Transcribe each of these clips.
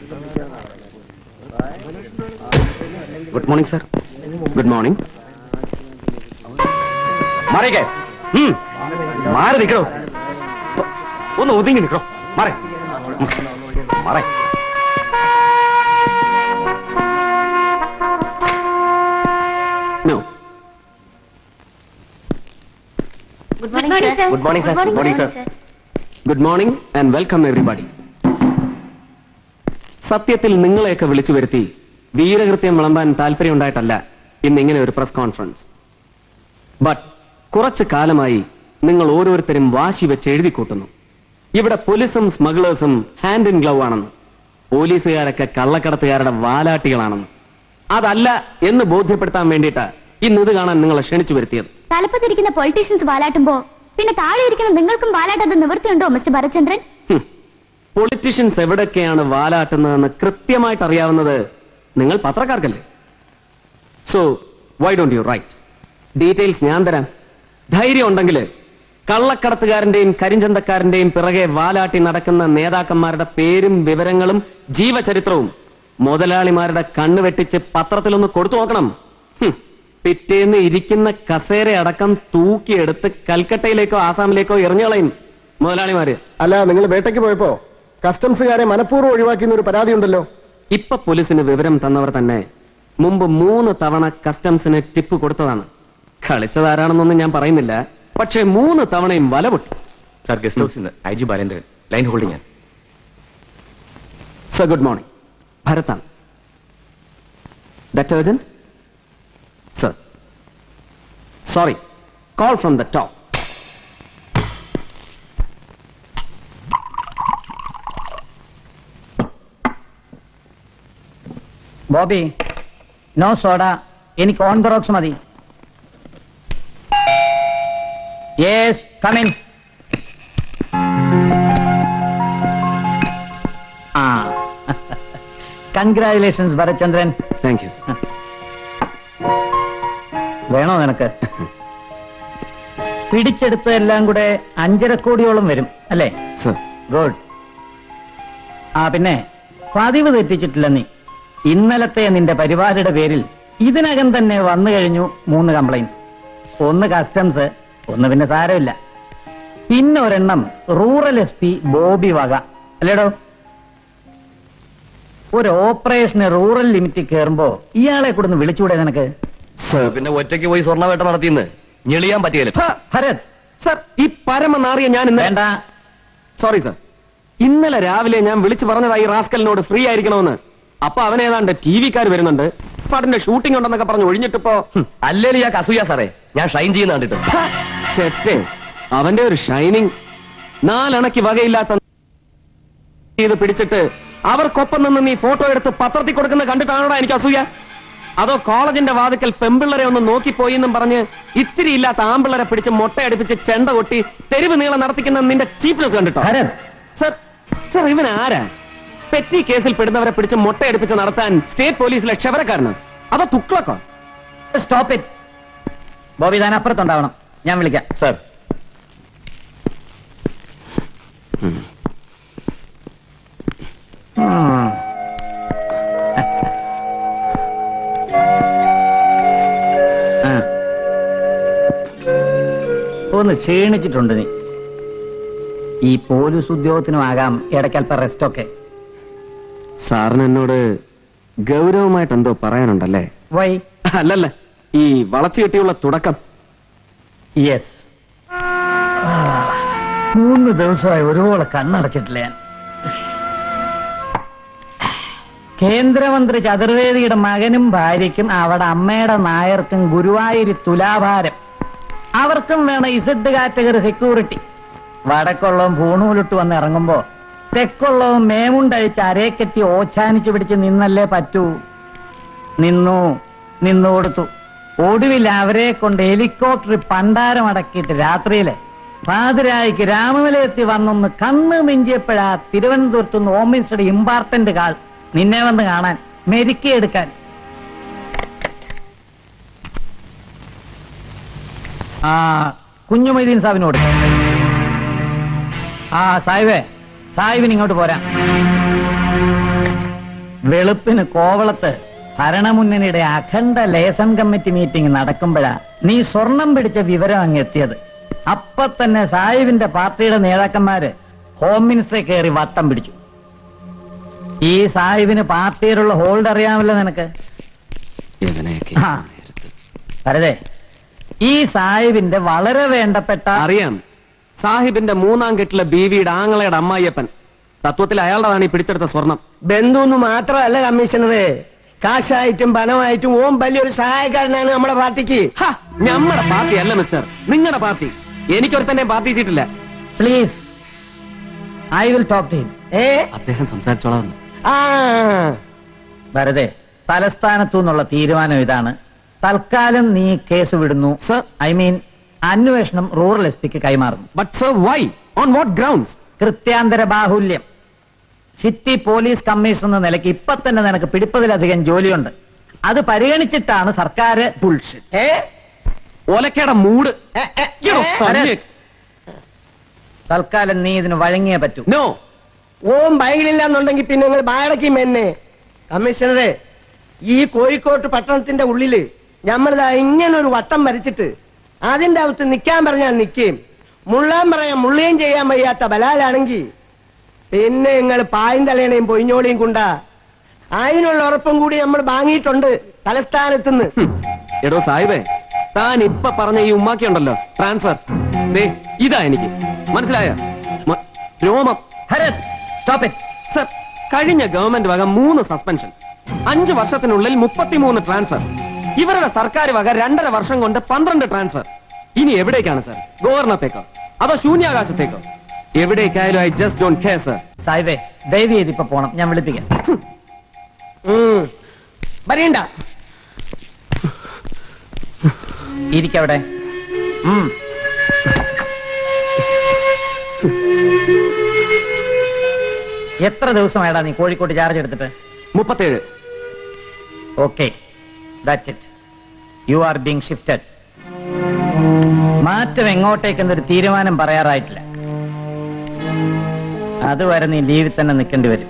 Good morning sir. Good morning. മാറിക്കേ. മാറി നിൽക്കണോ? ഒന്ന് ഒതുങ്ങി നിൽക്കണോ? മാറേ മാറേ. Good morning, sir. Good morning, sir. Good morning, sir. Good morning and welcome everybody. സത്യത്തിൽ നിങ്ങളെയൊക്കെ വിളിച്ചു വരുത്തി വീരകൃത്യം വിളമ്പാൻ താല്പര്യം ഉണ്ടായിട്ടല്ല ഇന്നിങ്ങനെ ഒരു പ്രസ് കോൺഫറൻസ്. ബട്ട് കുറച്ചു കാലമായി നിങ്ങൾ ഓരോരുത്തരും വാശി വെച്ച് എഴുതി കൂട്ടുന്നു ഇവിടെ പോലീസും സ്മഗ്ലേഴ്സും ഹാൻഡ് ഇൻ ഗ്ലൗ ആണെന്ന്, പോലീസുകാരൊക്കെ കള്ളക്കടത്തുകാരുടെ വാലാട്ടികളാണെന്ന്. അതല്ല എന്ന് ബോധ്യപ്പെടുത്താൻ വേണ്ടിയിട്ട് ഇന്ന് ഇത് കാണാൻ നിങ്ങളെ ക്ഷണിച്ചു വരുത്തിയത്. തലപ്പത്തിരിക്കുന്ന പൊളിറ്റീഷ്യൻസ് വാലാട്ടുമ്പോ പിന്നെ താഴെ ഇരിക്കുന്ന നിങ്ങൾക്കും വാലാട്ടത് നിവൃത്തിയുണ്ടോ മിസ്റ്റർ ഭരത്ചന്ദ്രൻ? പൊളിറ്റീഷ്യൻസ് എവിടൊക്കെയാണ് വാലാട്ടുന്നതെന്ന് കൃത്യമായിട്ട് അറിയാവുന്നത് നിങ്ങൾ പത്രക്കാർക്കല്ലേ. So why don't you write? Details ഞാൻ തരാം. ധൈര്യം ഉണ്ടെങ്കിൽ കള്ളക്കടത്തുകാരന്റെയും കരിഞ്ചന്തക്കാരന്റെയും പിറകെ വാലാട്ടി നടക്കുന്ന നേതാക്കന്മാരുടെ പേരും വിവരങ്ങളും ജീവചരിത്രവും മുതലാളിമാരുടെ കണ്ണു വെട്ടിച്ച് പത്രത്തിലൊന്ന് കൊടുത്തു നോക്കണം. പിറ്റേന്ന് ഇരിക്കുന്ന കസേര അടക്കം തൂക്കിയെടുത്ത് കൽക്കട്ടയിലേക്കോ ആസാമിലേക്കോ എറിഞ്ഞുകളയും മുതലാളിമാര്. അല്ല, നിങ്ങൾ വേട്ടയ്ക്ക് പോയപ്പോ കസ്റ്റംസുകാരെ മനഃപൂർവ്വം ഒഴിവാക്കിയെന്ന ഒരു പരാതി ഉണ്ടല്ലോ. ഇപ്പൊ പോലീസിന് വിവരം തന്നവർ തന്നെ മുമ്പ് 3 തവണ കസ്റ്റംസിന് ടിപ്പ് കൊടുത്തതാണ്. കളിച്ചതാരാണെന്നൊന്നും ഞാൻ പറയുന്നില്ല, പക്ഷേ 3 തവണയും വലപൊട്ടി. സർ, ഗസ്റ്റ് ഹൗസിൽ നിന്ന് I.G Balendran, line holding. Sir, good morning. ഭരത്താണ്. That urgent? Sir. Sorry. Call from the top. Bobby, no soda. എനിക്ക് on the rocks മതി. Yes, come in. Congratulations, Bharathchandran. Thank you, sir. വേണോ നിനക്ക്? പിടിച്ചെടുത്തതെല്ലാം കൂടെ 5.5 കോടിയോളം വരും അല്ലേ? സർ. ഗുഡ്. പിന്നെ പതിവ് തെറ്റിച്ചിട്ടില്ല നീ. ഇന്നലത്തെ നിന്റെ പരിപാടിയുടെ പേരിൽ ഇതിനകം തന്നെ വന്നു കഴിഞ്ഞു 3 കംപ്ലൈൻസ്. 1 കസ്റ്റംസ്, 1 പിന്നെ സാരമില്ല, പിന്നെ ഒരെണ്ണം റൂറൽ SP ബോബി വക അല്ലേടോ. ഒരു ഓപ്പറേഷന് റൂറൽ ലിമിറ്റിൽ കയറുമ്പോ ഇയാളെ കൂടെ ഒന്ന് വിളിച്ചുകൂടെ നിനക്ക്? സർ, പിന്നെ ഒറ്റയ്ക്ക് പോയി സ്വർണ്ണവേട്ട നടത്തിയെന്ന് ഞെളിയാൻ പറ്റിയല്ലേ? ഭരത് സർ, ഈ പരമനാറിയ ഞാൻ വേണ്ട. സോറി സർ, ഇന്നലെ രാവിലെ ഞാൻ വിളിച്ചു പറഞ്ഞതായി റാസ്കലിനോട് ഫ്രീ ആയിരിക്കണമെന്ന്. അപ്പൊ അവനേതാണ്ട് TV-ക്കാർ വരുന്നുണ്ട്, പാട്ടിന്റെ ഷൂട്ടിംഗ് ഉണ്ടെന്നൊക്കെ പറഞ്ഞു ഒഴിഞ്ഞിട്ടിപ്പോ. അല്ലേലും ഞാൻ കസൂയ സാറേ, ഞാൻ ഷൈൻ ചെയ്യുന്ന കണ്ടിട്ട്. ചെറ്റേ, അവന്റെ ഒരു ഷൈനിങ് 4 അണയ്ക്ക് വകയില്ലാത്ത ഇത് പിടിച്ചിട്ട് അവർക്കൊപ്പം നിന്ന് നീ ഫോട്ടോ എടുത്ത് പത്രത്തിൽ കൊടുക്കുന്ന കണ്ടിട്ടാണോടാ എനിക്ക് അസൂയ? അതോ കോളേജിന്റെ വാതിക്കൽ പെമ്പിള്ളരെ ഒന്ന് നോക്കിപ്പോയി എന്നും പറഞ്ഞ് ഇത്തിരി ഇല്ലാത്ത ആമ്പിള്ളരെ പിടിച്ച് മൊട്ടയടിപ്പിച്ച് ചെണ്ട കൊട്ടി തെരുവ് നീളം നടത്തിക്കുന്ന നിന്റെ ചീപ്നെസ് കണ്ടിട്ടോ? സർ, സർ, ഇവൻ ആരാ? പെറ്റി കേസിൽ പെടുന്നവരെ പിടിച്ച് മൊട്ടയടിപ്പിച്ച് നടത്താൻ സ്റ്റേറ്റ് പോലീസിലെ ക്ഷവരക്കാരന്? അതോ തുക്ലക്കോ? സ്റ്റോപ്പ് ഇറ്റ് ബോബി, താൻ അപ്പുറത്തുണ്ടാവണം, ഞാൻ വിളിക്കാം. സർ. ഒന്ന് ക്ഷീണിച്ചിട്ടുണ്ട് നീ. ഈ പോലീസ് ഉദ്യോഗത്തിനും ആകാം ഇടയ്ക്കൽപ്പം റെസ്റ്റൊക്കെ. സാറിന് എന്നോട് ഗൗരവമായിട്ട് എന്തോ പറയാനുണ്ടല്ലേ? വൈ? അല്ലല്ല, ഈ വളച്ചു കെട്ടിയുള്ള തുടക്കം. യെസ്, 3 ദിവസമായി ഒരുപോലെ കണ്ണടച്ചിട്ടില്ല ഞാൻ. കേന്ദ്രമന്ത്രി ചതുർവേദിയുടെ മകനും ഭാര്യയ്ക്കും അവിടെ അമ്മയുടെ നായർക്കും ഗുരുവായൂർ തുലാഭാരം. അവർക്കും വേണം ഇസഡ് കാറ്റഗറി സെക്യൂരിറ്റി. വടക്കുള്ളവും പൂണൂലിട്ട് വന്ന് ഇറങ്ങുമ്പോ തെക്കുള്ളവും മേമുണ്ടഴിച്ച് അരേക്കെട്ടി ഓച്ചാനിച്ചു പിടിച്ച് നിന്നല്ലേ പറ്റൂ. നിന്നു കൊടുത്തു. ഒടുവിൽ അവരെ കൊണ്ട് ഹെലികോപ്റ്റർ പണ്ടാരമടക്കിയിട്ട് രാത്രിയിലെ പാതിരായിക്ക് രാമനിലയത്തിൽ വന്നൊന്ന് കണ്ണ് മിഞ്ചിയപ്പോഴാ തിരുവനന്തപുരത്തുനിന്ന് ഹോം മിനിസ്റ്ററുടെ ഇമ്പോർട്ടന്റ് കാൾ നിന്നെ വന്ന് കാണാൻ, മെരുക്കിയെടുക്കാൻ. കുഞ്ഞു മൊയ്തീൻ സാഹിബിനോട്. സാഹിബിന് ഇങ്ങോട്ട് പോരാ. വെളുപ്പിന് കോവളത്ത് ഭരണമുന്നണിയുടെ അഖണ്ഡ ലേസൺ കമ്മിറ്റി മീറ്റിംഗ് നടക്കുമ്പോഴാ നീ സ്വർണം പിടിച്ച വിവരം അങ്ങ് എത്തിയത്. അപ്പൊ തന്നെ സാഹിബിന്റെ പാർട്ടിയുടെ നേതാക്കന്മാര് ഹോം മിനിസ്റ്ററെ കയറി വട്ടം പിടിച്ചു. ഈ സാഹിബിന് പാർട്ടിയിലുള്ള ഹോൾഡ് അറിയാമല്ലോ നിനക്ക്. അതെ, ഈ സാഹിബിന്റെ വളരെ വേണ്ടപ്പെട്ട അറിയാം. സാഹിബിന്റെ മൂന്നാം കെട്ടിലെ ബീവിയുടെ ആങ്ങളയുടെ അമ്മായിയപ്പൻ. തത്വത്തിൽ അയാളുടെതാണ് ഈ പിടിച്ചെടുത്ത സ്വർണം. ബന്ധുന്ന് മാത്രമല്ല കമ്മീഷണറെ, കാശായിട്ടും പണമായിട്ടും ഓം വലിയൊരു സഹായക്കാരനാണ് നമ്മുടെ പാർട്ടിക്ക്. നമ്മുടെ പാർട്ടി അല്ല മിസ്റ്റർ, നിങ്ങളുടെ പാർട്ടി. എനിക്കൊരുത്തന്നെ പാർട്ടി ചെയ്തിട്ടില്ല. Please, I will talk to him. അദ്ദേഹം സംസാരിച്ചോളാം. വെറുതെ തലസ്ഥാനത്തു നിന്നുള്ള തീരുമാനം ഇതാണ്. തൽക്കാലം നീ കേസ് വിടുന്നു. ഐ മീൻ അന്വേഷണം റൂറൽ എസ് പിക്ക് കൈമാറുന്നു. But sir, why? On what grounds? കൃത്യാന്തര ബാഹുല്യം. സിറ്റി പോലീസ് കമ്മീഷണർ എന്ന നിലയ്ക്ക് ഇപ്പൊ തന്നെ നിനക്ക് പിടിപ്പതിലധികം ജോലിയുണ്ട്. അത് പരിഗണിച്ചിട്ടാണ് സർക്കാർ. ഒലക്കയുടെ മൂട്. തൽക്കാലം നീ ഇതിന് വഴങ്ങിയേ പറ്റൂ. നോ, ഓം ബൈലില്ല എന്നുണ്ടെങ്കിൽ പിന്നെ നിങ്ങൾ ബാടക്കും എന്നെ. കമ്മീഷണറെ, ഈ കോഴിക്കോട്ട് പട്ടണത്തിന്റെ ഉള്ളില് നമ്മളിതാ ഇങ്ങനൊരു വട്ടം വരച്ചിട്ട് അതിന്റെ അകത്ത് നിൽക്കാൻ പറഞ്ഞാൽ നിൽക്കുകയും മുള്ളാൻ പറയാൻ മുള്ളുകയും ചെയ്യാൻ വയ്യാത്ത ബലാലാണെങ്കിൽ പിന്നെ നിങ്ങൾ പായും തലേണയും പൊയിഞ്ഞോളിയും കൊണ്ടാ. അതിനുള്ള ഉറപ്പും കൂടി നമ്മൾ വാങ്ങിയിട്ടുണ്ട് തലസ്ഥാനത്തുനിന്ന്. എടോ സാഹിബേ, താൻ ഇപ്പൊ പറഞ്ഞ ഈ ഉമ്മാക്കിയുണ്ടല്ലോ ട്രാൻസ്ഫർ, ഇതാ എനിക്ക് മനസ്സിലായ രോമം. സർ, കഴിഞ്ഞ ഗവൺമെന്റ് വക 3 സസ്പെൻഷൻ, 5 വർഷത്തിനുള്ളിൽ 33 ട്രാൻസ്ഫർ. ഇവരുടെ സർക്കാർ വക 2.5 വർഷം കൊണ്ട് 12 ട്രാൻസ്ഫർ. ഇനി എവിടേക്കാണ് സർ? ഗവർണത്തേക്കോ അതോ ശൂന്യാകാശത്തേക്കോ? എവിടേക്കായാലും I just don't care sir. സാഹിബേ, ദയവ് ചെയ്ത് ഇപ്പൊ പോണം, ഞാൻ വിളിപ്പിക്കാം. വരേണ്ട, ഇരിക്കവിടെ. എത്ര ദിവസമായിടാ നീ കോഴിക്കോട് ചാർജ് എടുത്തിട്ട്? 37. Okay, that's it. You are being shifted. മാറ്റം എങ്ങോട്ടേക്കെന്നൊരു തീരുമാനം പറയാറായിട്ടില്ല. അതുവരെ നീ ലീവിൽ തന്നെ നിൽക്കേണ്ടി വരും.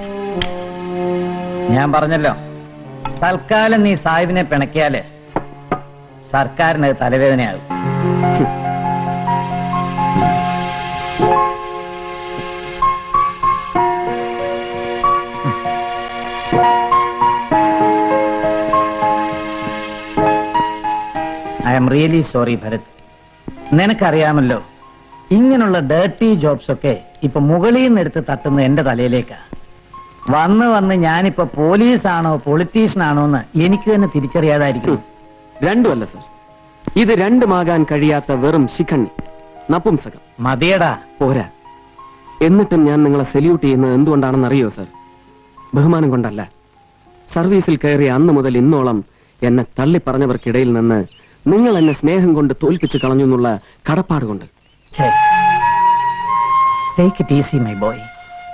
ഞാൻ പറഞ്ഞല്ലോ, തൽക്കാലം നീ സാഹിബിനെ പിണക്കിയാല് സർക്കാരിന് തലവേദനയാകും. I'm really sorry Bharath. നിനക്കറിയാമല്ലോ, ഇങ്ങനെയുള്ള ഡേർട്ടി ജോബ്സ് ഒക്കെ ഇപ്പൊ മുകളിൽ നിന്ന് എടുത്ത് തട്ടുന്ന എന്റെ തലയിലേക്കാ. വന്ന് വന്ന് ഞാനിപ്പോ പോലീസാണോ പൊളിറ്റീഷ്യനാണോ എന്ന് എനിക്ക് തന്നെ തിരിച്ചറിയാതായിരിക്കും. രണ്ടുമല്ല സർ, ഇത് രണ്ടുമാകാൻ കഴിയാത്ത വെറും ശിഖണ്ണി, നപുംസകം. മതിയടാ. പോരാ. എന്നിട്ടും ഞാൻ നിങ്ങളെ സല്യൂട്ട് ചെയ്യുന്നത് എന്തുകൊണ്ടാണെന്ന് അറിയോ സർ? ബഹുമാനം കൊണ്ടല്ല. സർവീസിൽ കയറിയ അന്ന് മുതൽ ഇന്നോളം എന്നെ തള്ളിപ്പറഞ്ഞവർക്കിടയിൽ നിന്ന് നിങ്ങൾ എന്നെ സ്നേഹം കൊണ്ട് തോൽപ്പിച്ചു കളഞ്ഞു എന്നുള്ള കടപ്പാട് കൊണ്ട്. Take it easy my boy.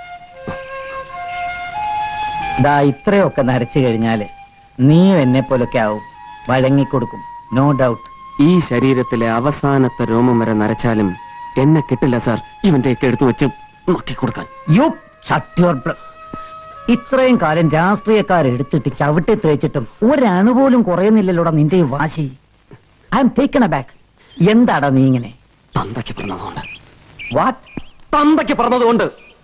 ദാ ഇത്രയൊക്കെ നരച്ചു കഴിഞ്ഞാല് നീ എന്നെ പോലൊക്കെ ആവും. വഴങ്ങിക്കൊടുക്കും, നോ ഡൗട്ട്. ഈ ശരീരത്തിലെ അവസാനത്തെ രോമം വരെ നരച്ചാലും എന്നെ കിട്ടില്ല സാർ ഇവന്റെയൊക്കെ എടുത്തു വെച്ച് നോക്കിക്കൊടുക്കാൻ. ഇത്രയും കാലം രാഷ്ട്രീയക്കാരെടുത്തിട്ട് ചവിട്ടി തേച്ചിട്ടും ഒരണുപോലും കുറയുന്നില്ലല്ലോടാ നിന്റെ വാശി. I'm taken aback. എന്താടാ നീ ഇങ്ങനെ? തന്തയ്ക്ക് പറഞ്ഞതുകൊണ്ട്. വാട്ട്? തന്തയ്ക്ക് പറഞ്ഞതുകൊണ്ട്.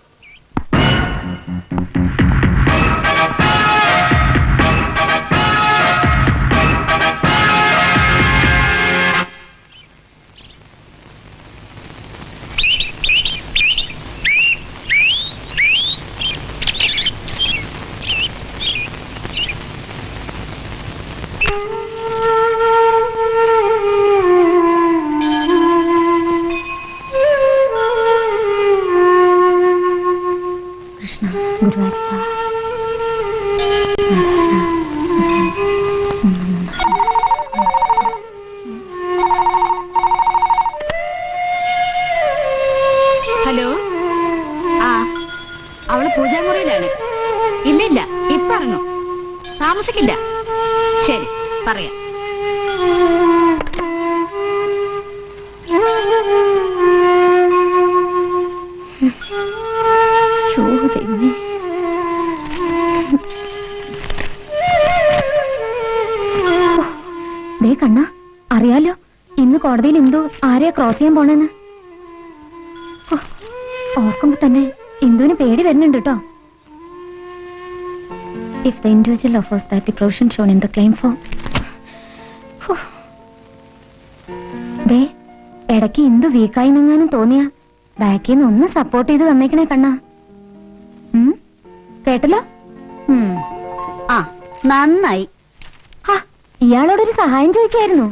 ഹലോ, ആ അവള് പൂജാമുറിയിലാണ്. ഇല്ലില്ല, ഇപ്പൊ ഇറങ്ങും, താമസിക്കില്ല. ശരി, പറയാം. കോടതിയിൽ ഇന്ദു ആരെയാ ക്രോസ് ചെയ്യാൻ പോണെന്ന് ഓർക്കുമ്പോ തന്നെ ഇന്ദുവിന് പേടി വരുന്നുണ്ട് കേട്ടോ. If the individual offers that the provision shown in the claim form. ദേ ഇടയ്ക്ക് ഇന്ദു വീക്കായി നിങ്ങാനും തോന്നിയാ ബാക്കിൽ നിന്ന് ഒന്ന് സപ്പോർട്ട് ചെയ്ത് തന്നേക്കണേ കണ്ണാ. കേട്ടല്ലോ? ആ നന്നായി. ഇയാളോടൊരു സഹായം ചോദിക്കായിരുന്നു.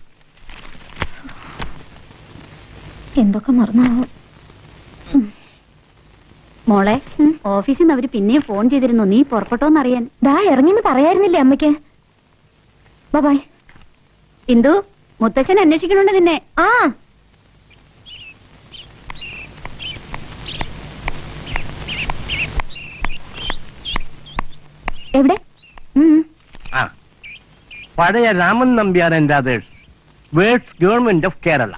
എന്തൊക്കെ മറന്നാവോ. മോളെ, ഓഫീസിൽ നിന്ന് അവര് പിന്നെയും ഫോൺ ചെയ്തിരുന്നു, നീ പുറപ്പെട്ടോന്നറിയാൻ. ദാ ഇറങ്ങിന്ന് പറയായിരുന്നില്ലേ അമ്മയ്ക്ക്. ബൈ. ഇന്ദു, മുത്തശ്ശൻ അന്വേഷിക്കണുണ്ട് നിന്നെ. ആ എവിടെ? പഴയ Raman Nambiar and others versus government of Kerala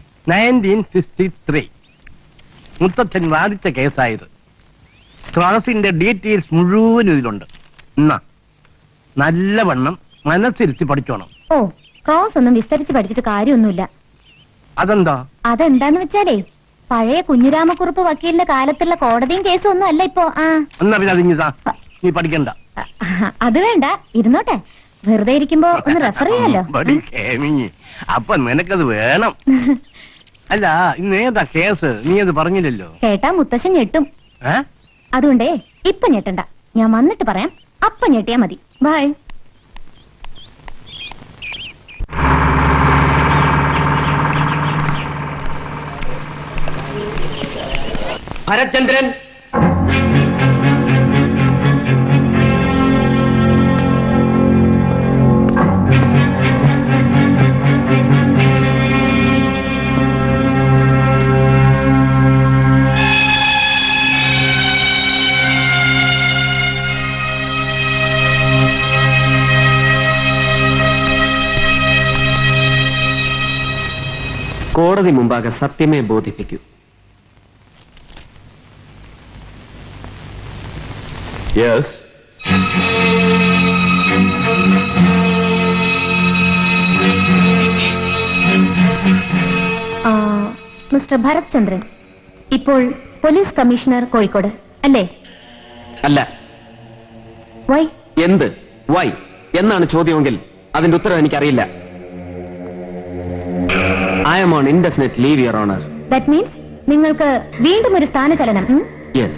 1963 മുത്തച്ഛൻ വാദിച്ച കേസായത്. ക്ലാസിന്റെ ഡീറ്റെയിൽസ് മുഴുവൻ ഇതിലുണ്ട്. എന്നാ നല്ലവണ്ണം മനസ്സിരുത്തി പഠിച്ചോണം. ഓ, ക്രോസ് ഒന്നും വിസ്തരിച്ച് പഠിച്ചിട്ട് കാര്യമൊന്നുമില്ല. അതെന്താ? അതെന്താന്ന് വെച്ചാലേ പഴയ കുഞ്ഞിരാമക്കുറുപ്പ് വക്കീലിന്റെ കാലത്തുള്ള കോടതിയും കേസും ഒന്നും അല്ല ഇപ്പോ. എന്നാ പിന്നെ അതിങ്ങിതാ, നീ പഠിക്കണ്ട. അത് വേണ്ട, ഇരുന്നോട്ടെ. വെറുതെ ഇരിക്കുമ്പോ ഒന്ന് റെഫർ ചെയ്യാലോ. അപ്പൊ നിനക്കത് വേണം. അല്ല, ഇന്ന് ഏതാ കേസ്? നീ അത് പറഞ്ഞില്ലല്ലോ. കേട്ടാ മുത്തശ്ശൻ ഞെട്ടും. അതുകൊണ്ടേ ഇപ്പൊ ഞെട്ടണ്ട, ഞാൻ വന്നിട്ട് പറയാം. അപ്പൊ ഞെട്ടിയാ മതി. ബൈ. ഭരത്ചന്ദ്രൻ, കോടതി മുമ്പാകെ സത്യമേ ബോധിപ്പിക്കൂ. യെസ്. മിസ്റ്റർ ഭരത്ചന്ദ്രൻ, ഇപ്പോൾ പോലീസ് കമ്മീഷണർ കോഴിക്കോട് അല്ലേ? അല്ല. വൈ? എന്ത് വൈ എന്നാണ് ചോദ്യമെങ്കിൽ അതിന്റെ ഉത്തരം എനിക്കറിയില്ല. I am on indefinite leave, Your Honor. That means നിങ്ങൾക്ക് വീണ്ടും ഒരു സ്ഥാനചലനം. Yes.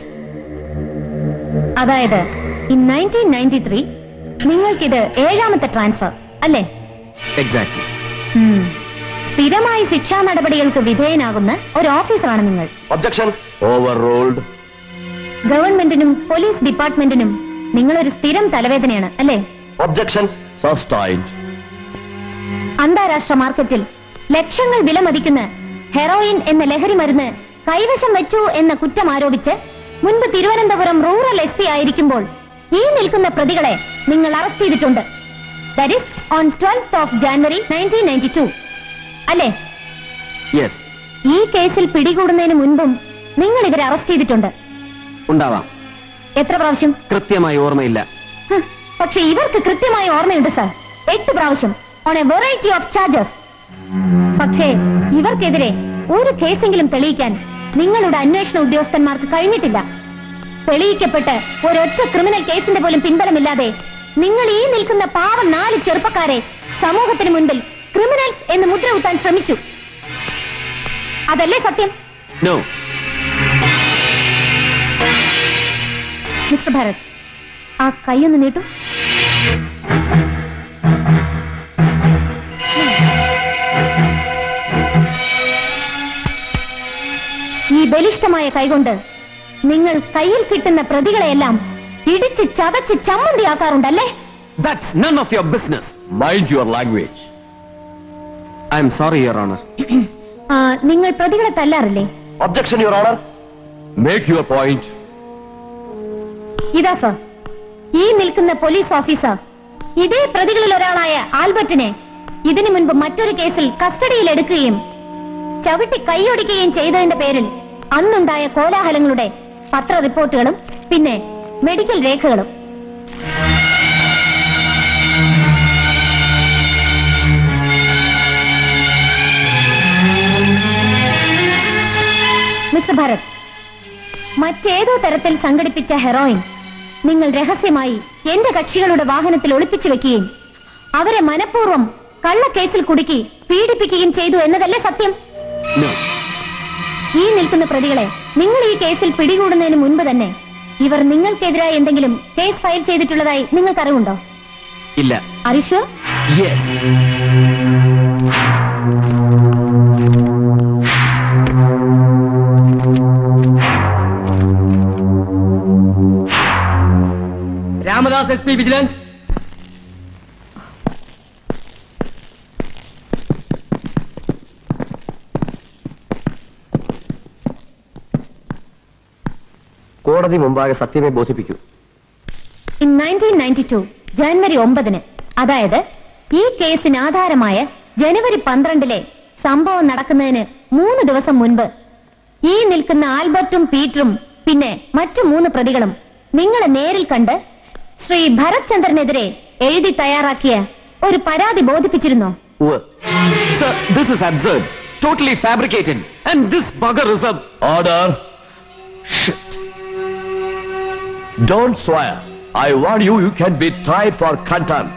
അതായത് in 1993 നിങ്ങൾക്കിത് 7ാമത്തെ ട്രാൻസ്ഫർ അല്ലേ? Exactly. സ്ഥിരമായി ശിക്ഷാ നടപടികൾക്ക് വിധേയനാകുന്ന ഒരു ഓഫീസറാണ് നിങ്ങൾ. Objection. Overruled. ഗവൺമെന്റിനും പോലീസ് ഡിപ്പാർട്ട്മെന്റിനും നിങ്ങളൊരു സ്ഥിരം തലവേദനയാണ് അല്ലേ? Objection. Sustained. അന്താരാഷ്ട്ര മാർക്കറ്റിൽ ലക്ഷങ്ങൾ വിലമതിക്കുന്ന ഹെറോയിൻ എന്ന ലഹരി മരുന്ന് കൈവശം വെച്ചു എന്ന കുറ്റം ആരോപിച്ച് മുൻപ് തിരുവനന്തപുരം റൂറൽ SP ആയിരിക്കുമ്പോൾ ഈ നിൽക്കുന്ന പ്രതികളെ നിങ്ങൾ അറസ്റ്റ് ചെയ്തിട്ടുണ്ട്. That is on 12th of January 1992 അല്ലേ? Yes. ഈ കേസിൽ പിടികൂടുന്നതിന് മുൻപും നിങ്ങൾ ഇവരെ അറസ്റ്റ് ചെയ്തിട്ടുണ്ട്. ഉണ്ടാവാം. എത്ര പ്രാവശ്യം? കൃത്യമായി ഓർമ്മയില്ല. പക്ഷെ ഇവർക്ക് കൃത്യമായി ഓർമ്മയുണ്ട് സാർ. 8 പ്രാവശ്യം on a variety of charges. പക്ഷേ ഇവർക്കെതിരെ ഒരു കേസെങ്കിലും തെളിയിക്കാൻ നിങ്ങളുടെ അന്വേഷണ ഉദ്യോഗസ്ഥന്മാർക്ക് കഴിഞ്ഞിട്ടില്ല. തെളിയിക്കപ്പെട്ട് ഒരൊറ്റ ക്രിമിനൽ കേസിന്റെ പോലും പിൻബലമില്ലാതെ നിങ്ങൾ ഈ നിൽക്കുന്ന പാവം 4 ചെറുപ്പക്കാരെ സമൂഹത്തിന് മുൻപിൽ ക്രിമിനൽസ് എന്ന് മുദ്ര കുത്താൻ ശ്രമിച്ചു. അതല്ലേ സത്യം? No. മിസ്റ്റർ ഭരത്, ആ കൈയൊന്ന് നീട്ടു. ഈ ബലിഷ്ഠമായ കൈകൊണ്ട് നിങ്ങൾ കയ്യിൽ കിട്ടുന്ന പ്രതികളെയെല്ലാം ഇടിച്ച് ചതച്ച് ചമ്മന്തിയാക്കാറുണ്ടല്ലേ? That's none of your business. Mind your language. I am sorry, Your Honor. നിങ്ങൾ പ്രതികളെ തല്ലാറില്ലേ? Objection, Your Honor. Make your point. ഇതാ സർ, ഈ നിൽക്കുന്ന പോലീസ് ഓഫീസർ ഇതേ പ്രതികളിൽ ഒരാളായ ആൽബർട്ടിനെ ഇതിനു മുൻപ് മറ്റൊരു കേസിൽ കസ്റ്റഡിയിൽ എടുക്കുകയും ചവിട്ടി കൈയൊടിക്കുകയും ചെയ്തതിന്റെ പേരിൽ അന്നുണ്ടായ കോലാഹലങ്ങളുടെ പത്ര റിപ്പോർട്ടുകളും പിന്നെ മെഡിക്കൽ രേഖകളും. മിസ്റ്റർ ഭരത്, മറ്റേതോ തരത്തിൽ സംഘടിപ്പിച്ച ഹെറോയിൻ നിങ്ങൾ രഹസ്യമായി എന്റെ കക്ഷികളുടെ വാഹനത്തിൽ ഒളിപ്പിച്ചു വെക്കുകയും അവരെ മനഃപൂർവ്വം കള്ളക്കേസിൽ കുടുക്കി പീഡിപ്പിക്കുകയും ചെയ്തു എന്നതല്ലേ സത്യം? ഈ നിൽക്കുന്ന പ്രതികളെ നിങ്ങൾ ഈ കേസിൽ പിടികൂടുന്നതിന് മുൻപ് തന്നെ ഇവർ നിങ്ങൾക്കെതിരായി എന്തെങ്കിലും കേസ് ഫയൽ ചെയ്തിട്ടുള്ളതായി നിങ്ങൾക്ക് അറിവുണ്ടോ? ഇല്ല. Are you sure? Yes. Ramadas SP vigilance. കോടതി മുമ്പാകെ സത്യമേ ബോധിപ്പിക്കൂ. In 1992 ജനുവരി 9, അതായത് ഈ കേസിന് ആധാരമായ ജനുവരി 12 സംഭവം നടക്കുന്നതിന് 3 ദിവസം മുൻപ് ഈ നിൽക്കുന്ന ആൽബർട്ടും പീറ്ററും പിന്നെ മറ്റു 3 പ്രതികളും നിങ്ങളെ നേരിൽ കണ്ട് ശ്രീ ഭരത്ചന്ദ്രനെതിരെ എഴുതി തയ്യാറാക്കിയ ഒരു പരാതി ബോധിപ്പിച്ചിരുന്നോ? Sir, this is absurd. Totally fabricated. And this bugger is a... Order. Shit. Don't swear. I warn you, you can be tried for contempt.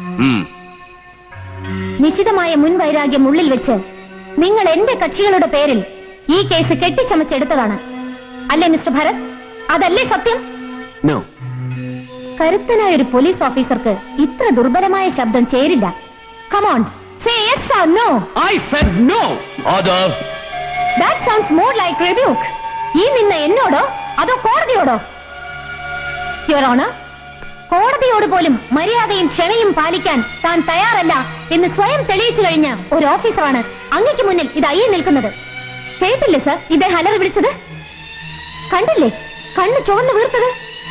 നിശ്ചിതമായ മുൻവൈരാഗ്യം ഉള്ളിൽ വെച്ച് നിങ്ങൾ എന്റെ കക്ഷികളുടെ പേരിൽ ഈ കേസ് കെട്ടിച്ചമച്ചെടുത്തതാണ് അല്ലേ മിസ്റ്റർ ഭരത്? അതല്ലേ സത്യം? No. കരുത്തനായ ഒരു പോലീസ് ഓഫീസർക്ക് ഇത്ര ദുർബലമായ ശബ്ദം ചേരില്ല. Come on, say yes or no. I said no. Order. That sounds more like rebuke. ഈ നിന്ന എന്നോടോ അതോ കോടതിയോടോ? Your Honor, കോടതിയോട് പോലും മര്യാദയും ക്ഷമയും പാലിക്കാൻ താൻ തയ്യാറല്ല എന്ന് സ്വയം തെളിയിച്ചു കഴിഞ്ഞ ഒരു ഓഫീസറാണ് അങ്ങയ്ക്ക് മുന്നിൽ ഇതായി നിൽക്കുന്നത്. കേട്ടില്ലേ സർ ഇദ്ദേഹം അലറി വിളിച്ചത്? കണ്ടില്ലേ കണ്ണ് ചുവന്നു വീർത്തത്?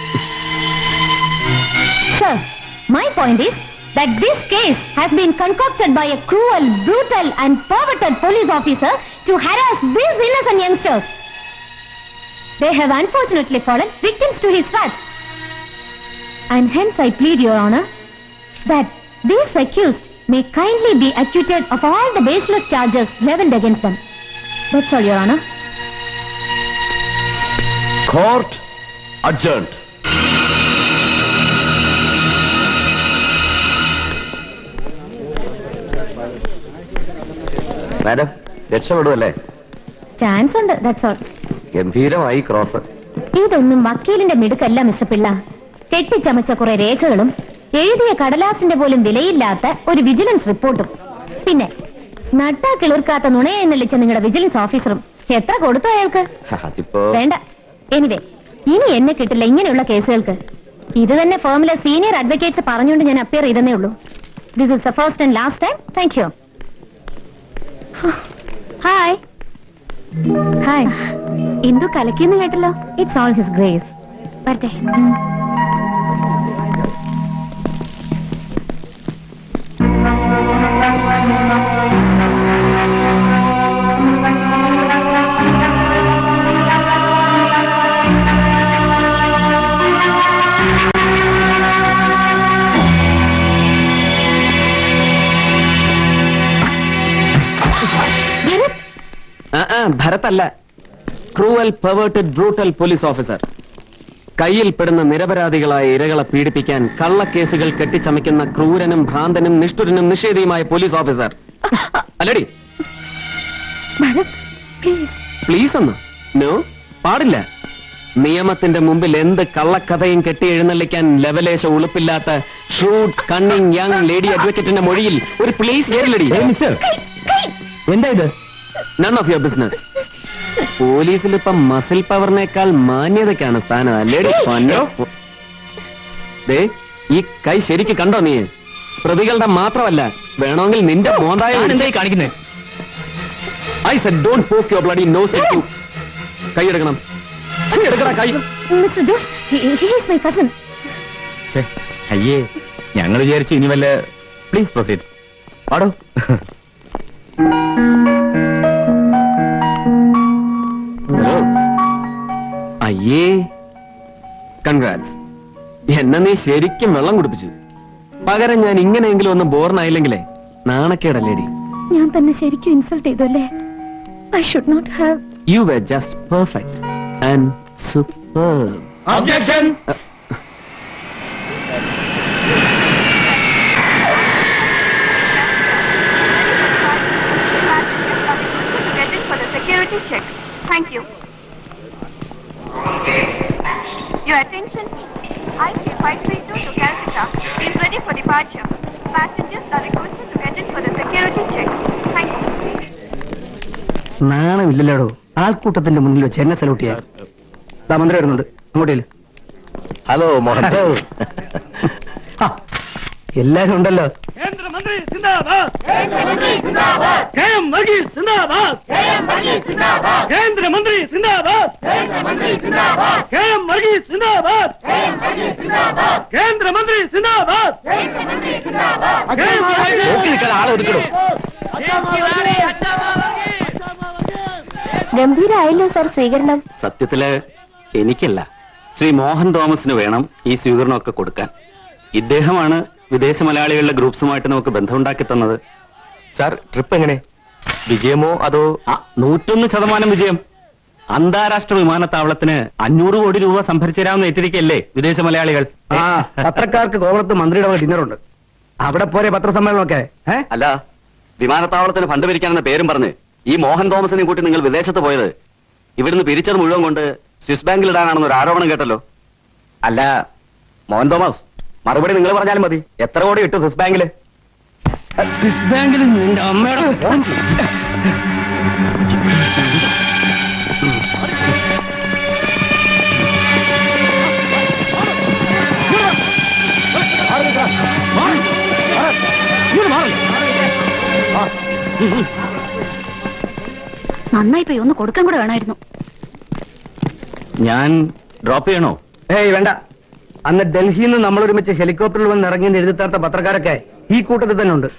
Sir, my point is that this case has been concocted by a cruel, brutal and perverted police officer to harass these innocent youngsters. They have unfortunately fallen victims to his wrath. And hence I plead, Your Honor, that these accused may kindly be acquitted of all the baseless charges leveled against them. That's all, Your Honor. Court adjourned. Madam, രക്ഷപ്പെടുമല്ലേ? Chance ഉണ്ട്, that's all. ഗംഭീരമായി cross. ഇതൊന്നും വക്കീലിന്റെ മിടുക്കല്ല mister Pillai. കെട്ടിച്ചമച്ച കുറെ രേഖകളും എഴുതിയ കടലാസിന്റെ പോലും വിലയില്ലാത്ത ഒരു vigilance റിപ്പോർട്ടും പിന്നെ നട്ടാ കിളിർക്കാത്ത നുണയെന്നളിച്ച നിങ്ങളുടെ വിജിലൻസ് ഓഫീസറും എത്ര കൊടുത്തു അയാൾക്ക്? വേണ്ട. എനിവേ, ഇനി എന്നെ കിട്ടില്ല ഇങ്ങനെയുള്ള കേസുകൾക്ക്. ഇത് തന്നെ ഫേമിലെ സീനിയർ അഡ്വക്കേറ്റ്സ് പറഞ്ഞുകൊണ്ട് ഞാൻ അപ്പിയർ ചെയ്തേ ഉള്ളൂ. This is the first and last time. Thank you. Hi. Hi. എന്തോ കലക്കിയെന്ന് കേട്ടല്ലോ. It's all his grace. വരട്ടെ. ഭരതല്ല, cruel, perverted, brutal police officer. കയ്യിൽ പെടുന്ന നിരപരാധികളായ ഇരകളെ പീഡിപ്പിക്കാൻ കള്ളക്കേസുകൾ കെട്ടിച്ചമയ്ക്കുന്ന ക്രൂരനും ഭ്രാന്തനും നിഷ്ഠുരനും നിഷേധിയുമായ പോലീസ് ഓഫീസർ അല്ലടി? പ്ലീസ് ഒന്ന്. നോ, പാടില്ല. നിയമത്തിന്റെ മുമ്പിൽ എന്ത് കള്ളക്കഥയും കെട്ടി എഴുന്നള്ളിക്കാൻ ലെവലേശ ഉളുപ്പില്ലാത്ത ഷ്രൂഡ് കണ്ണിങ് യങ് ലേഡി അഡ്വക്കേറ്റിന്റെ മൊഴിയിൽ ഒരു പ്ലീസ് കേരളടി. എന്താ ഇത്? None of your business. പോലീസിൽ ഇപ്പം മസിൽ പവറിനേക്കാൾ മാന്യതയ്ക്കാണ് സ്ഥാനം അല്ലേടി? ഈ കൈ ശരിക്ക് കണ്ടോ നീ? പ്രതികളുടെ മാത്രമല്ല, വേണമെങ്കിൽ നിന്റെ മോന്തായ കാണിക്കുന്നേ. I said don't poke your bloody nose into. കൈ എടുക്കണം. എടുക്കടാ കൈ. Mr. Jose, he is my cousin. അയ്യേ, ഞങ്ങൾ വിചാരിച്ചു ഇനി വല്ല. Please proceed. പാടോ. ഹലോ. അയ്യേ, കൺഗ്രാറ്റ്സ്. എന്നെ നീ ശരിക്കും വെള്ളം കുടിപ്പിച്ചു. പകരം ഞാൻ ഇങ്ങനെയെങ്കിലും ഒന്ന് ബോർനായില്ലെങ്കിലേ നാണക്കേടല്ലേടി? ഞാൻ തന്നെ ശരിക്കും ഇൻസൾട്ട് ചെയ്തു അല്ലേ? I should not have. You were just perfect and superb. Objection! For the security check. Thank you. Your attention. I.G. 532 to Calcutta is ready for departure. Passengers are requested to get in for the security check. Thank you. നാണമില്ലല്ലോടോ ആൾക്കൂട്ടത്തിന്റെ മുന്നിൽ വെച്ച് എന്നെ salute ചെയ്യാൻ. മന്ത്രി വരുന്നുണ്ട്, അങ്ങോട്ടേല്. Hello Mohan. എല്ലാരും ഉണ്ടല്ലോ. കേന്ദ്രമന്ത്രി സിന്ദാബാദ്. വർഗീസ് സിന്ദാബാദ്. വർഗീസ് സിന്ദാബാദ്. വർഗീസ് സിന്ദാബാദ്. കേന്ദ്രമന്ത്രി സിന്ദാബാദ്. ഗംഭീരായല്ലോ സാർ സ്വീകരണം. സത്യത്തില് എനിക്കല്ല, ശ്രീ മോഹൻ തോമസിന് വേണം ഈ സ്വീകരണമൊക്കെ കൊടുക്കാൻ. ഇദ്ദേഹമാണ് വിദേശ മലയാളികളുടെ ഗ്രൂപ്പ്സുമായിട്ട് നമുക്ക് ബന്ധമുണ്ടാക്കി തന്നത്. സാർ, ട്രിപ്പ് എങ്ങനെ? വിജയമോ അതോ? 101% വിജയം. അന്താരാഷ്ട്ര വിമാനത്താവളത്തിന് 500 കോടി രൂപ സംഭരിച്ചു തരാമെന്ന് ഏറ്റിരിക്കല്ലേ വിദേശ മലയാളികൾ. പത്രക്കാർക്ക് കോവളത്ത് മന്ത്രിയുടെ ഡിന്നറുണ്ട്, അവിടെ പോരെ പത്രസമ്മേളനമൊക്കെ. അല്ല, വിമാനത്താവളത്തിന് ഫണ്ട് പിരിക്കാനെന്ന പേരും പറഞ്ഞ് ഈ മോഹൻ തോമസിനെ കൂട്ടി നിങ്ങൾ വിദേശത്ത് പോയത് ഇവിടുന്ന് പിരിച്ചത് മുഴുവൻ കൊണ്ട് സ്വിസ് ബാങ്കിൽ ഇടാനാണെന്നൊരു ആരോപണം കേട്ടല്ലോ. അല്ല മോഹൻ തോമസ്, മറുപടി നിങ്ങൾ പറഞ്ഞാലും മതി. എത്ര കോടി ഇട്ടു സ്വിസ് ബാങ്കില്? സ്വിസ് ബാങ്കിൽ നിന്റെ അമ്മയുടെ നന്നായി പോയി, ഒന്ന് കൊടുക്കാൻ കൂടെ വേണമായിരുന്നു. ഞാൻ ഡ്രോപ്പ് ചെയ്യണോ? ഏയ് വേണ്ട. അന്ന് ഡൽഹിയിൽ നിന്ന് നമ്മൾ ഒരുമിച്ച് ഹെലികോപ്റ്ററിൽ വന്ന് ഇറങ്ങി എഴുതിത്താർത്ത പത്രക്കാരൊക്കെ ഈ കൂട്ടത്തിൽ തന്നെ ഉണ്ട്.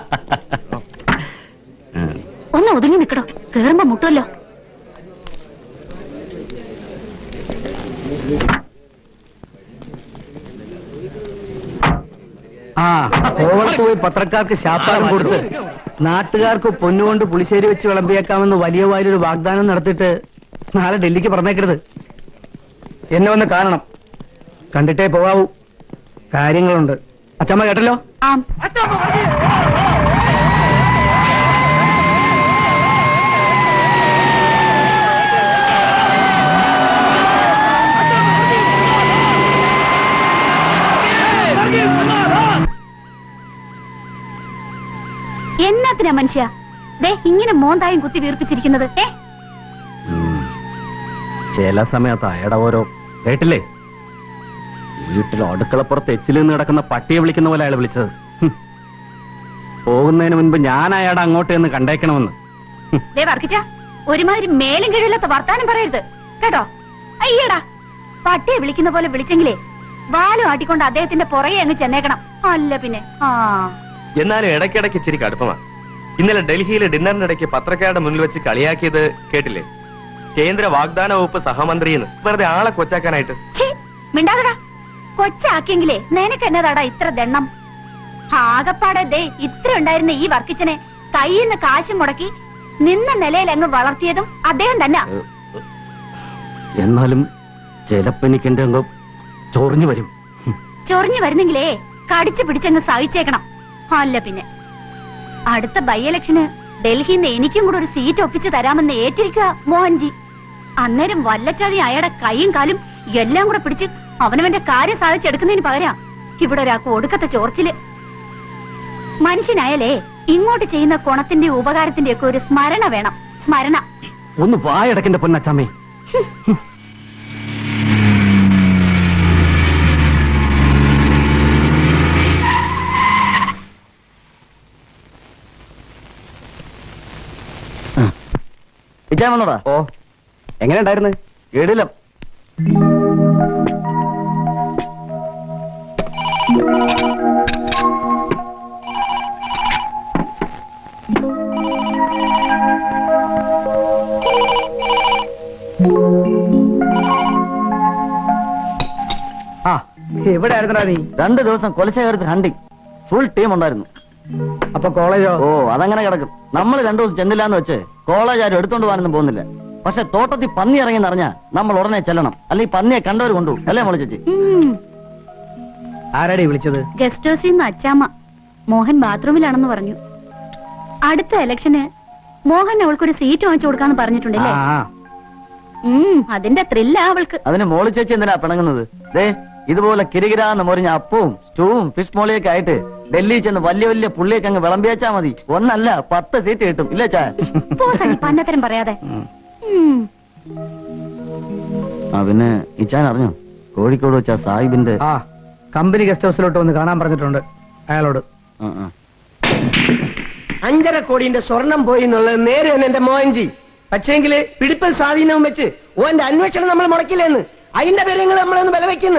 ഒന്ന് ഒതുങ്ങി നിൽക്കടോ, കേറുമ്പോ മുട്ടുമല്ലോ. കോവളത്ത് പോയി പത്രക്കാർക്ക് ശാപ്പാടും കൊടുത്ത് നാട്ടുകാർക്ക് പൊന്നുകൊണ്ട് പുളിശ്ശേരി വെച്ച് വിളമ്പിയേക്കാമെന്ന് വലിയ വായിലൊരു വാഗ്ദാനം നടത്തിയിട്ട് നാളെ ഡൽഹിക്ക് പറഞ്ഞേക്കരുത്. എന്നെ വന്ന് കാണണം, കണ്ടിട്ടേ പോവാവൂ. കാര്യങ്ങളുണ്ട്. അച്ചമ്മ കേട്ടല്ലോ? എന്നാത്തിനാ മനുഷ്യ ദേ ഇങ്ങനെ മോന്തായും കുത്തി വീർപ്പിച്ചിരിക്കുന്നത്? ചില സമയത്ത് അയാടെ ഓരോ കേട്ടില്ലേ, വീട്ടിൽ അടുക്കളപ്പുറത്ത് എച്ചിൽ നിന്ന് കിടക്കുന്ന പട്ടിയെ വിളിക്കുന്ന പോലെ അയാൾ വിളിച്ചത്. പോകുന്നതിന് മുൻപ് ഞാൻ അയാടെ അങ്ങോട്ട് എന്ന് കണ്ടേക്കണമെന്ന്. വർഗീച്ച, ഒരുമാതിരി മേലും കീഴില്ലാത്ത വർത്താനം പറയരുത് കേട്ടോ. അയ്യടാ, പട്ടിയെ വിളിക്കുന്ന പോലെ വിളിച്ചെങ്കിലേ വാലും ആട്ടിക്കൊണ്ട് അദ്ദേഹത്തിന്റെ പുറകെ അങ്ങ് ചെന്നേക്കണം. അല്ല പിന്നെ. എന്നാലും ഇടയ്ക്കിടയ്ക്ക് ഇച്ചിരി കടുപ്പമാണ്. ഇന്നലെ ഡൽഹിയിലെ ഡിന്നറിനിടയ്ക്ക് പത്രക്കാരുടെ മുന്നിൽ വെച്ച് കളിയാക്കിയത് കേട്ടില്ലേ? കേന്ദ്ര വാഗ്ദാന വകുപ്പ് സഹമന്ത്രിന്ന് വെറുതെ ആളെ കൊച്ചാക്കാനായിട്ട്. മിണ്ടാതടാ, കൊച്ചാക്കിയെങ്കിലേ നിനക്ക് എന്നതാടാ ഇത്ര ദണ്ണം? ആകപ്പാടെ ദേ ഇത്ര ഉണ്ടായിരുന്ന ഈ വർക്കിച്ചനെ കയ്യിൽ നിന്ന് കാശ് മുടക്കി നിന്ന നിലയിൽ അങ്ങ് വളർത്തിയതും അദ്ദേഹം തന്നെ. എന്നാലും ചിലപ്പോ എനിക്ക് എന്റെ അങ്ങ് ചൊറിഞ്ഞു വരും. ചൊറിഞ്ഞു വരുന്നെങ്കിലേ കടിച്ചു പിടിച്ചങ്ങ് സഹിച്ചേക്കണം. അല്ല പിന്നെ. അടുത്ത ബൈ ഇലക്ഷന് ഡൽഹിന്ന് എനിക്കും കൂടെ ഒരു സീറ്റ് ഒപ്പിച്ച് തരാമെന്ന് ഏറ്റിരിക്കുക മോഹൻജി. അന്നേരം വല്ലച്ചാതി അയാളുടെ കൈയും കാലും എല്ലാം കൂടെ പിടിച്ച് അവനവന്റെ കാര്യം സാധിച്ചെടുക്കുന്നതിന് പകരം ഇവിടെ ഒരാൾക്ക് ഒടുക്കത്തെ ചോർച്ചില്. മനുഷ്യനായാലേ ഇങ്ങോട്ട് ചെയ്യുന്ന ഗുണത്തിന്റെ ഉപകാരത്തിന്റെ ഒക്കെ ഒരു സ്മരണ വേണം. സ്മരണ. ഒന്ന് വായടക്കിന്റെ പൊന്നച്ചമ്മേ. വിജയമോടാ. ഓ, എങ്ങനെ ഉണ്ടായിരുന്നു? കേടില്ല. എവിടെ ആയിരുന്നടാ നീ? 2 ദിവസം കൊലശേഖരത്തിൽ ഹണ്ടിങ്. ഫുൾ ടീം ഉണ്ടായിരുന്നു. അപ്പൊ കോളേജോ? ഓ, അതങ്ങനെ കിടക്കും. നമ്മൾ 2 ദിവസം ചെന്നില്ലാന്ന് വെച്ച് കോളേജ് ആരും എടുത്തോണ്ട് പോകാനൊന്നും പോകുന്നില്ല. പക്ഷെ തോട്ടത്തിൽ പന്നി ഇറങ്ങിയെന്നറിഞ്ഞാ നമ്മൾ ഉടനെ ചെല്ലണം, അല്ലെങ്കിൽ പന്നിയെ കണ്ടവർ കൊണ്ടു അല്ലേ മോളെ ചേച്ചി? ആരാടി വിളിച്ചത്? ഗസ്റ്റ് ഹൗസിൽ നിന്ന് അച്ചാമ്മ. മോഹൻ ബാത്റൂമിലാണെന്ന് പറഞ്ഞു. അടുത്ത ഇലക്ഷന് മോഹൻ അവൾക്കൊരു സീറ്റ് വാങ്ങിച്ചു കൊടുക്കാന്ന് പറഞ്ഞിട്ടുണ്ടല്ലേ? അതിന്റെ ത്രില്ല അവൾക്ക്. അതിന് മോളി ചേച്ചി എന്തിനാ പിണങ്ങുന്നത്? ഇതുപോലെ കിരികിരാന്ന് മുറിഞ്ഞ അപ്പവും സ്റ്റൂവും ഫിഷ് മോളിയൊക്കെ ആയിട്ട് ഡൽഹി ചെന്ന് വലിയ വലിയ പുള്ളിയൊക്കെ അങ്ങ് വിളമ്പിയാച്ചാ മതി. 1 അല്ല 10 സീറ്റ് കിട്ടും ഇല്ലേ ചാ? പന്നത്തരം പറയാതെ. പിന്നെ ഇച്ചാൻ അറിഞ്ഞോ കോഴിക്കോട് വെച്ചാ സാഹിബിന്റെ കമ്പനി ഗസ്റ്റ് ഹൗസിലോട്ട് വന്ന് കാണാൻ പറഞ്ഞിട്ടുണ്ട് അയാളോട്. 5.5 കോടിന്റെ സ്വർണം പോയി എന്നുള്ളത് നേരെ എന്റെ മോഹൻജി. പക്ഷേങ്കില് പിടിപ്പൽ സ്വാധീനവും വെച്ച് ഓന്റെ അന്വേഷണം നമ്മൾ മുടക്കില്ലെന്ന് അതിന്റെ പേരങ്ങൾ നമ്മളൊന്ന് ബലവെക്കുന്നു.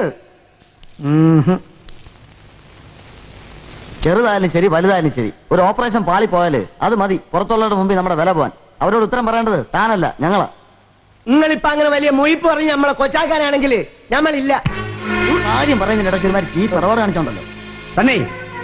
ചെറുതായാലും ശരി വലുതായാലും ശരി, ഒരു ഓപ്പറേഷൻ പാളി പോയാല് അത് മതി പുറത്തുള്ളവരുടെ മുമ്പിൽ നമ്മുടെ വില പോവാൻ. അവരോട് ഉത്തരം പറയേണ്ടത് താനല്ല ഞങ്ങളാ. നിങ്ങളിപ്പോ അങ്ങനെ വലിയ മുയിപ്പ് പറഞ്ഞ് നമ്മളെ കൊച്ചാക്കാനാണെങ്കിൽ നമ്മളില്ല. ആദ്യം പറയുന്നതിന് ഇടയ്ക്ക് ഒരുമാതിരി ചീപ്പ് ഇടപാട് കാണിച്ചോണ്ടല്ലോ തന്നെ.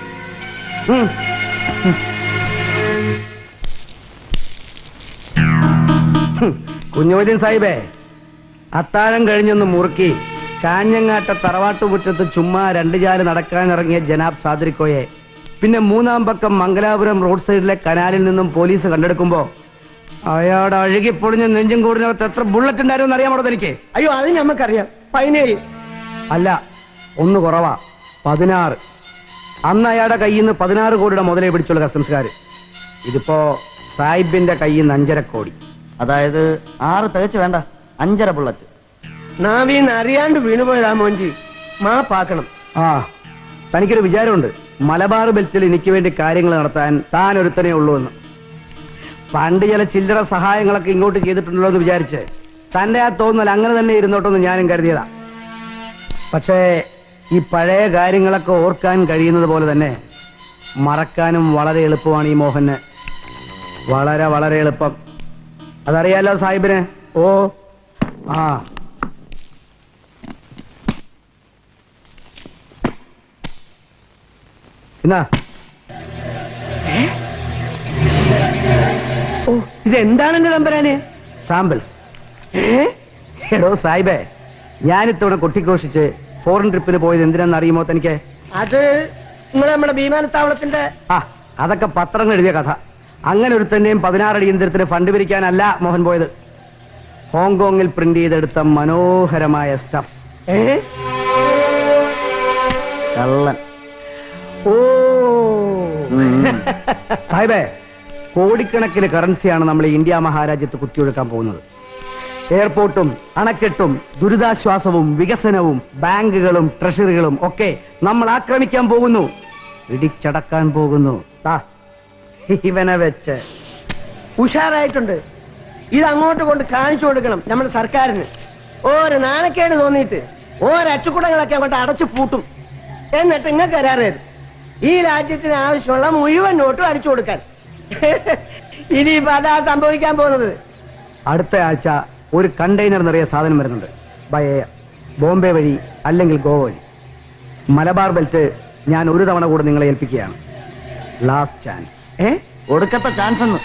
കുഞ്ഞുമൊയ്തീൻ സാഹിബേ, അത്താഴം കഴിഞ്ഞൊന്ന് മുറുക്കി കാഞ്ഞങ്ങാട്ട തറവാട്ടുമുറ്റത്ത് ചുമ്മാ 2 ചാല് നടക്കാനിറങ്ങിയ ജനാബ് സാദരിക്കോയെ പിന്നെ 3-ാം പക്കം മംഗലാപുരം റോഡ് സൈഡിലെ കനാലിൽ നിന്നും പോലീസ് കണ്ടെടുക്കുമ്പോ അയാളുടെ അഴുകിപ്പൊളിഞ്ഞ നെഞ്ചും കൂടിനകത്ത് എത്ര ബുള്ളറ്റ് ഉണ്ടായിരുന്നു അറിയാമോ തനിക്ക്? അയ്യോ അത് ഞമ്മക്കറിയാം. 17 അല്ല 1 കുറവാ 16. അന്ന് അയാളുടെ കയ്യിൽ നിന്ന് 16 കോടിയുടെ മുതലേ പിടിച്ചുള്ള കസ്റ്റംസുകാർ. ഇതിപ്പോ സാഹിബിന്റെ കയ്യിൽ നിന്ന് 5.5 കോടി. അതായത് 6 തികച്ചു വേണ്ട 5.5 ബുള്ളറ്റ്. നാവീന്ന് അറിയാണ്ട് വീണുപോയതാ മോൻജി, മാപ്പാക്കണം. തനിക്കൊരു വിചാരമുണ്ട് മലബാർ ബെൽറ്റിൽ എനിക്ക് വേണ്ടി കാര്യങ്ങൾ നടത്താൻ താൻ ഒരുത്തനേ ഉള്ളൂ എന്ന്. പണ്ട് ചില ചില്ലറ സഹായങ്ങളൊക്കെ ഇങ്ങോട്ട് ചെയ്തിട്ടുണ്ടല്ലോ എന്ന് വിചാരിച്ച് തന്റെ ആ തോന്നൽ അങ്ങനെ തന്നെ ഇരുന്നോട്ടെന്ന് ഞാനും കരുതിയതാ. പക്ഷേ ഈ പഴയ കാര്യങ്ങളൊക്കെ ഓർക്കാൻ കഴിയുന്നത് പോലെ തന്നെ മറക്കാനും വളരെ എളുപ്പമാണ് ഈ മോഹന്. വളരെ വളരെ എളുപ്പം. അതറിയാലോ സാഹിബിന്. എന്നാ ഇതെന്താണ് എന്റെ നമ്പരാന്? സാമ്പിൾസ്. എടോ സാഹിബേ, ഞാനിത്തവണ കൊട്ടിഘോഷിച്ച് ഫോറിൻ ട്രിപ്പിന് പോയത് എന്തിനാന്ന് അറിയുമോ തനിക്ക്? അത് നിങ്ങൾ നമ്മുടെ വിമാനത്താവളത്തിന്റെ അതൊക്കെ പത്രങ്ങൾ എഴുതിയ കഥ. അങ്ങനെ ഒരു തന്നെയും 16 അടി യന്ത്രത്തിന് ഫണ്ട് പിരിക്കാനല്ല മോഹൻ പോയത്. ഹോങ്കോങ്ങിൽ പ്രിന്റ് ചെയ്തെടുത്ത മനോഹരമായ സ്റ്റഫ്. കള്ളൻ. സാഹിബേ, കോടിക്കണക്കിന് കറൻസിയാണ് നമ്മൾ ഇന്ത്യ മഹാരാജ്യത്ത് കുത്തിയൊഴുക്കാൻ പോകുന്നത്. എയർപോർട്ടും അണക്കെട്ടും ദുരിതാശ്വാസവും വികസനവും ബാങ്കുകളും ട്രഷറികളും ഒക്കെ നമ്മൾ ആക്രമിക്കാൻ പോകുന്നു, ഇടിച്ചടക്കാൻ പോകുന്നു. ഇവനെ വെച്ച് ഉഷാറായിട്ടുണ്ട്. ഇത് അങ്ങോട്ട് കൊണ്ട് കാണിച്ചു കൊടുക്കണം നമ്മുടെ സർക്കാരിന്. ഓരോ നാണക്കേട് തോന്നിയിട്ട് ഓരോ അച്ചുകുടങ്ങളൊക്കെ അങ്ങോട്ട് അടച്ചു പൂട്ടും. എന്നിട്ട് ഇങ്ങനെ കരാറേത് ഈ രാജ്യത്തിന് ആവശ്യമുള്ള മുഴുവൻ നോട്ടും അടിച്ചു കൊടുക്കാൻ. ഇനിയിപ്പോ അതാ സംഭവിക്കാൻ പോകുന്നത്. അടുത്ത ആഴ്ച ഒരു കണ്ടെയ്നർ നിറയെ സാധനം വരുന്നുണ്ട്. ബൈ എയർ, ബോംബെ വഴി അല്ലെങ്കിൽ ഗോവ വഴി. മലബാർ ബെൽറ്റ് ഞാൻ ഒരു തവണ കൂടെ നിങ്ങളെ ഏൽപ്പിക്കുകയാണ്. Last chance. ഒടുക്കത്തെ ചാൻസ് ഒന്ന്.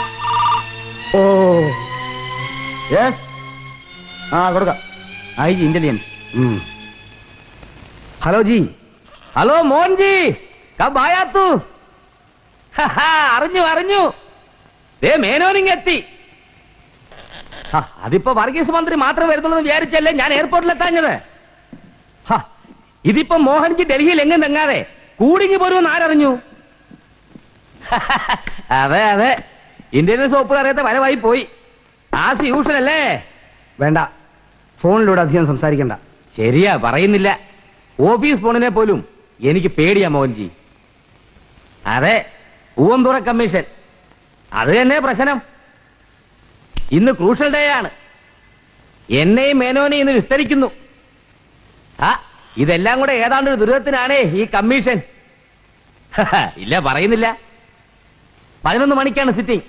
യെസ്, കൊടുക്കാം. IG intelligence. Hello ji. Hello Mohan ji, കബ് ആയാ തൂ? അറിഞ്ഞു മേനോനിങ് എത്തി. അതിപ്പോ വർഗീസ് മന്ത്രി മാത്രമേ വരുന്നുള്ളൂ വിചാരിച്ചല്ലേ ഞാൻ എയർപോർട്ടിലെത്താഞ്ഞത്. ഇതിപ്പോ മോഹൻജി ഡൽഹിയിൽ എങ്ങും തെങ്ങാതെ കൂടിങ്ങി പോരുമെന്ന് ആരറിഞ്ഞു? അതെ, ഇന്ത്യൻ സോപ്പ് അറിയാത്ത വരവായി പോയി. ആസ് യൂഷ്വൽ അല്ലേ? വേണ്ട, ഫോണിലൂടെ അധികം സംസാരിക്കണ്ട. ശരിയാ, പറയുന്നില്ല. ഓഫീസ് ഫോണിനെ പോലും എനിക്ക് പേടിയാ മോഹൻജി. അതെ, പൂവന്തുറ കമ്മീഷൻ, അത് തന്നെ പ്രശ്നം. ഇന്ന് ക്രൂഷ്യൽ ഡേ ആണ്. എന്നെയും മേനോനെയും ഇന്ന് വിസ്തരിക്കുന്നു. ഇതെല്ലാം കൂടെ ഏതാണ്ട് ഒരു ദുരിതത്തിനാണേ ഈ കമ്മീഷൻ. ഇല്ല, പറയുന്നില്ല. 11 മണിക്കാണ് സിറ്റിംഗ്.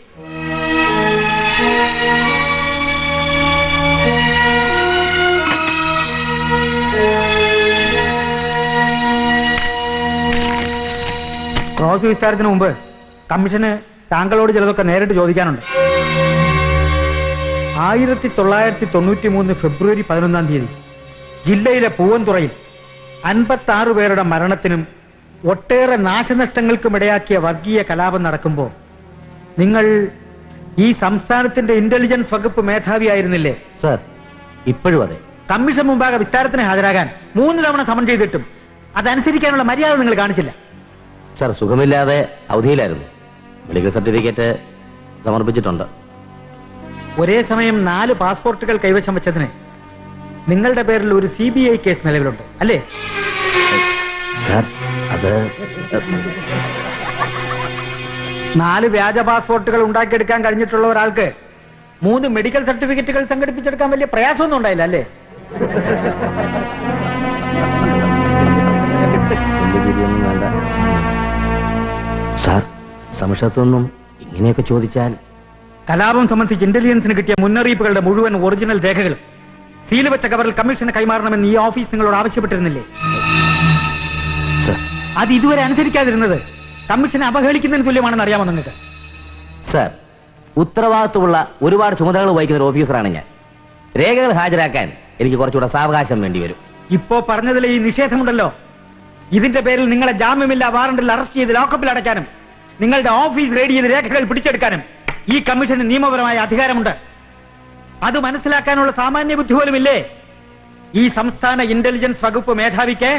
ക്രോസ് വിസ്താരത്തിന് മുമ്പ് കമ്മീഷന് താങ്കളോട് ചിലതൊക്കെ നേരിട്ട് ചോദിക്കാനുണ്ട്. 1993 ഫെബ്രുവരി 11 ജില്ലയിലെ പൂവന്തുറയിൽ 56 പേരുടെ മരണത്തിനും ഒട്ടേറെ നാശനഷ്ടങ്ങൾക്കും ഇടയാക്കിയ വർഗീയ കലാപം നടക്കുമ്പോൾ നിങ്ങൾ ഈ സംസ്ഥാനത്തിന്റെ ഇന്റലിജൻസ് വകുപ്പ് മേധാവിയായിരുന്നില്ലേ? സർ, ഇപ്പോഴും അതെ. കമ്മീഷൻ മുമ്പാകെ വിസ്താരത്തിന് ഹാജരാകാൻ 3 തവണ സമൻ ചെയ്തിട്ടും അതനുസരിക്കാനുള്ള മര്യാദ നിങ്ങൾ കാണിച്ചില്ല. സർ, സുഖമില്ലാതെ അവധിയിലായിരുന്നു. മെഡിക്കൽ സർട്ടിഫിക്കറ്റ് സമർപ്പിച്ചിട്ടുണ്ട്. ഒരേ സമയം 4 പാസ്പോർട്ടുകൾ കൈവശം വെച്ചതിന് നിങ്ങളുടെ പേരിൽ ഒരു CBI കേസ് നിലവിലുണ്ട് അല്ലേ? സർ, അത് 4 വ്യാജ പാസ്പോർട്ടുകൾ ഉണ്ടാക്കിയെടുക്കാൻ കഴിഞ്ഞിട്ടുള്ള ഒരാൾക്ക് 3 മെഡിക്കൽ സർട്ടിഫിക്കറ്റുകൾ സംഘടിപ്പിച്ചെടുക്കാൻ വലിയ പ്രയാസമൊന്നും ഉണ്ടായില്ല അല്ലേ? സാർ, സമക്ഷത്തൊന്നും ഇങ്ങനെയൊക്കെ ചോദിച്ചാൽ. കലാപം സംബന്ധിച്ച് ഇന്റലിജൻസിന് കിട്ടിയ മുന്നറിയിപ്പുകളുടെ മുഴുവൻ ഒറിജിനൽ രേഖകളും സീല് വെച്ച കവറിൽ കമ്മീഷന് കൈമാറണമെന്ന് ഈ ഓഫീസ് നിങ്ങളോട് ആവശ്യപ്പെട്ടിരുന്നില്ലേ? അത് ഇതുവരെ അനുസരിക്കാതിരുന്നത് കമ്മീഷനെ അവഹേളിക്കുന്നതിന് തുല്യമാണെന്ന് അറിയാമോ നിങ്ങൾക്ക്? സർ, ഉത്തരവാദിത്വമുള്ള ഒരുപാട് ചുമതലകൾ വഹിക്കുന്ന ഒരു ഓഫീസറാണ് ഞാൻ. രേഖകൾ ഹാജരാക്കാൻ എനിക്ക് കുറച്ചുകൂടെ സാവകാശം വേണ്ടി വരും. ഇപ്പോ പറഞ്ഞതിൽ ഈ നിഷേധമുണ്ടല്ലോ, ഇതിന്റെ പേരിൽ നിങ്ങളെ ജാമ്യമില്ല വാറണ്ടിൽ അറസ്റ്റ് ചെയ്ത് ലോക്കപ്പിൽ അടയ്ക്കാനും നിങ്ങളുടെ ഓഫീസ് റെയ്ഡ് ചെയ്ത് രേഖകൾ പിടിച്ചെടുക്കാനും ഈ കമ്മീഷന് നിയമപരമായ അധികാരമുണ്ട്. അത് മനസ്സിലാക്കാനുള്ള സാമാന്യ ബുദ്ധി പോലുമില്ലേ ഈ സംസ്ഥാന ഇന്റലിജൻസ് വകുപ്പ് മേധാവിക്ക്?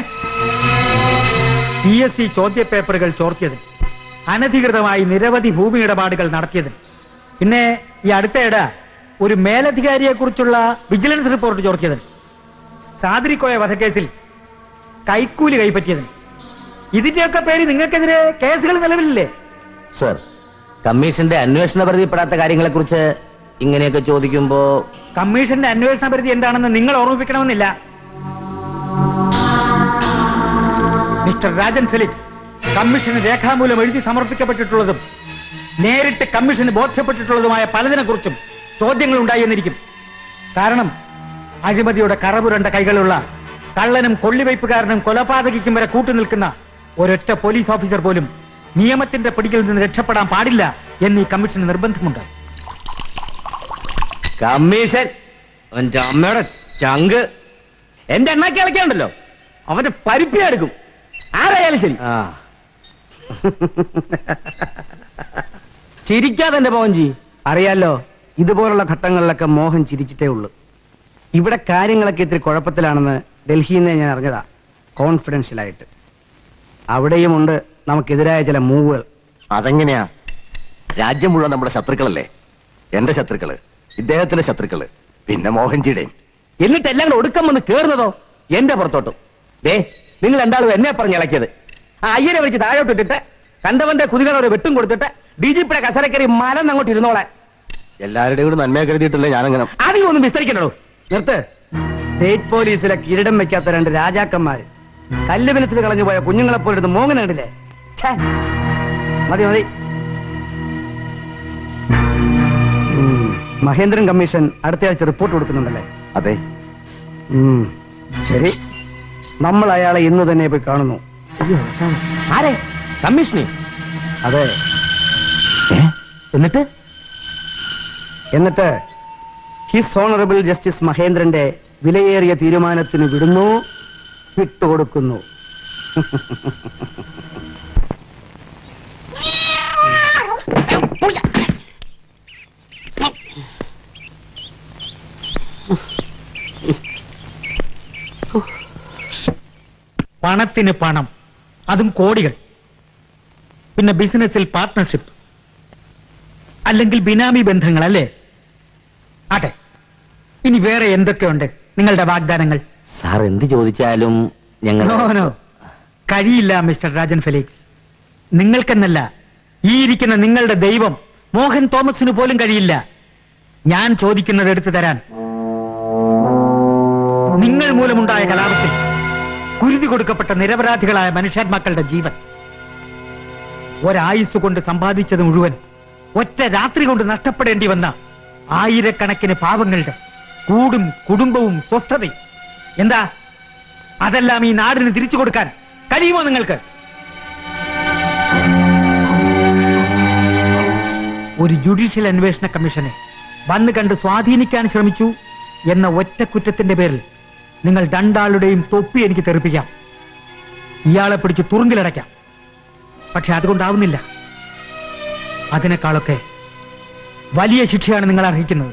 PSC ചോദ്യപേപ്പറുകൾ ചോർത്തിയതിന്, അനധികൃതമായി നിരവധി ഭൂമി ഇടപാടുകൾ നടത്തിയതിന്, പിന്നെ ഈ അടുത്തയിടെ ഒരു മേലധികാരിയെ കുറിച്ചുള്ള വിജിലൻസ് റിപ്പോർട്ട് ചോർത്തിയതിന്, സാദിരിക്കോയ വധക്കേസിൽ കൈക്കൂലി കൈപ്പറ്റിയതിന്, ഇതിന്റെയൊക്കെ പേര് നിങ്ങൾക്കെതിരെ കേസുകൾ നിലവിലില്ലേ? സർ, കമ്മീഷന്റെ അന്വേഷണ പരിധിപ്പെടാത്ത കാര്യങ്ങളെ കുറിച്ച് ഇങ്ങനെയൊക്കെ ചോദിക്കുമ്പോ കമ്മീഷന്റെ അന്വേഷണ പരിധി എന്താണെന്ന് നിങ്ങൾ ഓർമ്മിപ്പിക്കണമെന്നില്ല. മിസ്റ്റർ രാജൻ ഫെലിക്സ്, കമ്മീഷന് രേഖാമൂലം എഴുതി സമർപ്പിക്കപ്പെട്ടിട്ടുള്ളതും നേരിട്ട് കമ്മീഷന് ബോധ്യപ്പെട്ടിട്ടുള്ളതുമായ പലതിനെ കുറിച്ചും ചോദ്യങ്ങൾ ഉണ്ടായി എന്നിരിക്കും. കാരണം അഴിമതിയുടെ കറപുരണ്ട കൈകളുള്ള കള്ളനും കൊള്ളിവയ്പ്പുകാരനും കൊലപാതകിക്കും വരെ കൂട്ടുനിൽക്കുന്ന ഒരൊറ്റ പോലീസ് ഓഫീസർ പോലും നിയമത്തിന്റെ പിടിയിൽ നിന്ന് രക്ഷപ്പെടാൻ പാടില്ല എന്ന് ഈ കമ്മീഷന് നിർബന്ധമുണ്ട്. കമ്മീഷൻ അവന്റെ അമ്മയുടെ ചങ്ക് എന്റെ എണ്ണാക്കി ഇളക്കാണ്ടല്ലോ, അവന്റെ പരിപ്പിയെടുക്കും ആരായാലും ശരി. ചിരിക്കാതെ എന്റെ മോഹൻജി. അറിയാലോ, ഇതുപോലുള്ള ഘട്ടങ്ങളിലൊക്കെ മോഹൻ ചിരിച്ചിട്ടേ ഉള്ളൂ. ഇവിടെ കാര്യങ്ങളൊക്കെ ഇത്തിരി കുഴപ്പത്തിലാണെന്ന് ഡൽഹിയിൽ നിന്ന് ഞാൻ അറിഞ്ഞതാ, കോൺഫിഡൻഷ്യലായിട്ട്. അവിടെയുമുണ്ട് നമുക്കെതിരായ ചില മൂവുകൾ. അതെങ്ങനെയാ? രാജ്യം മുഴുവൻ നമ്മുടെ ശത്രുക്കളല്ലേ? എന്റെ ശത്രുക്കള്, ഇദ്ദേഹത്തിന്റെ ശത്രുക്കള്, പിന്നെ മോഹൻജിയുടെയും. എന്നിട്ട് എല്ലാം കൂടെ ഒടുക്കം വന്ന് കേറുന്നതോ എന്റെ പുറത്തോട്ടും. ദേ, നിങ്ങൾ എന്താളും എന്നെ പറഞ്ഞിളക്കിയത്. ആ അയ്യനെ വിളിച്ച് താഴോട്ടിട്ടിട്ട് കണ്ടവന്റെ കുതികളോട് വെട്ടും കൊടുത്തിട്ട് DGP കസരക്കറി മലന്ന് അങ്ങോട്ട് ഇരുന്നോളെ. എല്ലാവരുടെയും കൂടെ നന്മയെ കരുതിയിട്ടല്ലേ ഞാനങ്ങനെ. അധികം ഒന്നും വിസ്തരിക്കണോ? നിർത്ത്. സ്റ്റേറ്റ് പോലീസിലെ കിരീടം വെക്കാത്ത 2 രാജാക്കന്മാര് കല്ലുവിനത്തിൽ കളഞ്ഞു പോയ കുഞ്ഞുങ്ങളെപ്പോലെടുത്ത് മോങ്ങന കണ്ടില്ലേ? മതി മതി. മഹേന്ദ്രൻ കമ്മീഷൻ അടുത്തയാഴ്ച റിപ്പോർട്ട് കൊടുക്കുന്നുണ്ടല്ലേ? അതെ. ശരി, നമ്മൾ അയാളെ ഇന്ന് തന്നെ പോയി കാണുന്നു. ആരെ? കമ്മീഷനെ? അതെ. എന്നിട്ട് ഹിസ് ഓണറബിൾ ജസ്റ്റിസ് മഹേന്ദ്രന്റെ വിലയേറിയ തീരുമാനത്തിന് വിടുന്നു, വിട്ടുകൊടുക്കുന്നു. പണത്തിന് പണം, അതും കോടികൾ. പിന്നെ ബിസിനസ്സിൽ പാർട്ട്ണർഷിപ്പ്, അല്ലെങ്കിൽ ബിനാമി ബന്ധങ്ങൾ അല്ലേ? ആട്ടെ, ഇനി വേറെ എന്തൊക്കെയുണ്ട് നിങ്ങളുടെ വാഗ്ദാനങ്ങൾ? സാർ എന്ത് ചോദിച്ചാലും ഞങ്ങൾ കഴിയില്ല മിസ്റ്റർ രാജൻ ഫെലിക്സ്. നിങ്ങൾക്കെന്നല്ല, ഈ ഇരിക്കുന്ന നിങ്ങളുടെ ദൈവം മോഹൻ തോമസിന് പോലും കഴിയില്ല ഞാൻ ചോദിക്കുന്നത് എടുത്തു തരാൻ. നിങ്ങൾ മൂലമുണ്ടായ കലാപത്തിൽ കുരുതി കൊടുക്കപ്പെട്ട നിരപരാധികളായ മനുഷ്യാത്മാക്കളുടെ ജീവൻ, ഒരായുസ് കൊണ്ട് സമ്പാദിച്ചത് മുഴുവൻ ഒറ്റ രാത്രി കൊണ്ട് നഷ്ടപ്പെടേണ്ടി വന്ന ആയിരക്കണക്കിന് പാവങ്ങളുടെ കൂടും കുടുംബവും സ്വസ്ഥതയും, എന്താ അതെല്ലാം ഈ നാടിന് തിരിച്ചു കൊടുക്കാൻ കഴിയുമോ നിങ്ങൾക്ക്? ഒരു ജുഡീഷ്യൽ അന്വേഷണ കമ്മീഷനെ വന്ന് കണ്ട് സ്വാധീനിക്കാൻ ശ്രമിച്ചു എന്ന ഒറ്റ കുറ്റത്തിന്റെ പേരിൽ നിങ്ങൾ രണ്ടാളുടെയും തൊപ്പി എനിക്ക് തെറിപ്പിക്കാം. ഇയാളെ പിടിച്ച് തുറുങ്കിലടയ്ക്കാം. പക്ഷെ അതുകൊണ്ടാവുന്നില്ല. അതിനേക്കാളൊക്കെ വലിയ ശിക്ഷയാണ് നിങ്ങൾ അർഹിക്കുന്നത്.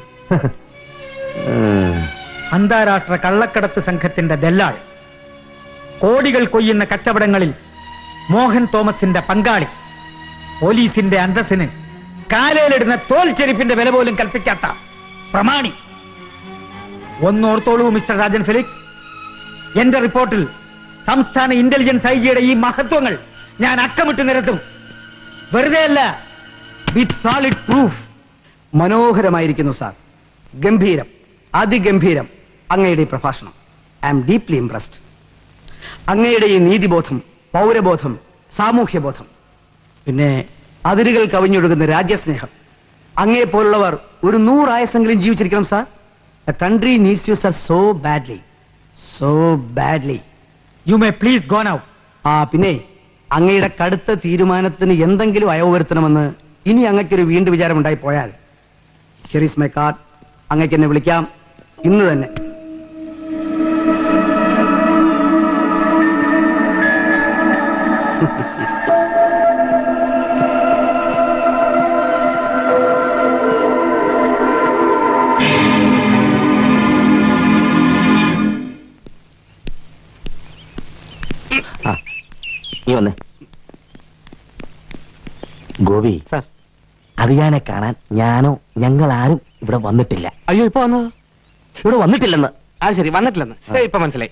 അന്താരാഷ്ട്ര കള്ളക്കടത്ത് സംഘത്തിന്റെ ദല്ലാൾ, കോടികൾ കൊയ്യുന്ന കച്ചവടങ്ങളിൽ മോഹൻ തോമസിന്റെ പങ്കാളി, പോലീസിന്റെ അന്തസ്സിന് കാലയിലിടുന്ന തോൽ ചെരുപ്പിന്റെ വില പോലും കൽപ്പിക്കാത്ത പ്രമാണി. ഒന്നോർത്തോളൂ മിസ്റ്റർ രാജൻ ഫെലിക്സ്, എന്റെ റിപ്പോർട്ടിൽ സംസ്ഥാന ഇന്റലിജൻസ് ഐജിയുടെ ഈ മഹത്വങ്ങൾ ഞാൻ അക്കമിട്ട് നിരത്തും. വെറുതെയല്ല, വിത്ത് സോളിഡ് പ്രൂഫ്. മനോഹരമായിരിക്കുന്നു സാർ. ഗംഭീരം, അതിഗംഭീരം അങ്ങയുടെ ഈ പ്രഭാഷണം. I am deeply impressed. അങ്ങയുടെ ഈ നീതിബോധം, പൗരബോധം, സാമൂഹ്യബോധം, പിന്നെ അതിരുകൾ കവിഞ്ഞൊഴുകുന്ന രാജ്യസ്നേഹം, അങ്ങയെപ്പോലുള്ളവർ ഒരു 100 ആയസെങ്കിലും ജീവിച്ചിരിക്കണം sir. The country needs you sir so badly, so badly. You may please go now. പിന്നെ അങ്ങയുടെ കടുത്ത തീരുമാനത്തിന് എന്തെങ്കിലും അയവ് വരുത്തണമെന്ന് ഇനി അങ്ങയ്ക്കൊരു വീണ്ടും വിചാരമുണ്ടായി പോയാൽ, ഹിയർ ഈസ് മൈ കാർഡ്. അങ്ങയ്ക്ക് എന്നെ വിളിക്കാം ഇന്ന് തന്നെ. നീ വന്നേ. ഗോപി സാർ, അറിയാനെ കാണാൻ ഞാനോ ഞങ്ങളാരും ഇവിടെ വന്നിട്ടില്ല. അയ്യോ, ഇപ്പൊ വന്നത് ഇവിടെ വന്നിട്ടില്ലെന്ന്. ആ ശരി, വന്നിട്ടില്ലെന്ന് ഇപ്പൊ മനസ്സിലായി.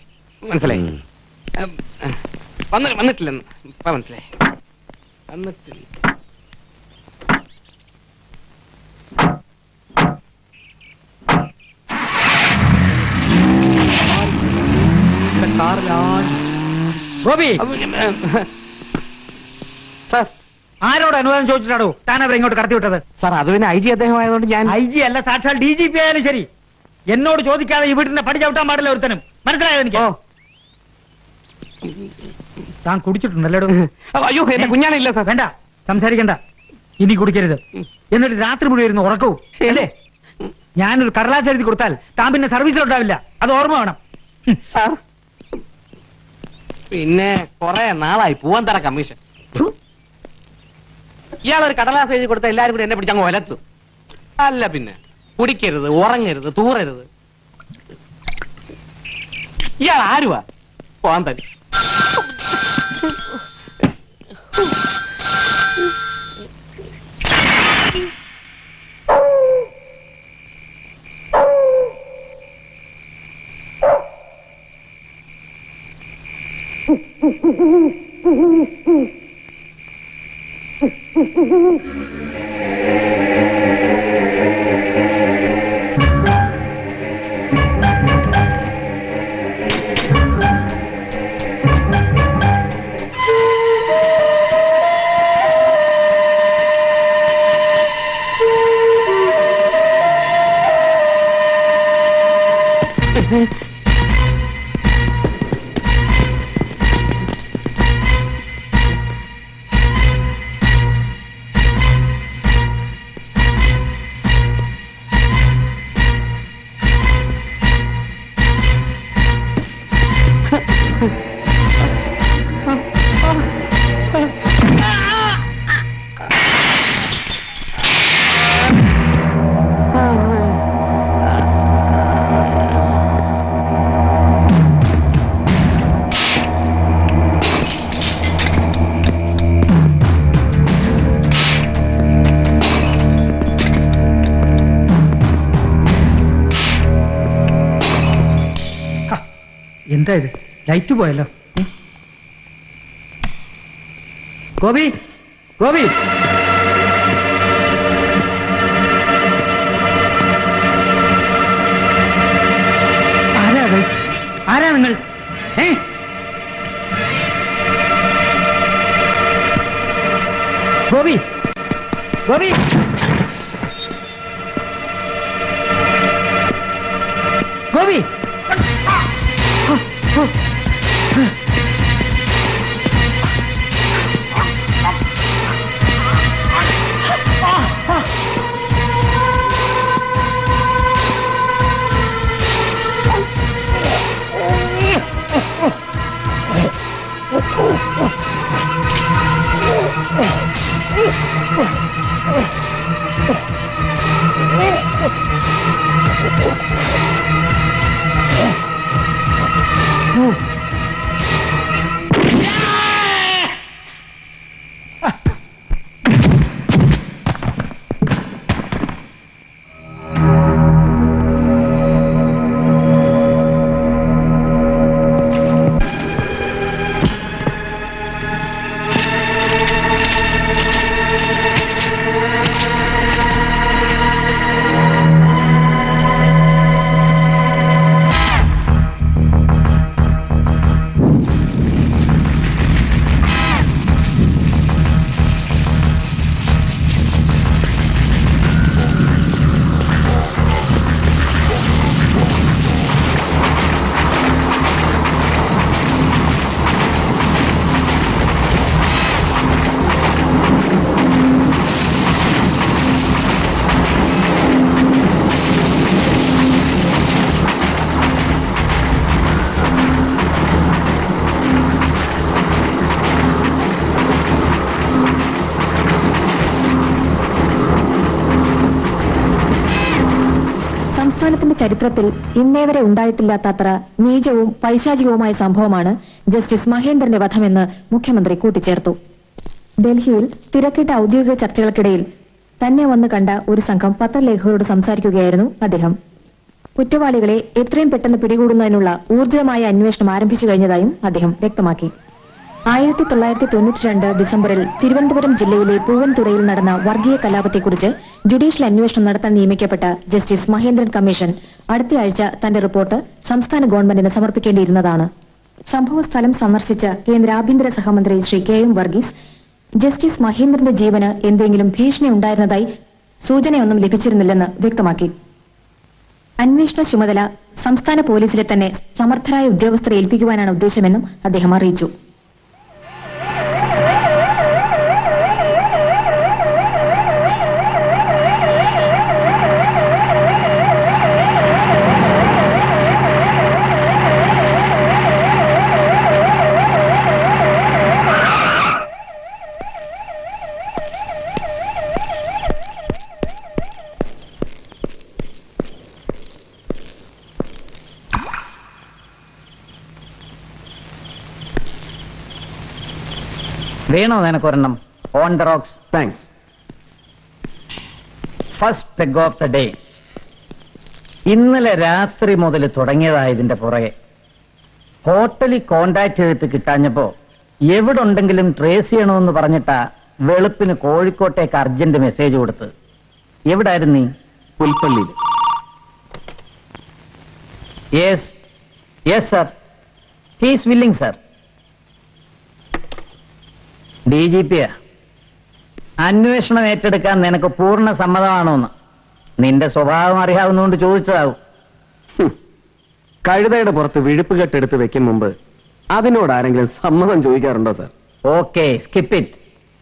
വന്നിട്ടില്ലെന്ന് ഇപ്പൊ മനസ്സിലായി. വന്നിട്ടില്ല. ഗോപി സാർ, ആരോട് അനുവാദം ചോദിച്ചിട്ടാണോ താൻ അവരെ ഇങ്ങോട്ട് കടത്തിവിട്ടത്? സാർ, അത് പിന്നെ IG അദ്ദേഹം ആയതുകൊണ്ട് ഞാൻ. IG അല്ല, സാക്ഷാൽ DGP ആയാലും ശരി, എന്നോട് ചോദിക്കാതെ ഈ വീട്ടിനെ പടി ചവിട്ടാൻ പാടില്ല ഒരുത്തനും. മനസ്സിലായോ എനിക്ക്? താൻ കുടിച്ചിട്ടുണ്ടല്ലോ. അയ്യോ, എന്റെ കുഞ്ഞാണില്ല സാർ. വേണ്ട, സംസാരിക്കണ്ട. ഇനി കുടിക്കരുത്. എന്നിട്ട് രാത്രി മുഴുവൻ ഇരുന്ന് ഉറക്കവും അല്ലേ? ഞാനൊരു കടലാസ് എഴുതി കൊടുത്താൽ താൻ പിന്നെ സർവീസിലുണ്ടാവില്ല. അത് ഓർമ്മ വേണം. സാർ, പിന്നെ കുറെ നാളായി പൂവന്തറ കമ്മീഷൻ. ഇയാളൊരു കടലാസ് എഴുതി കൊടുത്താൽ എല്ലാരും കൂടി എന്നെ പിടിച്ചങ്ങ് ഒലത്തും. അല്ല പിന്നെ കുടിക്കരുത്, ഉറങ്ങരുത്, തൂറരുത്. ഇയാൾ ആരുവാ? പോവാൻ തന്നെ. എന്താ ഇത്? ലൈറ്റ് പോയല്ലോ. ഗോപി, ഗോപി, ആരാ നിങ്ങൾ? ഗോപി, ഗോപി, ഗോപി, സംസ്ഥാനത്തിന്റെ ചരിത്രത്തിൽ ഇന്നേവരെ ഉണ്ടായിട്ടില്ലാത്തത്ര നീചവും പൈശാചികവുമായ സംഭവമാണ് ജസ്റ്റിസ് മഹേന്ദ്രന്റെ വധമെന്ന് മുഖ്യമന്ത്രി കൂട്ടിച്ചേർത്തു. ഡൽഹിയിൽ തിരക്കിട്ട ഔദ്യോഗിക ചർച്ചകൾക്കിടയിൽ തന്നെ വന്ന് കണ്ട ഒരു സംഘം പത്രലേഖകരോട് സംസാരിക്കുകയായിരുന്നു അദ്ദേഹം. കുറ്റവാളികളെ എത്രയും പെട്ടെന്ന് പിടികൂടുന്നതിനുള്ള ഊർജിതമായ അന്വേഷണം ആരംഭിച്ചു കഴിഞ്ഞതായും അദ്ദേഹം വ്യക്തമാക്കി. 1992 ഡിസംബറിൽ തിരുവനന്തപുരം ജില്ലയിലെ പൂവൻതുറയിൽ നടന്ന വർഗീയ കലാപത്തെക്കുറിച്ച് ജുഡീഷ്യൽ അന്വേഷണം നടത്താൻ നിയമിക്കപ്പെട്ട ജസ്റ്റിസ് മഹേന്ദ്രൻ കമ്മീഷൻ അടുത്തയാഴ്ച തന്റെ റിപ്പോർട്ട് സംസ്ഥാന ഗവൺമെന്റിന് സമർപ്പിക്കേണ്ടിയിരുന്നതാണ്. സംഭവസ്ഥലം സന്ദർശിച്ച കേന്ദ്ര ആഭ്യന്തര സഹമന്ത്രി ശ്രീ കെ.എം. വർഗീസ് ജസ്റ്റിസ് മഹേന്ദ്രന്റെ ജീവന് എന്തെങ്കിലും ഭീഷണി ഉണ്ടായിരുന്നതായി സൂചനയൊന്നും ലഭിച്ചിരുന്നില്ലെന്ന് വ്യക്തമാക്കി. അന്വേഷണ ചുമതല സംസ്ഥാന പോലീസിലെ തന്നെ സമർത്ഥരായ ഉദ്യോഗസ്ഥരെ ഏൽപ്പിക്കുവാനാണ് ഉദ്ദേശമെന്നും അദ്ദേഹം അറിയിച്ചു. വേണോ നിനക്കൊരെണ്ണം? On the rocks. Thanks. First peg of the day. ഇന്നലെ രാത്രി മുതൽ തുടങ്ങിയതായതിന്റെ പുറകെ ഹോട്ടലിൽ കോണ്ടാക്ട് ചെയ്തിട്ട് കിട്ടാഞ്ഞപ്പോ എവിടെ ഉണ്ടെങ്കിലും ട്രേസ് ചെയ്യണമെന്ന് പറഞ്ഞിട്ടാ വെളുപ്പിന് കോഴിക്കോട്ടേക്ക് അർജന്റ് മെസ്സേജ് കൊടുത്ത്. എവിടായിരുന്നു നീ? പുൽപ്പള്ളിയിൽ. Yes yes sir, he's willing sir. DGP അന്വേഷണം ഏറ്റെടുക്കാൻ നിനക്ക് പൂർണ്ണ സമ്മതമാണോന്ന്? നിന്റെ സ്വഭാവം അറിയാവുന്നതുകൊണ്ട് ചോദിച്ചതാവും. കഴുതയുടെ പുറത്ത് വിഴുപ്പ് കെട്ടെടുത്ത് വെക്കും മുമ്പ് അതിനോട് ആരെങ്കിലും സമ്മതം ചോദിക്കാറുണ്ടോ സാർ? Okay, skip it.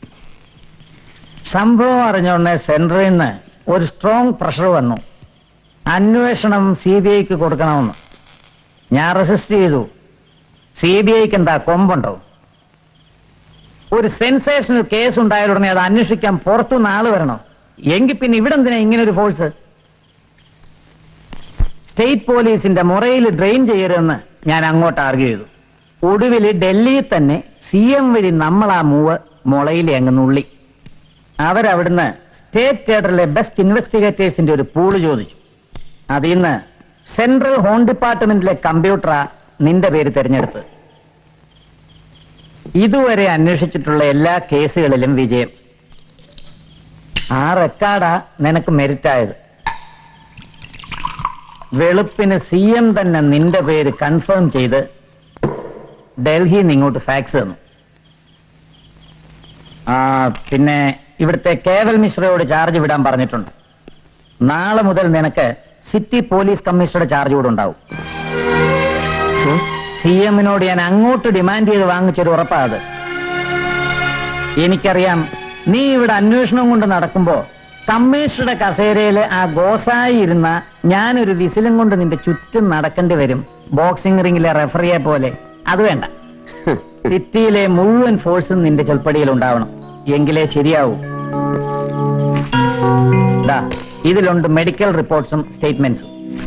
സംഭവം അറിഞ്ഞോണ്ട് സെൻട്രൽ നിന്ന് ഒരു സ്ട്രോങ് പ്രഷർ വന്നു. അന്വേഷണം CBIക്ക് കൊടുക്കണമെന്ന്. ഞാൻ റെസിസ്റ്റ് ചെയ്തു. CBIക്ക് എന്താ കൊമ്പുണ്ടോ? ഒരു സെൻസേഷണൽ കേസ് ഉണ്ടായാലുടനെ അത് അന്വേഷിക്കാൻ പുറത്തുനിന്ന് ആള് വരണോ? എങ്കിൽ പിന്നെ ഇവിടെ എന്തിനാ ഇങ്ങനെ ഒരു ഫോഴ്സ്? സ്റ്റേറ്റ് പോലീസിന്റെ മുറയിൽ ഡ്രെയിൻ ചെയ്യരുതെന്ന് ഞാൻ അങ്ങോട്ട് ആർഗ്യൂ ചെയ്തു. ഒടുവിൽ ഡൽഹിയിൽ തന്നെ CM വഴി നമ്മൾ ആ മൂവ് മുളയിൽ അങ്ങ് നുള്ളി. അവരവിടുന്ന് സ്റ്റേറ്റ് കേഡറിലെ ബെസ്റ്റ് ഇൻവെസ്റ്റിഗേറ്റേഴ്സിന്റെ ഒരു പൂള് ചോദിച്ചു. അതിൽ നിന്ന് സെൻട്രൽ ഹോം ഡിപ്പാർട്ട്മെന്റിലെ കമ്പ്യൂട്ടറാ നിന്റെ പേര് തിരഞ്ഞെടുത്ത്. ഇതുവരെ അന്വേഷിച്ചിട്ടുള്ള എല്ലാ കേസുകളിലും വിജയം. ആ റെക്കോർഡാ നിനക്ക് മെരിറ്റായത്. വെളുപ്പിന് CM തന്നെ നിന്റെ പേര് കൺഫേം ചെയ്ത് ഡൽഹിയിൽ നിന്ന് ഇങ്ങോട്ട് ഫാക്സ് തന്നു. പിന്നെ ഇവിടുത്തെ കേവൽ മിശ്രയോട് ചാർജ് വിടാൻ പറഞ്ഞിട്ടുണ്ട്. നാളെ മുതൽ നിനക്ക് സിറ്റി പോലീസ് കമ്മീഷണറുടെ ചാർജ് കൂടെ ഉണ്ടാവും. CMനോട് ഞാൻ അങ്ങോട്ട് ഡിമാൻഡ് ചെയ്ത് വാങ്ങിച്ചൊരു ഉറപ്പാത്. എനിക്കറിയാം നീ ഇവിടെ അന്വേഷണം കൊണ്ട് നടക്കുമ്പോ കമ്മീഷണറുടെ കസേരയില് ആ ഗോസായി ഇരുന്ന ഞാനൊരു വിസിലും കൊണ്ട് നിന്റെ ചുറ്റും നടക്കേണ്ടി വരും, ബോക്സിംഗ് റിംഗിലെ റെഫറിയെ പോലെ. അത് വേണ്ട. സിറ്റിയിലെ മുഴുവൻ ഫോഴ്സും നിന്റെ ചൊൽപ്പടിയിൽ ഉണ്ടാവണം, എങ്കിലേ ശരിയാവൂ. ഇതിലുണ്ട് മെഡിക്കൽ റിപ്പോർട്ട്സും സ്റ്റേറ്റ്മെന്റ്സും.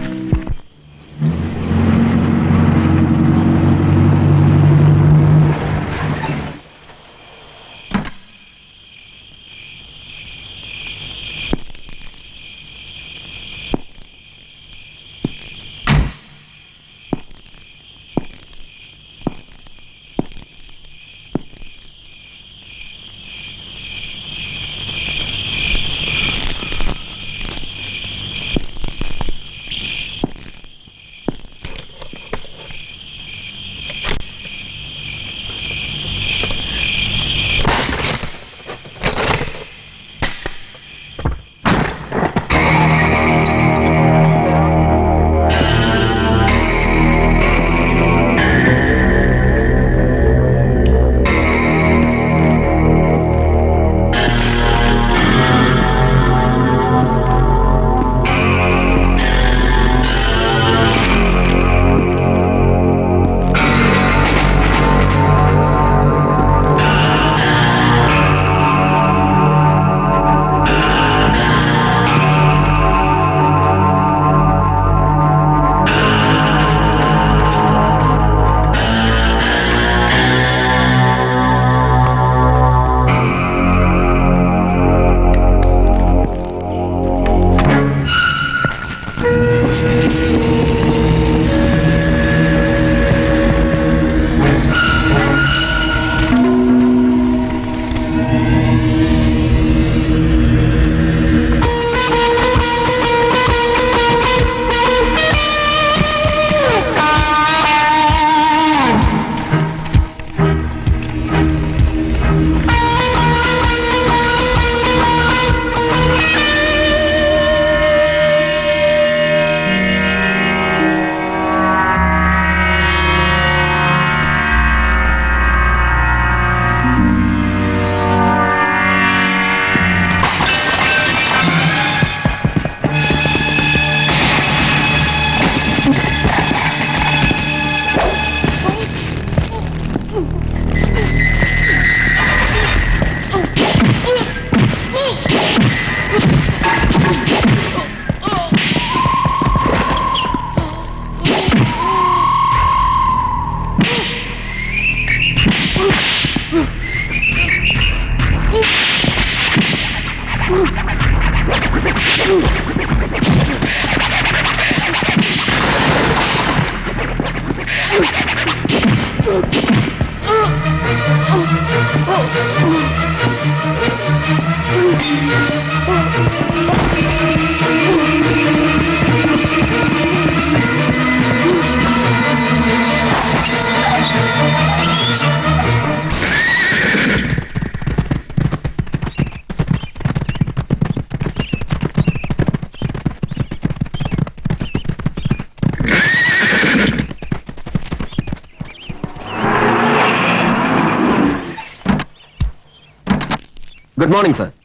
Good morning sir.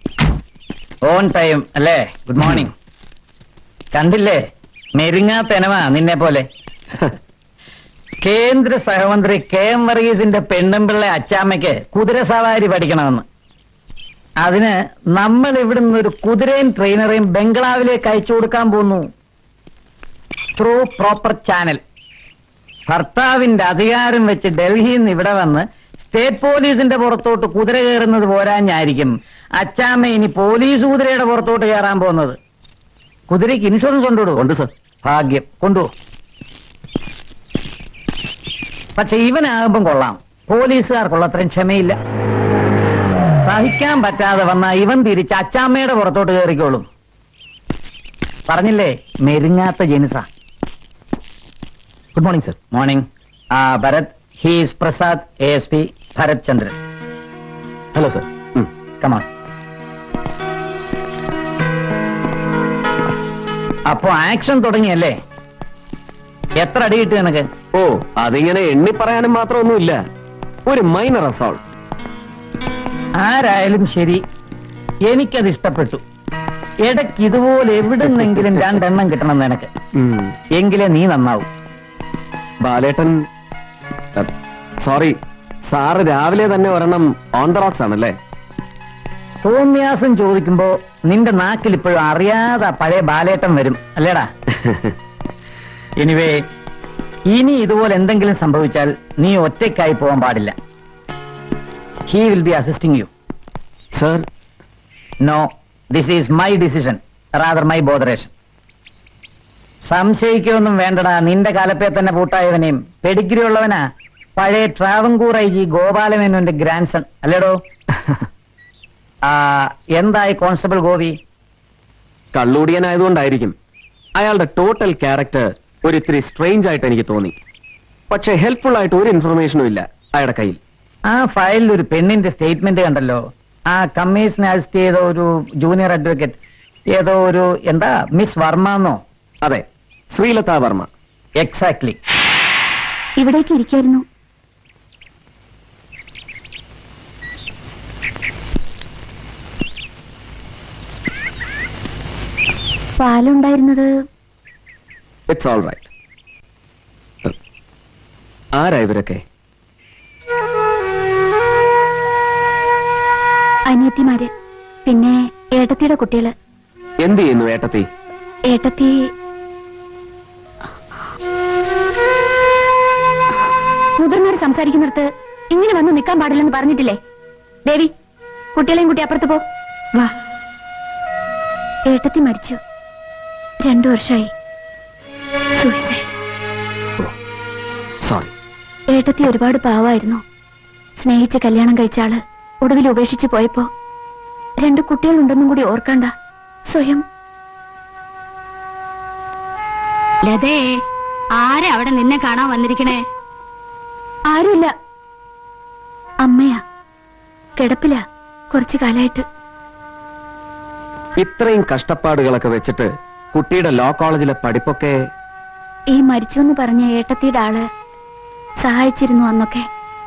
On time അല്ലേ? Good morning. കണ്ടില്ലേ മെരുങ്ങാത്തെനവാ നിന്നെ പോലെ. കേന്ദ്ര സഹമന്ത്രി KM വർഗീസിന്റെ പെണ്ണുമ്പിള്ള അച്ചാമ്മയ്ക്ക് കുതിര സവാരി പഠിക്കണമെന്ന്. അതിന് നമ്മൾ ഇവിടുന്ന് ഒരു കുതിരയും ട്രെയിനറേയും ബംഗ്ലാവിലേക്ക് അയച്ചു കൊടുക്കാൻ പോകുന്നു. Through proper channel. ഭർത്താവിന്റെ അധികാരം വെച്ച് ഡൽഹിയിൽ നിന്ന് ഇവിടെ വന്ന് സ്റ്റേറ്റ് പോലീസിന്റെ പുറത്തോട്ട് കുതിര കയറുന്നത് പോരാഞ്ഞായിരിക്കും അച്ചാമ്മ ഇനി പോലീസ് കുതിരയുടെ പുറത്തോട്ട് കയറാൻ പോകുന്നത്. കുതിരയ്ക്ക് ഇൻഷുറൻസ് കൊണ്ടുവിടും. ഉണ്ട് സർ. ഭാഗ്യം, കൊണ്ടുപോകും. പക്ഷെ ഇവനാകുമ്പം കൊള്ളാം, പോലീസുകാർക്കുള്ള അത്രയും ക്ഷമയില്ല. സഹിക്കാൻ പറ്റാതെ വന്ന ഇവൻ തിരിച്ച് അച്ചാമ്മയുടെ പുറത്തോട്ട് കയറിക്കോളും. പറഞ്ഞില്ലേ മെരുങ്ങാത്ത ജനിസ. Good morning sir. Morning. Bharath, he is Prasad, ASP, Bharathchandran. Hello sir. Come on. അപ്പോ ആക്ഷൻ തുടങ്ങിയല്ലേ? എത്ര അടി കിട്ടി നിനക്ക്? ഓ, അതിങ്ങനെ എണ്ണി പറയാനും മാത്രമൊന്നുമില്ല. ഒരു മൈനർ അസോൾട്ട്. ആരായാലും ശരി, എനിക്കത് ഇഷ്ടപ്പെട്ടു. ഇടയ്ക്ക് ഇതുപോലെ എവിടുന്നെങ്കിലും 2 എണ്ണം കിട്ടണം നിനക്ക്, എങ്കിലേ നീ നന്നാവും. ബാലേട്ടൻ, സോറി, സാറ് രാവിലെ തന്നെ ഒരെണ്ണം ഓൺ ദ റോക്സ് ആണല്ലേ? തോന്നിയാസം ചോദിക്കുമ്പോ നിന്റെ നാക്കിൽ ഇപ്പോഴും അറിയാതെ പഴയ ബാലേട്ടം വരും അല്ലേടാ? എനിവേ, ഇനി ഇതുപോലെ എന്തെങ്കിലും സംഭവിച്ചാൽ നീ ഒറ്റയ്ക്കായി പോകാൻ പാടില്ല. He will be assisting you. Sir, no, this is my decision, rather my botheration. സംശയിക്കൊന്നും വേണ്ടടാ, നിന്റെ കാലപ്പേ തന്നെ പൂട്ടായവനെയും പെഡിഗ്രി ഉള്ളവനാ. പഴയ ട്രാവൻകൂർ IG ഗോപാലമേനോന്റെ ഗ്രാൻഡ് സൺ അല്ലേടോ? എന്തായി കോൺസ്റ്റബിൾ ഗോപി? കള്ളൂടിയനായതുകൊണ്ടായിരിക്കും അയാളുടെ ടോട്ടൽ ക്യാരക്ടർ ഒരിത്തിരി സ്ട്രേഞ്ച് ആയിട്ട് എനിക്ക് തോന്നി. പക്ഷെ ഹെൽപ്ഫുൾ ആയിട്ട് ഒരു ഇൻഫർമേഷനും ഇല്ല അയാളുടെ കയ്യിൽ. ആ ഫയലിൽ ഒരു പെണ്ണിന്റെ സ്റ്റേറ്റ്മെന്റ് കണ്ടല്ലോ. ആ കമ്മീഷൻ അസിസ്റ്റ് ചെയ്ത ഒരു ജൂനിയർ അഡ്വക്കേറ്റ്, ഏതോ ഒരു എന്താ മിസ് വർമ്മ എന്നോ? അതെ, ശ്രീലത വർമ്മ. എക്സാക്ട്ലി. ഇവിടേക്ക് ഇരിക്കായിരുന്നു. പാലുണ്ടായിരുന്നത്. It's all right. ആരാ ഇവരൊക്കെ? അനിയത്തിമാര്, പിന്നെ ഏട്ടത്തിയുടെ കുട്ടികള്. എന്ത് ചെയ്യുന്നു ഏട്ടത്തി? ഏട്ടത്തി മുതിർന്നവർ സംസാരിക്കുന്നിടത്ത് ഇങ്ങനെ വന്ന് നിൽക്കാൻ പാടില്ലെന്ന് പറഞ്ഞിട്ടില്ലേ? ദേവി, കുട്ടികളെയും കുട്ടി അപ്പുറത്ത് പോ. വാ. ഏട്ടത്തി മരിച്ചു. 2 വർഷമായി. സൂയിസൈഡ്. സോറി. ഏട്ടത്തി ഒരുപാട് പാവായിരുന്നു. സ്നേഹിച്ച് കല്യാണം കഴിച്ച ആള് ഒടുവിൽ ഉപേക്ഷിച്ചു പോയപ്പോ 2 കുട്ടികളുണ്ടെന്നും കൂടി ഓർക്കണ്ട. സ്വയം. ലതേ, ആരാ അവിടെ നിന്നെ കാണാൻ വന്നിരിക്കണേ? ആരുമില്ല. അമ്മയാ. കിടപ്പില കുറച്ചു കാലായിട്ട്. ഇത്രയും കഷ്ടപ്പാടുകളൊക്കെ വെച്ചിട്ട് കുട്ടിയുടെ ലോ കോളേജിലെ പഠിപ്പൊക്കെ? ഈ മരിച്ചു എന്ന് പറഞ്ഞ ഏട്ടത്തിയുടെ ആള് സഹായിച്ചിരുന്നു അന്നൊക്കെ.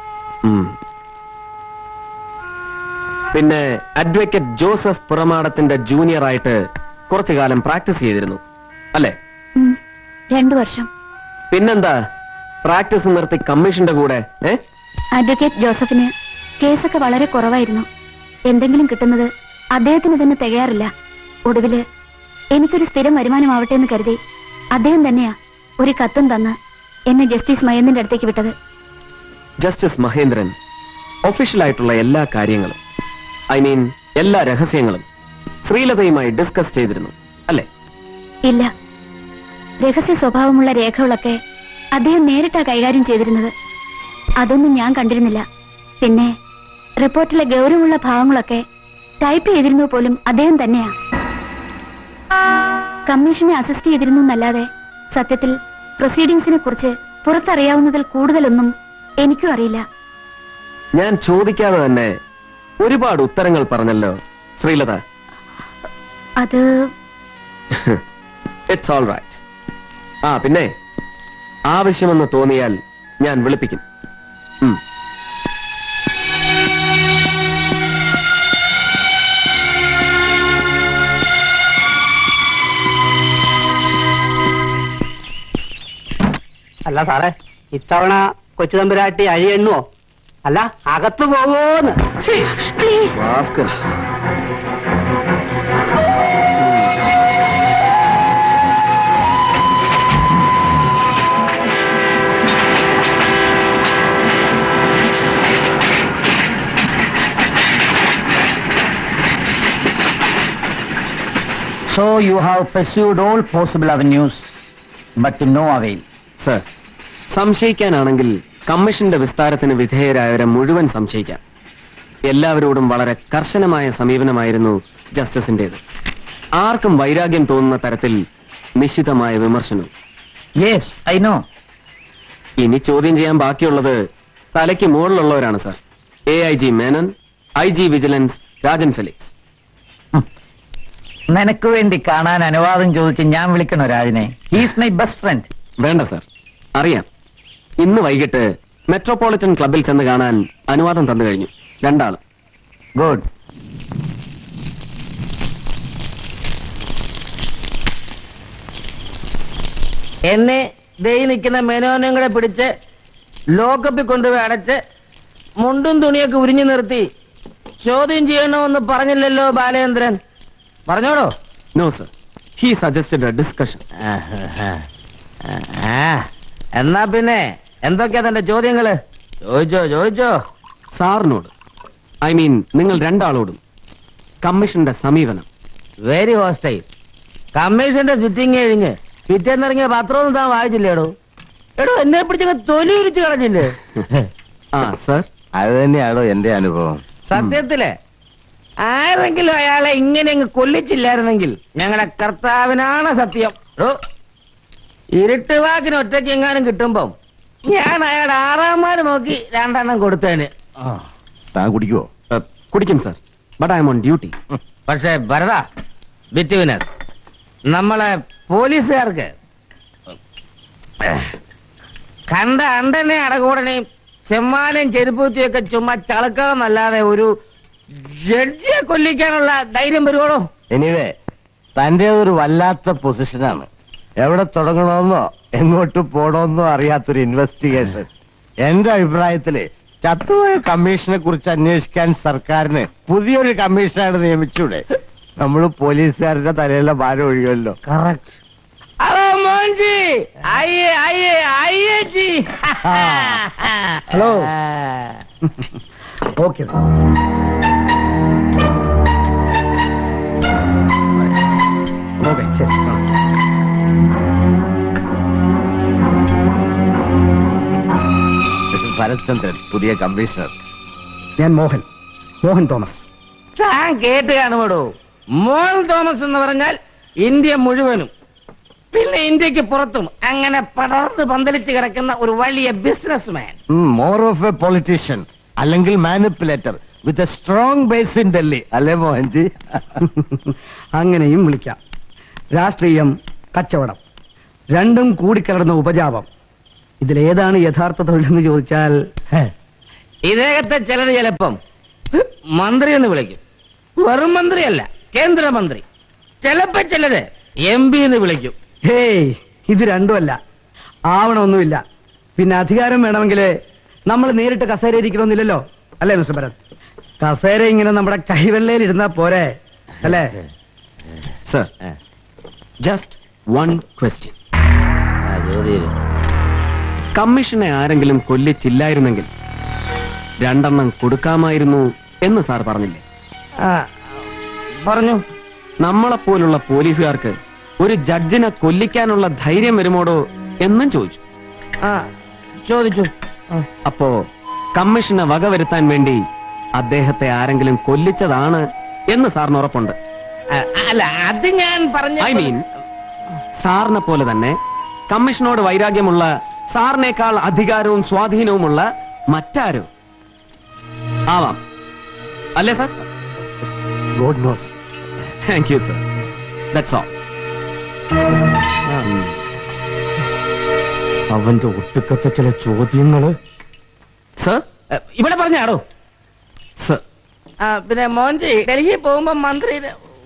പിന്നെ അഡ്വക്കേറ്റ് ജോസഫ് പുറമാടത്തിന്റെ ജൂനിയർ ആയിട്ട് കുറച്ചു കാലം പ്രാക്ടീസ് ചെയ്തിരുന്നു അല്ലേ? 2 വർഷം. പിന്നെന്താ പ്രാക്ടീസ് നിർത്തി കമ്മീഷന്റെ കൂടെ? അഡ്വക്കേറ്റ് ജോസഫിന് കേസൊക്കെ വളരെ കുറവായിരുന്നു. എന്തെങ്കിലും കിട്ടുന്നത് അദ്ദേഹത്തിന് തന്നെ തികയാറില്ല. ഒടുവില് എനിക്കൊരു സ്ഥിരം വരുമാനമാവട്ടെ എന്ന് കരുതി അദ്ദേഹം തന്നെയാ ഒരു കത്തും തന്ന് എന്നെ ജസ്റ്റിസ് മഹേന്ദ്രന്റെ അടുത്തേക്ക് വിട്ടത്. ജസ്റ്റിസ് മഹേന്ദ്രൻ ഒഫീഷ്യലായിട്ടുള്ള എല്ലാ കാര്യങ്ങളും, ഐ മീൻ എല്ലാ രഹസ്യങ്ങളും ശ്രീലതയുമായി ഡിസ്കസ് ചെയ്തിരുന്നു അല്ലേ? ഇല്ല, രഹസ്യ സ്വഭാവമുള്ള രേഖകളൊക്കെ അദ്ദേഹം നേരിട്ടാ കൈകാര്യം ചെയ്തിരുന്നത്. അതൊന്നും ഞാൻ കണ്ടിരുന്നില്ല. പിന്നെ റിപ്പോർട്ടിലെ ഗൗരവമുള്ള ഭാഗങ്ങളൊക്കെ ടൈപ്പ് ചെയ്തിരുന്നു പോലും അദ്ദേഹം തന്നെയാ. കമ്മീഷനെ അസിസ്റ്റ് ചെയ്തിരുന്നു എന്നല്ലാതെ സത്യത്തിൽ പ്രൊസീഡിങ്സിനെ കുറിച്ച് പുറത്തറിയാവുന്നതിൽ കൂടുതലൊന്നും എനിക്കും അറിയില്ല. ഞാൻ ചോദിക്കാതെ തന്നെ ഒരുപാട് ഉത്തരങ്ങൾ പറഞ്ഞല്ലോ ശ്രീലത. അത് ഇറ്റ്സ് ഓൾ റൈറ്റ്. പിന്നെ ആവശ്യമെന്ന് തോന്നിയാൽ ഞാൻ വിളിപ്പിക്കും. അല്ല സാറേ, ഇത്തവണ കൊച്ചു തമ്പുരാട്ടി അഴിയെണ്ണുവോ? അല്ല, അകത്ത് പോവോന്ന്? So you have pursued all possible avenues, but to no avail. Sir, സംശയിക്കാനാണെങ്കിൽ കമ്മീഷന്റെ വിസ്താരത്തിന് വിധേയരായവരെ മുഴുവൻ സംശയിക്കാം. എല്ലാവരോടും വളരെ കർശനമായ സമീപനമായിരുന്നു ജസ്റ്റിസിന്റേത്. ആർക്കും വൈരാഗ്യം തോന്നുന്ന തരത്തിൽ നിശ്ചിതമായ വിമർശനം. Yes, I know. ഇനി ചോദ്യം ചെയ്യാൻ ബാക്കിയുള്ളത് തലയ്ക്ക് മുകളിലുള്ളവരാണ് sir. A.I.G Menon, I.G Vigilance, Rajan Felix. നിനക്ക് വേണ്ടി കാണാൻ അനുവാദം ചോദിച്ച് ഞാൻ വിളിക്കണോ രാജനെ? He's my best friend. വേണ്ട സർ, അറിയാം. ഇന്ന് വൈകിട്ട് മെട്രോപൊളിറ്റൻ ക്ലബിൽ ചെന്ന് കാണാൻ അനുവാദം തന്നു കഴിഞ്ഞു 2 ആള്. ഗുഡ്. എന്നെ ദേ നിൽക്കുന്ന മെനോനും കൂടെ പിടിച്ച് ലോക്കപ്പിൽ കൊണ്ടുപോയി അടച്ച് മുണ്ടും തുണിയൊക്കെ ഉരിഞ്ഞു നിർത്തി ചോദ്യം ചെയ്യണമെന്ന് പറഞ്ഞില്ലല്ലോ ബാലേന്ദ്രൻ? പറഞ്ഞോടോ. No sir, he suggested a discussion. എന്നാ പിന്നെ എന്തൊക്കെയാ തന്റെ ചോദ്യങ്ങള്? ചോദിച്ചോ. സാറിനോട്, ഐ മീൻ നിങ്ങൾ രണ്ടാളോടും കമ്മീഷന്റെ സമീപനം. Very hostile. കമ്മീഷന്റെ സിറ്റിംഗ് കഴിഞ്ഞ് പിറ്റേന്നിറങ്ങിയ പത്രമൊന്നും താൻ വായിച്ചില്ലേടോ? എടോ, എന്നെ പിടിച്ചങ്ങ് തൊലി ഉരിച്ചു കളഞ്ഞില്ലേ? ആ സർ, അത് തന്നെയാണോ എന്റെ അനുഭവം. സത്യത്തില് ആരെങ്കിലും അയാളെ ഇങ്ങനെ അങ്ങ് കൊല്ലിച്ചില്ലായിരുന്നെങ്കിൽ ഞങ്ങളുടെ കർത്താവിനാണ് സത്യം. ഇരുട്ടുവാക്കിന് ഒറ്റയ്ക്ക് എങ്ങാനും കിട്ടുമ്പം ഞാൻ അയാളുടെ 6-ാം നോക്കി 2 കൊടുത്തേന്. താൻ കുടിക്കുവോ? കുടിക്കും sir, but I'm on duty. പക്ഷേ ഭരത, ബിറ്റ്വീനസ് നമ്മളെ പോലീസുകാർക്ക് കണ്ട അണ്ടനെ അടകൂടനെയും ചെമ്മാനെയും ചെരുപ്പൂത്തിയൊക്കെ ചുമ്മാ ചളക്കാന്നല്ലാതെ ഒരു ജഡ്ജിയെ കൊല്ലിക്കാനുള്ള ധൈര്യം വരുവോളോ? എനിവേ, തന്റെ ഒരു വല്ലാത്ത പൊസിഷനാണ്. എവിടെ തുടങ്ങണമെന്നോ എങ്ങോട്ട് പോണമെന്നോ അറിയാത്തൊരു ഇൻവെസ്റ്റിഗേഷൻ. എന്റെ അഭിപ്രായത്തില് ചത്തുപോയ കമ്മീഷനെ കുറിച്ച് അന്വേഷിക്കാൻ സർക്കാരിന് പുതിയൊരു കമ്മീഷനാണ് നിയമിച്ചൂടെ? നമ്മള് പോലീസുകാരുടെ തലയിലുള്ള ഭാരം ഒഴിയുമല്ലോ. Correct. Hello Mohanji, hello. Okay, okay, ശരി. ഭരത്ചന്ദ്രൻ, പുതിയ കമ്മീഷണർ. ഞാൻ മോഹൻ തോമസ്. താൻ കേട്ട് കാണുമോടോ? മോഹൻ തോമസ് എന്ന് പറഞ്ഞാൽ ഇന്ത്യ മുഴുവനും, പിന്നെ ഇന്ത്യക്ക് പുറത്തും അങ്ങനെ പടർന്ന് പന്തലിച്ച് കിടക്കുന്ന ഒരു വലിയ businessman. More of a politician, അല്ലെങ്കിൽ manipulator with a strong base in Delhi, അല്ലേ മോഹൻജി? അങ്ങനെയും വിളിക്കാം. രാഷ്ട്രീയം, കച്ചവടം രണ്ടും കൂടിക്കലർന്ന ഉപജാപം. ഇതിലേതാണ് യഥാർത്ഥ തൊഴിലെന്ന് ചോദിച്ചാൽ, ഇദ്ദേഹത്തെ ചിലർ ചിലപ്പം മന്ത്രി എന്ന് വിളിക്കും. വെറും മന്ത്രിയല്ല, കേന്ദ്രമന്ത്രി. ചിലപ്പോ ചിലര് MP എന്ന് വിളിക്കും. ഹേയ്, ഇത് രണ്ടുമല്ല, ആവണമൊന്നുമില്ല. പിന്നെ അധികാരം വേണമെങ്കിൽ നമ്മൾ നേരിട്ട് കസേര ഇരിക്കണമെന്നില്ലല്ലോ, അല്ലേ മിസ്റ്റർ ഭരത്? കസേര ഇങ്ങനെ നമ്മുടെ കൈവെള്ളയിൽ ഇരുന്നാ പോരെ, അല്ലേ? Sir, just one question. കമ്മീഷനെ ആരെങ്കിലും കൊല്ലിച്ചില്ലായിരുന്നെങ്കിൽ 2 കൊടുക്കാമായിരുന്നു എന്ന് സാർ പറഞ്ഞില്ലേ? പറഞ്ഞു. നമ്മളെപ്പോലുള്ള പോലീസുകാർക്ക് ഒരു ജഡ്ജിനെ കൊല്ലിക്കാനുള്ള ധൈര്യം വരുമോടോ എന്നും ചോദിച്ചു. ചോദിച്ചു. അപ്പോ കമ്മീഷനെ വകവരുത്താൻ വേണ്ടി അദ്ദേഹത്തെ ആരെങ്കിലും കൊല്ലിച്ചതാണ് എന്ന് സാറിന് ഉറപ്പുണ്ട്? അല്ല, അത് ഞാൻ പറഞ്ഞു. ഐ മീൻ, സാറിനെ പോലെ തന്നെ കമ്മീഷനോട് വൈരാഗ്യമുള്ള, സാറിനേക്കാൾ അധികാരവും സ്വാധീനവുമുള്ള മറ്റാരോ ആവാം, അല്ലേ sir? God knows. Thank you sir, that's all. അവന്റെ ഒട്ടുക്കത്തെ ചില ചോദ്യങ്ങള് സർ ഇവിടെ പറഞ്ഞാടോ? സർ, പിന്നെ മോൻജി ഡൽഹി പോകുമ്പോ മന്ത്രി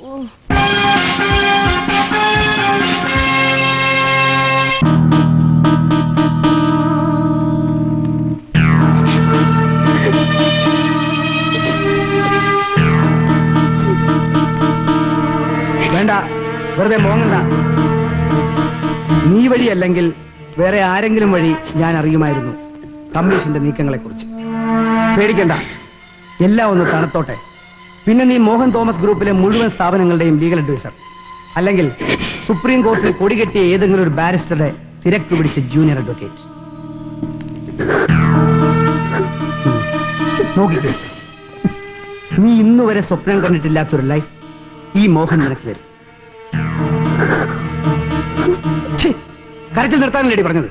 വേണ്ട, വെറുതെ മോങ്ങണ്ട. നീ വഴിയല്ലെങ്കിൽ വേറെ ആരെങ്കിലും വഴി ഞാൻ അറിയുമായിരുന്നു കമ്മീഷന്റെ നീക്കങ്ങളെ കുറിച്ച്. പേടിക്കണ്ട, എല്ലാം ഒന്ന് തണുത്തോട്ടെ. പിന്നെ നീ മോഹൻ തോമസ് ഗ്രൂപ്പിലെ മുഴുവൻ സ്ഥാപനങ്ങളുടെയും ലീഗൽ അഡ്വൈസർ, അല്ലെങ്കിൽ സുപ്രീം കോടതിയിൽ കൊടികെട്ടിയ ഏതെങ്കിലും ഒരു ബാരിസ്റ്ററുടെ തിരക്ക് പിടിച്ച ജൂനിയർ അഡ്വക്കേറ്റ്. നോക്കിക്കോ, നീ ഇന്നുവരെ സ്വപ്നം കണ്ടിട്ടില്ലാത്തൊരു ലൈഫ് ഈ മോഹൻ നിനക്ക് തരും. കരച്ചിൽ നിർത്താനല്ലേടി പറഞ്ഞത്?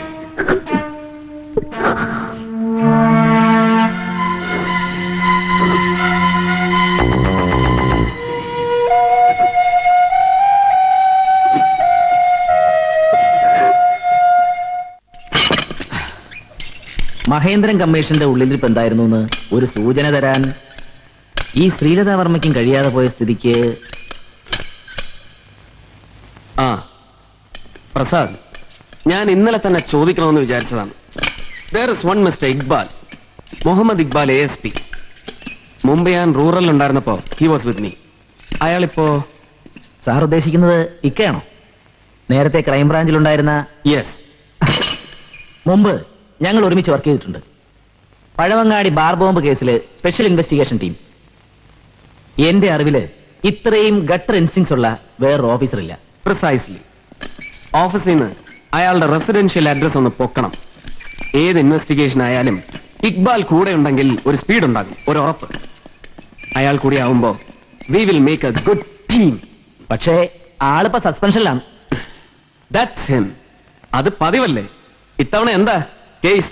മഹേന്ദ്രൻ കമ്മീഷന്റെ ഉള്ളിലിരിപ്പ് എന്തായിരുന്നു എന്ന് ഒരു സൂചന തരാൻ ഈ ശ്രീലതാവർമ്മയ്ക്കും കഴിയാതെ പോയ സ്ഥിതിക്ക്. പ്രസാദ്, ഞാൻ ഇന്നലെ തന്നെ ചോദിക്കണമെന്ന് വിചാരിച്ചതാണ്. There is one Mr. Iqbal. Muhammad Iqbal ASP. മുമ്പ് ഞാൻ റൂറൽ ഉണ്ടായിരുന്നപ്പോ ഹി വാസ് വിത്ത് മീ. അയാളിപ്പോ സാർ ഉദ്ദേശിക്കുന്നത് ഇക്കയാണോ? നേരത്തെ ക്രൈംബ്രാഞ്ചിലുണ്ടായിരുന്ന? യെസ്. മുമ്പ് ഞങ്ങൾ ഒരുമിച്ച് വർക്ക് ചെയ്തിട്ടുണ്ട്. പഴവങ്ങാടി ബാർ ബോംബ് കേസില് സ്പെഷ്യൽ ഇൻവെസ്റ്റിഗേഷൻ ടീം. എന്റെ അറിവില് ഇത്രയും ഗട്ടർ ഇൻസ്റ്റിങ്സ് ഉള്ള വേറൊരു ഓഫീസർ ഇല്ല. പ്രിസൈസ്ലി. ഓഫീസിൽ നിന്ന് അയാളുടെ റെസിഡൻഷ്യൽ അഡ്രസ് ഒന്ന് പൊക്കണം. ഏത് ഇൻവെസ്റ്റിഗേഷൻ ആയാലും ഇക്ബാൽ കൂടെ ഉണ്ടെങ്കിൽ ഒരു സ്പീഡ് ഉണ്ടാകും, ഒരു ഉറപ്പ്. അയാൾ കൂടി ആവുമ്പോ we will make a good team. പക്ഷേ ആളിപ്പോ സസ്പെൻഷനിലാണ്. That's him. അത് പതിവല്ലേ. ഇത്തവണ എന്താ കേസ്?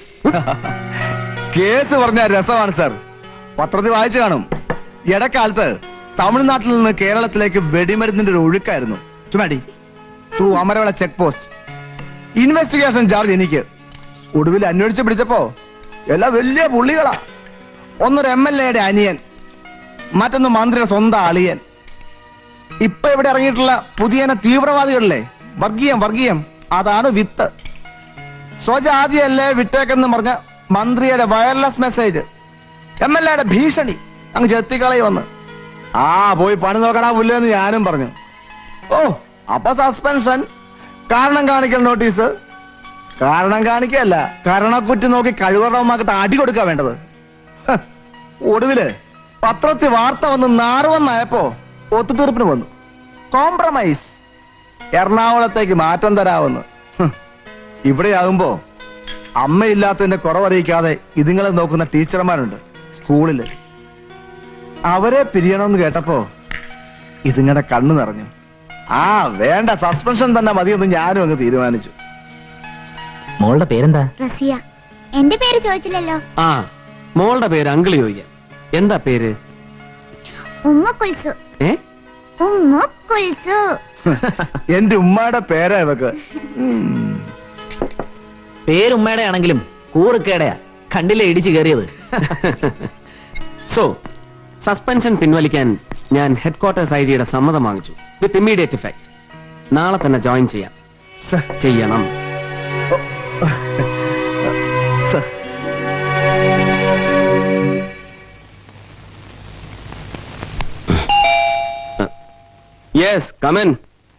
കേസ് പറഞ്ഞ രസമാണ് സാർ. പത്രത്തിൽ വായിച്ചു കാണും. ഇടക്കാലത്ത് തമിഴ്നാട്ടിൽ നിന്ന് കേരളത്തിലേക്ക് വെടിമരുന്നിന്റെ ഒരു ഒഴുക്കായിരുന്നു. Chumadi through Amaravala check post. Investigation charge എനിക്ക്. ഒടുവിൽ അന്വേഷിച്ച് പിടിച്ചപ്പോ എല്ലാം വലിയ പുള്ളികളാ. ഒന്നൊരു MLA അനിയൻ, മറ്റൊന്ന് മന്ത്രിയുടെ സ്വന്തം അളിയൻ. ഇപ്പൊ ഇവിടെ ഇറങ്ങിയിട്ടുള്ള പുതിയ തീവ്രവാദികളില്ലേ, വർഗീയം, അതാണ് വിത്ത്. സ്വജാതിയല്ലേ വിട്ടേക്കെന്ന് പറഞ്ഞ മന്ത്രിയുടെ വയർലെസ് മെസ്സേജ്, MLA ഭീഷണി, അങ്ങ് ചെത്തിക്കളയി വന്ന് പോയി പണി നോക്കണ പുല്ലെന്ന് ഞാനും പറഞ്ഞു. ഓ, അപ്പൊ സസ്പെൻഷൻ, കാരണം കാണിക്കൽ നോട്ടീസ്. കാരണം കാണിക്കല്ല, കരണക്കുറ്റി നോക്കി കഴിവറവന്മാക്കിട്ട് അടി കൊടുക്കാൻ വേണ്ടത്. ഒടുവില് പത്രത്തിൽ വാർത്ത വന്ന് നാറുവന്നായപ്പോ ഒത്തുതീർപ്പിന് വന്നു. കോംപ്രമൈസ്, എറണാകുളത്തേക്ക് മാറ്റം തരാമെന്ന്. ഇവിടെയാകുമ്പോ അമ്മയില്ലാത്തതിന്റെ കുറവറിയിക്കാതെ ഇതുങ്ങളെ നോക്കുന്ന ടീച്ചർമാരുണ്ട് സ്കൂളില്. അവരെ പിരിയണമെന്ന് കേട്ടപ്പോ ഇതുങ്ങളുടെ കണ്ണു നിറഞ്ഞു. വേണ്ട, സസ്പെൻഷൻ തന്നെ മതിയെന്ന് ഞാനും അങ്ങ് തീരുമാനിച്ചു. മോളുടെ പേരെന്താ? റസിയ. എന്റെ പേര് ചോദിച്ചില്ലല്ലോ. മോളുടെ പേര് അങ്കിള് ചോദിക്കാം. എന്താ പേര്? ഉമ്മക്കുൽസു. ഉമ്മക്കുൽസു. എന്റെ ഉമ്മയുടെ പേരാ ഇവക്ക്. പേരുമ്മയുടെ ആണെങ്കിലും കൂറുക്കേടയാ. കണ്ടില്ലേ ഇടിച്ചു കയറിയത്. സോ സസ്പെൻഷൻ പിൻവലിക്കാൻ ഞാൻ ഹെഡ്ക്വാർട്ടേഴ്സ് IG സമ്മതം വാങ്ങിച്ചു. With immediate effect. നാളെ തന്നെ ജോയിൻ ചെയ്യാം. ചെയ്യണം. Yes, come in.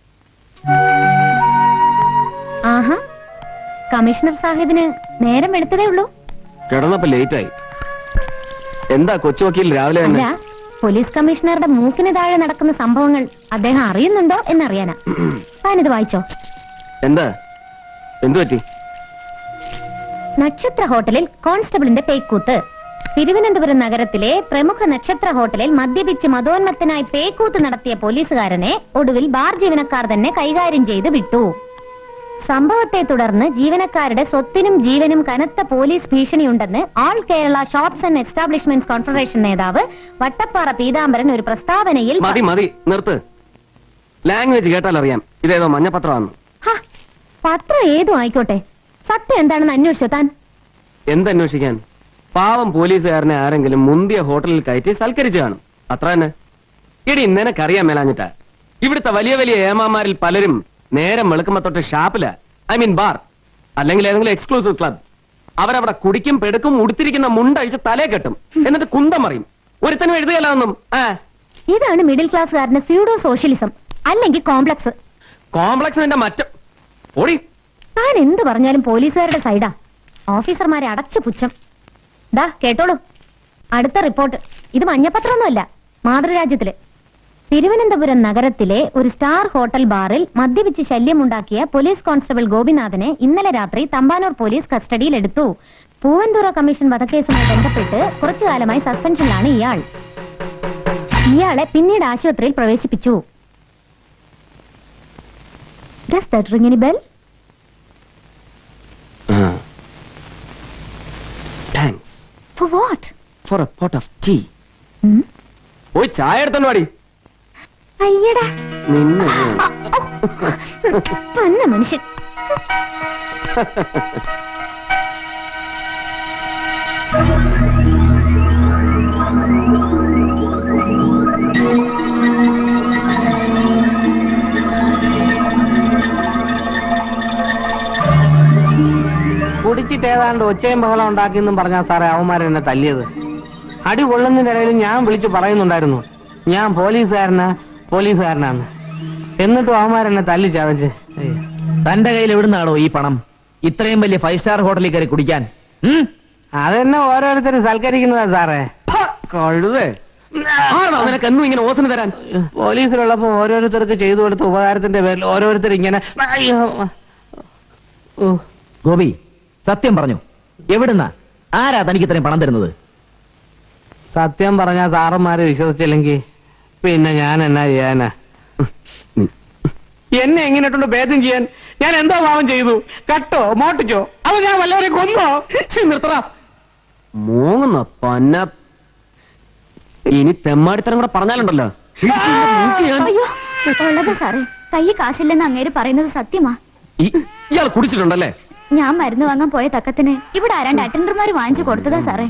ആഹാ, കമ്മീഷണർ സാഹിബിന് നേരം എടുത്തതേ ഉള്ളൂ. കിടന്നപ്പോ ലേറ്റ് ആയി. എന്താ കൊച്ചു വക്കീൽ രാവിലെ അല്ല, പോലീസ് കമ്മീഷണറുടെ മൂക്കിന് താഴെ നടക്കുന്ന സംഭവങ്ങൾ അദ്ദേഹം അറിയുന്നുണ്ടോ എന്നറിയാനാ. താനിത് വായിച്ചോ? എന്താ, എന്തു പറ്റി? നക്ഷത്ര ഹോട്ടലിൽ കോൺസ്റ്റബിളിന്റെ പേക്കൂത്ത്. തിരുവനന്തപുരം നഗരത്തിലെ പ്രമുഖ നക്ഷത്ര ഹോട്ടലിൽ മദ്യപിച്ച് മതോന്മത്തനായി പേക്കൂത്ത് നടത്തിയ പോലീസുകാരനെ ഒടുവിൽ ബാർ ജീവനക്കാർ തന്നെ കൈകാര്യം ചെയ്ത് വിട്ടു. സംഭവത്തെ തുടർന്ന് ജീവനക്കാരുടെ സ്വത്തിനും ജീവനും കനത്ത പോലീസ് ഭീഷണിയുണ്ടെന്ന് all Kerala shops and establishments confederation നേതാവ് വട്ടപ്പാറ പീതാംബരൻ ഒരു പ്രസ്താവനയിൽ മതി നിർത്ത്. ലാംഗ്വേജ് കേട്ടാൽ അറിയാം ഇതേതോ മഞ്ഞപത്രമാണ്. പത്രം ഏതും ആയിക്കോട്ടെ, സത്യം എന്താണെന്ന് അന്വേഷിച്ചോ താൻ? എന്തന്വേഷിക്കാൻ? പാവം പോലീസുകാരനെ ആരെങ്കിലും മുന്തിയ ഹോട്ടലിൽ കയറ്റി സൽക്കരിച്ചു കാണും, അത്ര തന്നെ. ഇടി നിനക്കറിയാൻ മേലാഞ്ഞിട്ടാ. ഇവിടുത്തെ വലിയ വലിയ ഏമാമാരിൽ പലരും നേരം വെളുക്കുമ്പോ തൊട്ട് ഷാപ്പില്, ഐ മീൻ ബാർ, അല്ലെങ്കിൽ ഏതെങ്കിലും എക്സ്ക്ലൂസീവ് ക്ലബ്. അവരവിടെ കുടിക്കും, പെടുക്കും, ഉടുത്തിരിക്കുന്ന മുണ്ടഴിച്ച് തലേ കെട്ടും, എന്നിട്ട് കുന്തം മറിയും. ഒരുത്തനും എഴുതുകയല്ലാതൊന്നും. ഇതാണ് മിഡിൽ ക്ലാസ്സുകാരന്റെ സ്യൂഡോ സോഷ്യലിസം, അല്ലെങ്കിൽ കോംപ്ലക്സ്. കോംപ്ലക്സിന്റെ മറ്റം ഓടി. താൻ എന്ത് പറഞ്ഞാലും പോലീസുകാരുടെ സൈഡാ. ഓഫീസർമാരെ അടച്ചു പുച്ഛം. ദാ കേട്ടോളൂ, അടുത്ത റിപ്പോർട്ട്. ഇത് മഞ്ഞപത്രമൊന്നുമല്ല, മാതൃരാജ്യത്തില്. തിരുവനന്തപുരം നഗരത്തിലെ ഒരു സ്റ്റാർ ഹോട്ടൽ ബാറിൽ മദ്യപിച്ച് ശല്യമുണ്ടാക്കിയ പോലീസ് കോൺസ്റ്റബിൾ ഗോപിനാഥനെ ഇന്നലെ രാത്രി തമ്പാനൂർ പോലീസ് കസ്റ്റഡിയിലെടുത്തു. പൂവന്തുറ കമ്മീഷൻ വധക്കേസുമായി ബന്ധപ്പെട്ട് കുറച്ചുകാലമായി സസ്പെൻഷനിലാണ് ഇയാൾ. ഇയാളെ പിന്നീട് ആശുപത്രിയിൽ പ്രവേശിപ്പിച്ചു. Does that ring any bell? Thanks. For what? For a pot of tea. ഓയ് ചായ എടുത്തോണ്ട് വാടി. അയ്യടാ നിന്നെ പന്ന മനുഷ്യൻ. കുടിച്ചിട്ട് ഏതാണ്ട് ഇവിടെ ഒച്ചയും ബഹളം ഉണ്ടാക്കിയെന്നും പറഞ്ഞാ സാറേ അവന്മാരെന്നെ തല്ലിയത്. അടി കൊള്ളുന്നതിനിടയിൽ ഞാൻ വിളിച്ചു പറയുന്നുണ്ടായിരുന്നു ഞാൻ പോലീസുകാരനാണ്. എന്നിട്ടും അവന്മാരെന്നെ തല്ലി ചതച്ച്. തന്റെ കയ്യിൽ എവിടുന്നാണോ ഈ പണം? ഇത്രയും വലിയ 5 സ്റ്റാർ ഹോട്ടലിൽ കയറി കുടിക്കാൻ? അതെന്നെ ഓരോരുത്തരും സൽക്കരിക്കുന്നതാ സാറേ. കഴുതേ നിനക്ക് എന്നും ഇങ്ങനെ ഓസന് തരാൻ? പോലീസിലുള്ളപ്പോ ഓരോരുത്തർക്ക് ചെയ്തു കൊടുത്ത ഉപകാരത്തിന്റെ പേരിൽ ഓരോരുത്തർ ഇങ്ങനെ. ഗോപി, സത്യം പറഞ്ഞു, എവിടുന്നാ, ആരാ തനിക്ക് ഇത്രയും പണം തരുന്നത്? സത്യം പറഞ്ഞാ സാറന്മാര് വിശ്വസിച്ചില്ലെങ്കിൽ പിന്നെ ഞാൻ എന്നാ ചെയ്യാനാ? എന്നെ എങ്ങനെയിട്ടുണ്ട് ഭേദം ചെയ്യാൻ? ഞാൻ എന്തോ പാവം ചെയ്തു? കട്ടോ മോട്ടിച്ചോ? അത് ഞാൻ വല്ലവരെ കൊന്നോ? നിർത്തറ മൂങ്ങുന്ന പന്ന. ഇനി തെമ്മാടിത്തരം കൂടെ പറഞ്ഞാലുണ്ടല്ലോ. അയ്യോ ഉള്ളത് സാറേ, കൈ കാശില്ലെന്ന് അങ്ങേര് പറയുന്നത് സത്യമാ. ഇയാൾ കുടിച്ചിട്ടുണ്ടല്ലേ? ഞാൻ മരുന്ന് വാങ്ങാൻ പോയ തക്കത്തിന് ഇവിടെ ആരാണ്ട് അറ്റൻഡർമാര് വാങ്ങിച്ചു കൊടുത്തതാ സാറേ.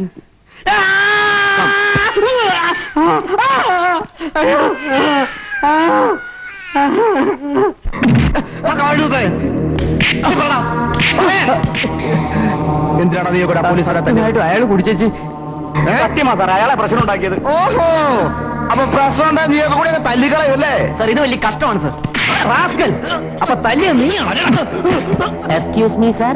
എന്തിനാണ് നീ കൂടെ പോലീസുകാരായിട്ട് അയാൾ കുടിച്ചേച്ച്? സത്യമാ സാർ, അയാളെ പ്രശ്നം ഉണ്ടാക്കിയത്. ഓഹോ, അപ്പൊ പ്രശ്നം ഉണ്ടായി നീ കൂടെ തല്ലിക്കളയല്ലേ സാർ? ഇത് വലിയ കഷ്ടമാണ് സാർ. അപ്പൊ തല്ലിയ നീയാണ്. Excuse me sir.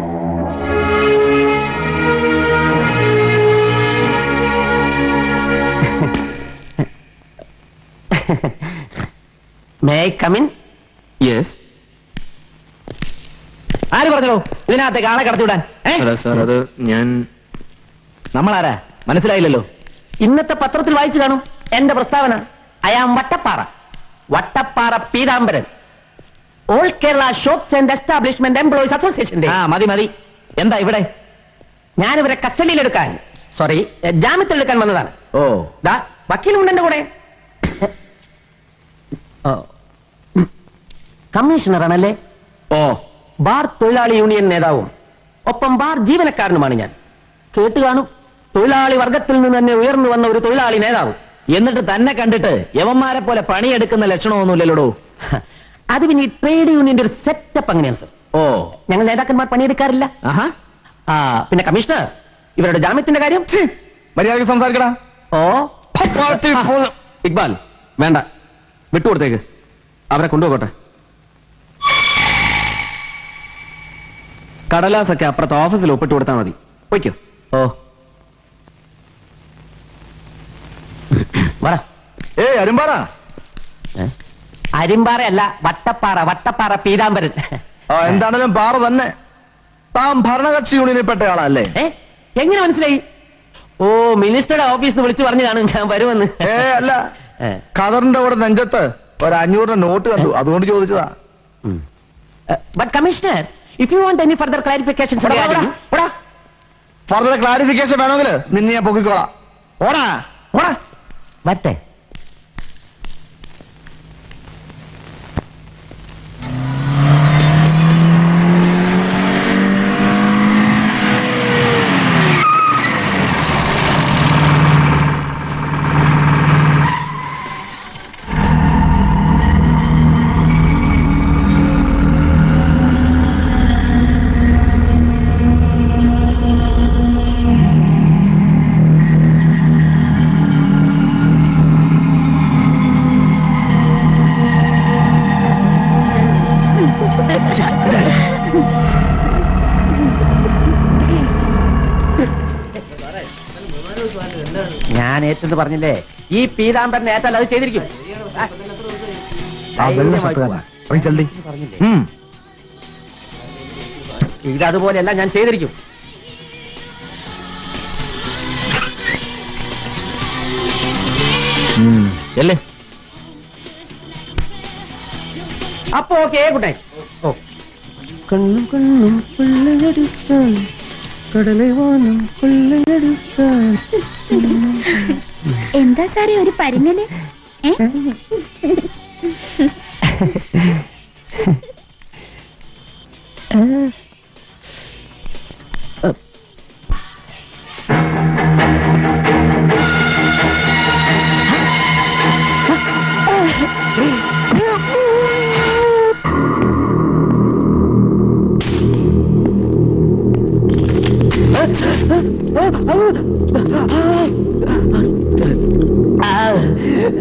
May I come in? Yes. ആര് പറഞ്ഞോ ഇതിനകത്തേക്ക് ആളെ കടത്തിവിടാൻ? സാർ അത് ഞാൻ. നമ്മളാരാ മനസ്സിലായില്ലല്ലോ. ഇന്നത്തെ പത്രത്തിൽ വായിച്ചു കാണും എന്റെ പ്രസ്താവന. I am Vattappara Peethambaran, all Kerala shops and establishment employees അസോസിയേഷന്റെ. മതി. എന്താ ഇവിടെ? ഞാനിവരെ കസ്റ്റഡിയിലെടുക്കാൻ, ജാമ്യത്തിലെടുക്കാൻ വന്നതാണ്. ഓ, വക്കീലുണ്ട് എന്റെ കൂടെ. കമ്മീഷണറാണല്ലേ? ഓ, ബാർ തൊഴിലാളി യൂണിയൻ നേതാവും ഒപ്പം ബാർ ജീവനക്കാരനുമാണ് ഞാൻ. കേട്ട് കാണും, തൊഴിലാളി വർഗത്തിൽ നിന്ന് തന്നെ ഉയർന്നു വന്ന ഒരു തൊഴിലാളി നേതാവ്. എന്നിട്ട് തന്നെ കണ്ടിട്ട് യവന്മാരെ പോലെ പണിയെടുക്കുന്ന ലക്ഷണമൊന്നുമില്ലല്ലോ. അത് പിന്നെ ഈ ട്രേഡ് യൂണിയന്റെ ഒരു സെറ്റപ്പ് അങ്ങനെയാണ് സർ. ഓ, ഞങ്ങൾ നേതാക്കന്മാർ പണിയെടുക്കാറില്ല. പിന്നെ കമ്മീഷണർ, ഇവരുടെ ജാമ്യത്തിന്റെ കാര്യം മര്യാദയ്ക്ക് സംസാരിക്കടാ. ഓ ഇക്ബാൽ വേണ്ട, വിട്ടുകൊടുത്തേക്ക്. അവരെ കൊണ്ടുപോകട്ടെ. കടലാസൊക്കെ അപ്പുറത്തെ ഓഫീസിൽ ഒപ്പിട്ട് കൊടുത്താൽ മതി. പോയിക്കോ. ഓ അരുമ്പാറ. അരിമ്പാറയല്ല, വട്ടപ്പാറ പീതാംബരൻ. എന്താണേലും പാറ തന്നെ. താൻ ഭരണകക്ഷി യൂണിയനിൽ പെട്ട ആളല്ലേ? എങ്ങനെ മനസ്സിലായി? ഓ, മിനിസ്റ്ററുടെ ഓഫീസിൽ വിളിച്ചു പറഞ്ഞതാണ് ഞാൻ വരുമെന്ന്. അല്ല, ഖദറിന്റെ കൂടെ നെഞ്ചത്ത് ഒരു 500 നോട്ട് കണ്ടു, അതുകൊണ്ട് ചോദിച്ചതാ. But commissioner, if you want any further clarification. Further clarification വേണമെങ്കിൽ നിന്നെ ഞാൻ പൊക്കിക്കോളാം. ഓടാ ഓടാ. വരട്ടെ. ഞാൻ ഏറ്റെന്ന് പറഞ്ഞില്ലേ, ഈ പീതാംബരൻ ഏറ്റല്ല അത് ചെയ്തിരിക്കും. ഇതതുപോലെയല്ല ഞാൻ ചെയ്തിരിക്കും. അപ്പൊ ഓക്കെ കുട്ടെ. ഓ, കണ്ണും കണ്ണും കൊള്ളയടിച്ചാൽ കടലെ വാനം കൊള്ളയടിച്ചാൽ. എന്താ സാറേ ഒരു പരിങ്ങല്?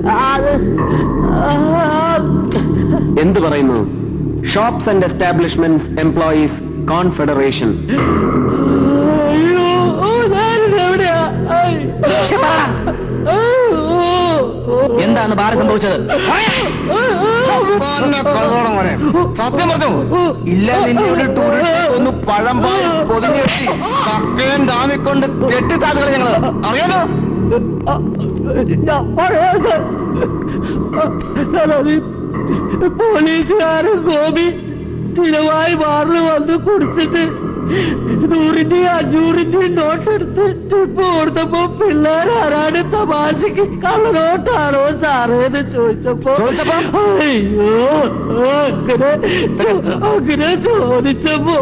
എന്ത് പറയുന്നു? Shops and establishments employees confederation. എന്താണ് ബാല സംഭവിച്ചത്? സത്യം പറഞ്ഞു ഇല്ല, നിന്റെ ഒന്ന് പഴം പൊതിഞ്ഞു വെച്ച് കക്കയും ഡാമിക്കൊണ്ട് കെട്ടിത്താത്തുകളെ ഞങ്ങള് അറിയാലോ. പോലീസുകാരൻ ഗോപി സ്ഥിരമായി ബാറിൽ വന്ന് കുടിച്ചിട്ട് 100-ന്റെയും 500-ന്റെയും നോട്ട് എടുത്ത് ട്രിപ്പ് കൊടുത്തപ്പോ പിള്ളേരാരാണ് തമാശക്ക് കള്ളനോട്ടാണോ സാറേ എന്ന് ചോദിച്ചപ്പോ അയ്യോ അങ്ങനെ ചോദിച്ചപ്പോ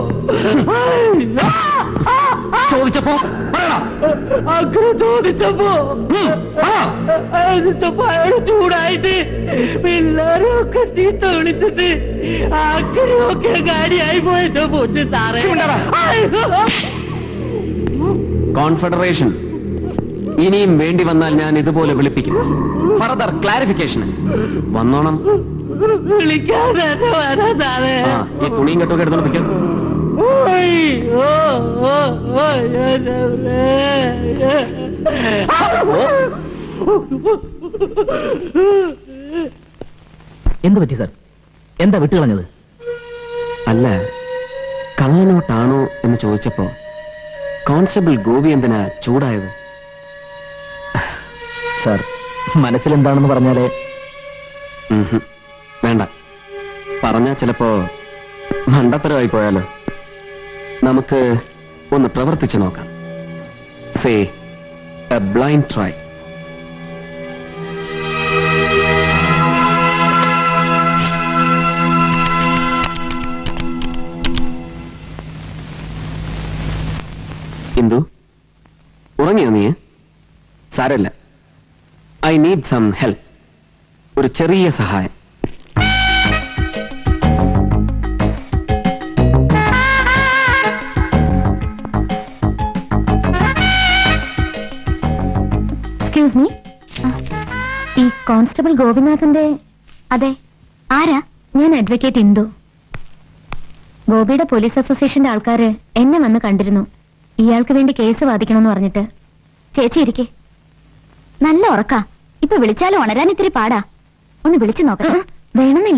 അങ്ങനെ ചോദിച്ചപ്പോ അയാള് ചൂടായിട്ട് പിള്ളേരൊക്കെ ചീത്ത വിളിച്ചിട്ട് അങ്ങനെയൊക്കെ ഗാഡിയായി പോയിട്ട് പൊന്നു സാറേ. കോൺഫെഡറേഷൻ ഇനിയും വേണ്ടി വന്നാൽ ഞാൻ ഇതുപോലെ വിളിപ്പിക്കും. Further clarification വന്നോണം. വിളിക്കാതെ വരാ സാറേ. ഈ തുണിയും കെട്ടൊക്കെ എടുത്തോണ്ട് പിടിക്കാം. എന്ത് പറ്റി സാർ? എന്താ വിട്ടുകളഞ്ഞത്? അല്ല, കള്ളനോട്ടാണോ എന്ന് ചോദിച്ചപ്പോ കോൺസ്റ്റബിൾ ഗോപി എന്തിനാ ചൂടായത്? സാർ മനസ്സിലെന്താണെന്ന് പറഞ്ഞാലേ. വേണ്ട, പറഞ്ഞാ ചിലപ്പോ മണ്ടത്തരമായി പോയാലോ. നമുക്ക് ഒന്ന് പ്രവർത്തിച്ചു നോക്കാം. Say a blind try. Indu, ഉറങ്ങിയോ നീ? സാരല്ല, ഐ നീഡ് സം ഹെൽപ്പ്. ഒരു ചെറിയ സഹായം. എക്സ്ക്യൂസ് മീ, ഈ കോൺസ്റ്റബിൾ ഗോപിനാഥന്റെ? അതെ. ആരാ? ഞാൻ അഡ്വക്കേറ്റ് ഇന്ദു. ഗോപിയുടെ പോലീസ് അസോസിയേഷന്റെ ആൾക്കാര് എന്നെ വന്ന് കണ്ടിരുന്നു, ഇയാൾക്ക് വേണ്ടി കേസ് വാദിക്കണമെന്ന് പറഞ്ഞിട്ട്. ചേച്ചി ഇരിക്കെ. നല്ല ഉറക്കാ. ഇപ്പൊ വിളിച്ചാലും ഉണരാൻ ഇത്തിരി പാടാ. ഒന്ന് വിളിച്ചു നോക്കാം. വേണമെന്നില്ല.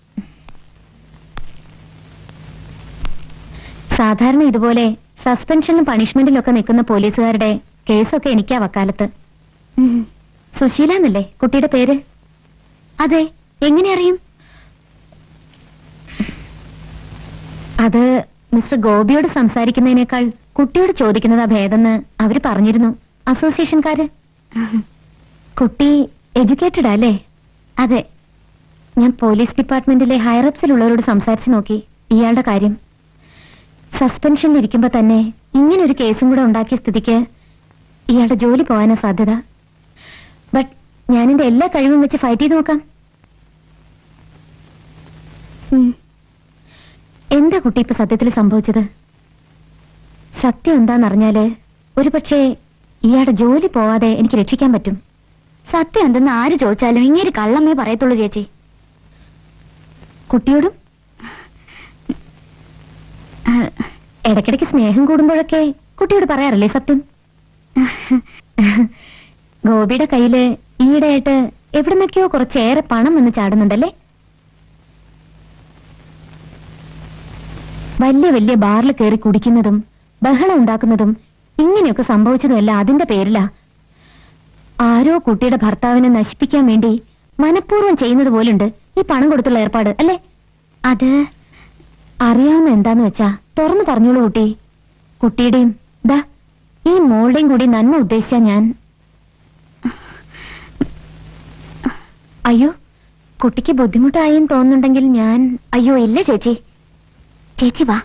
സാധാരണ ഇതുപോലെ സസ്പെൻഷനിലും പണിഷ്മെന്റിലും ഒക്കെ നിൽക്കുന്ന പോലീസുകാരുടെ കേസൊക്കെ എനിക്കാ വക്കാലത്ത്. സുശീല എന്നല്ലേ കുട്ടിയുടെ പേര്? അതെ. എങ്ങനെ അറിയും? അത് മിസ്റ്റർ ഗോപിയോട് സംസാരിക്കുന്നതിനേക്കാൾ കുട്ടിയോട് ചോദിക്കുന്നതാ ഭേദമെന്ന് അവര് പറഞ്ഞിരുന്നു, അസോസിയേഷൻകാര്. കുട്ടി എഡ്യൂക്കേറ്റഡ് അല്ലേ? അതെ. ഞാൻ പോലീസ് ഡിപ്പാർട്ട്മെന്റിലെ ഹയറപ്സിലുള്ളവരോട് സംസാരിച്ചു നോക്കി ഇയാളുടെ കാര്യം. സസ്പെൻഷനിൽ ഇരിക്കുമ്പോ തന്നെ ഇങ്ങനൊരു കേസും കൂടെ ഉണ്ടാക്കിയ സ്ഥിതിക്ക് ഇയാളുടെ ജോലി പോകാനാ സാധ്യത. ബട്ട് ഞാനെന്റെ എല്ലാ കഴിവും വെച്ച് ഫൈറ്റ് ചെയ്ത് നോക്കാം. എന്താ കുട്ടി ഇപ്പൊ സത്യത്തിൽ സംഭവിച്ചത്? സത്യം എന്താന്നറിഞ്ഞാല് ഒരുപക്ഷെ ഇയാളുടെ ജോലി പോവാതെ എനിക്ക് രക്ഷിക്കാൻ പറ്റും. സത്യം എന്തെന്ന് ആര് ചോദിച്ചാലും ഇങ്ങനെ കള്ളമ്മേ പറയത്തുള്ളൂ ചേച്ചി. കുട്ടിയോടും ഇടയ്ക്കിടയ്ക്ക് സ്നേഹം കൂടുമ്പോഴൊക്കെ കുട്ടിയോട് പറയാറില്ലേ സത്യം? ഗോപിയുടെ കയ്യില് ഈയിടെയായിട്ട് എവിടുന്നൊക്കെയോ കുറച്ചേറെ പണം വന്ന് ചാടുന്നുണ്ടല്ലേ? വലിയ വലിയ ബാറിൽ കയറി കുടിക്കുന്നതും ബഹളം ഉണ്ടാക്കുന്നതും ഇങ്ങനെയൊക്കെ സംഭവിച്ചതുമല്ല അതിന്റെ പേരിലാ. ആരോ കുട്ടിയുടെ ഭർത്താവിനെ നശിപ്പിക്കാൻ വേണ്ടി മനഃപൂർവ്വം ചെയ്യുന്നത് പോലുണ്ട് ഈ പണം കൊടുത്തുള്ള ഏർപ്പാട് അല്ലേ? അത് അറിയാവുന്ന എന്താന്ന് വെച്ചാ തുറന്നു പറഞ്ഞോളൂ കുട്ടി. കുട്ടിയുടെയും ദാ ഈ മോളുടെയും കൂടി നന്മ ഉദ്ദേശിച്ച ഞാൻ. അയ്യോ, കുട്ടിക്ക് ബുദ്ധിമുട്ടായെന്ന് തോന്നുന്നുണ്ടെങ്കിൽ ഞാൻ. അയ്യോ ഇല്ല ചേച്ചി, ചേച്ചി വാ.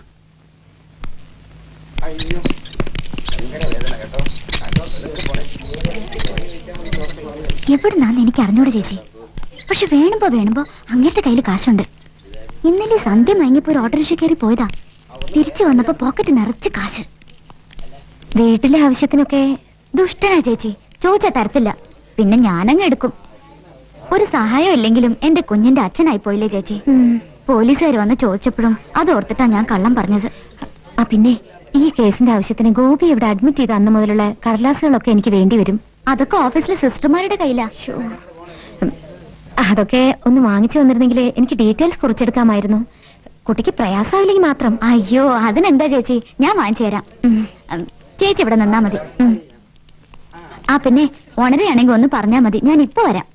എവിടുന്നാന്ന് എനിക്ക് അറിഞ്ഞൂടെ ചേച്ചി. പക്ഷെ വേണുമ്പോ അങ്ങേരുടെ കയ്യിൽ കാശുണ്ട്. ഇന്നലെ സന്ധ്യ മയങ്ങിപ്പോ ഒരു ഓട്ടോറിക്ഷ കയറി പോയതാ. തിരിച്ചു വന്നപ്പോ പോക്കറ്റ് നിറച്ച് കാശ്. വീട്ടിലെ ആവശ്യത്തിനൊക്കെ ദുഷ്ടനാ ചേച്ചി. ചോദിച്ചാ തരത്തില്ല, പിന്നെ ഞാനങ്ങ് എടുക്കും. ഒരു സഹായം ഇല്ലെങ്കിലും എന്റെ കുഞ്ഞിന്റെ അച്ഛനായി പോയില്ലേ ചേച്ചി. പോലീസുകാർ വന്ന് ചോദിച്ചപ്പോഴും അത് ഓർത്തിട്ടാ ഞാൻ കള്ളം പറഞ്ഞത്. പിന്നെ ഈ കേസിന്റെ ആവശ്യത്തിന് ഗോപി ഇവിടെ അഡ്മിറ്റ് ചെയ്ത അന്ന് മുതലുള്ള കടലാസുകളൊക്കെ എനിക്ക് വേണ്ടി വരും. അതൊക്കെ ഓഫീസിലെ സിസ്റ്റർമാരുടെ കയ്യിലാ. അതൊക്കെ ഒന്ന് വാങ്ങിച്ചു വന്നിരുന്നെങ്കിൽ എനിക്ക് ഡീറ്റെയിൽസ് കുറിച്ചെടുക്കാമായിരുന്നു. കുട്ടിക്ക് പ്രയാസമില്ലെങ്കിൽ മാത്രം. അയ്യോ അതിനെന്താ ചേച്ചി, ഞാൻ വാങ്ങിച്ചു തരാം. ചേച്ചി ഇവിടെ നിന്നാ മതി. പിന്നെ ഉണരെയാണെങ്കിൽ ഒന്ന് പറഞ്ഞാ മതി, ഞാൻ ഇപ്പൊ വരാം.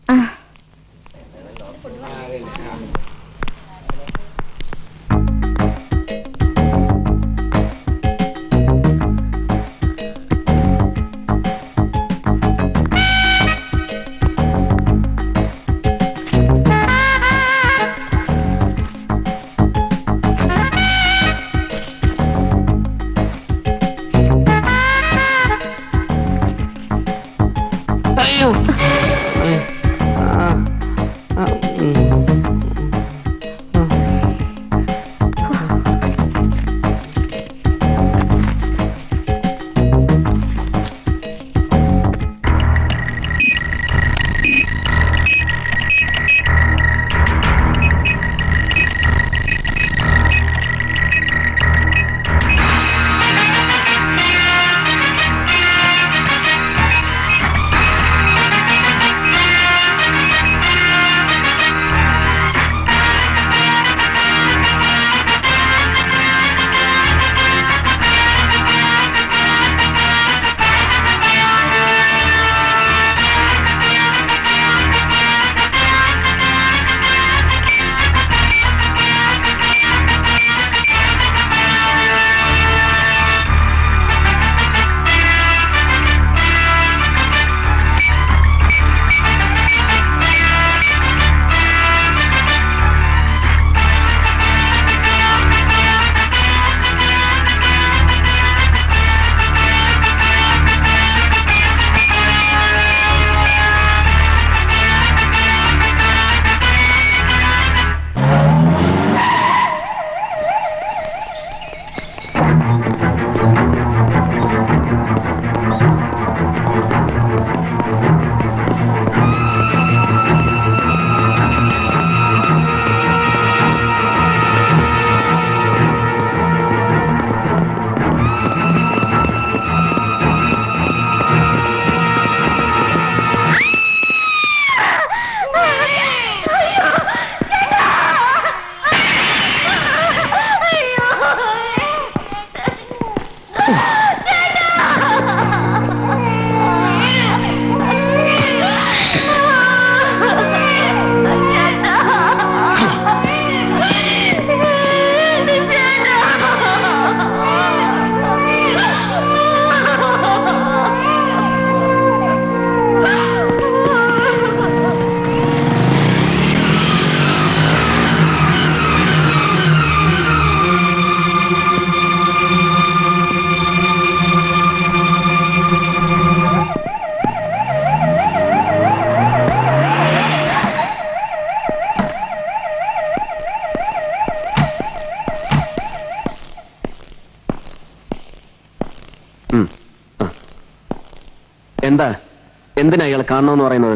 എന്താ എന്തിനാ ഇയാൾ കാണണമെന്ന് പറയുന്നത്?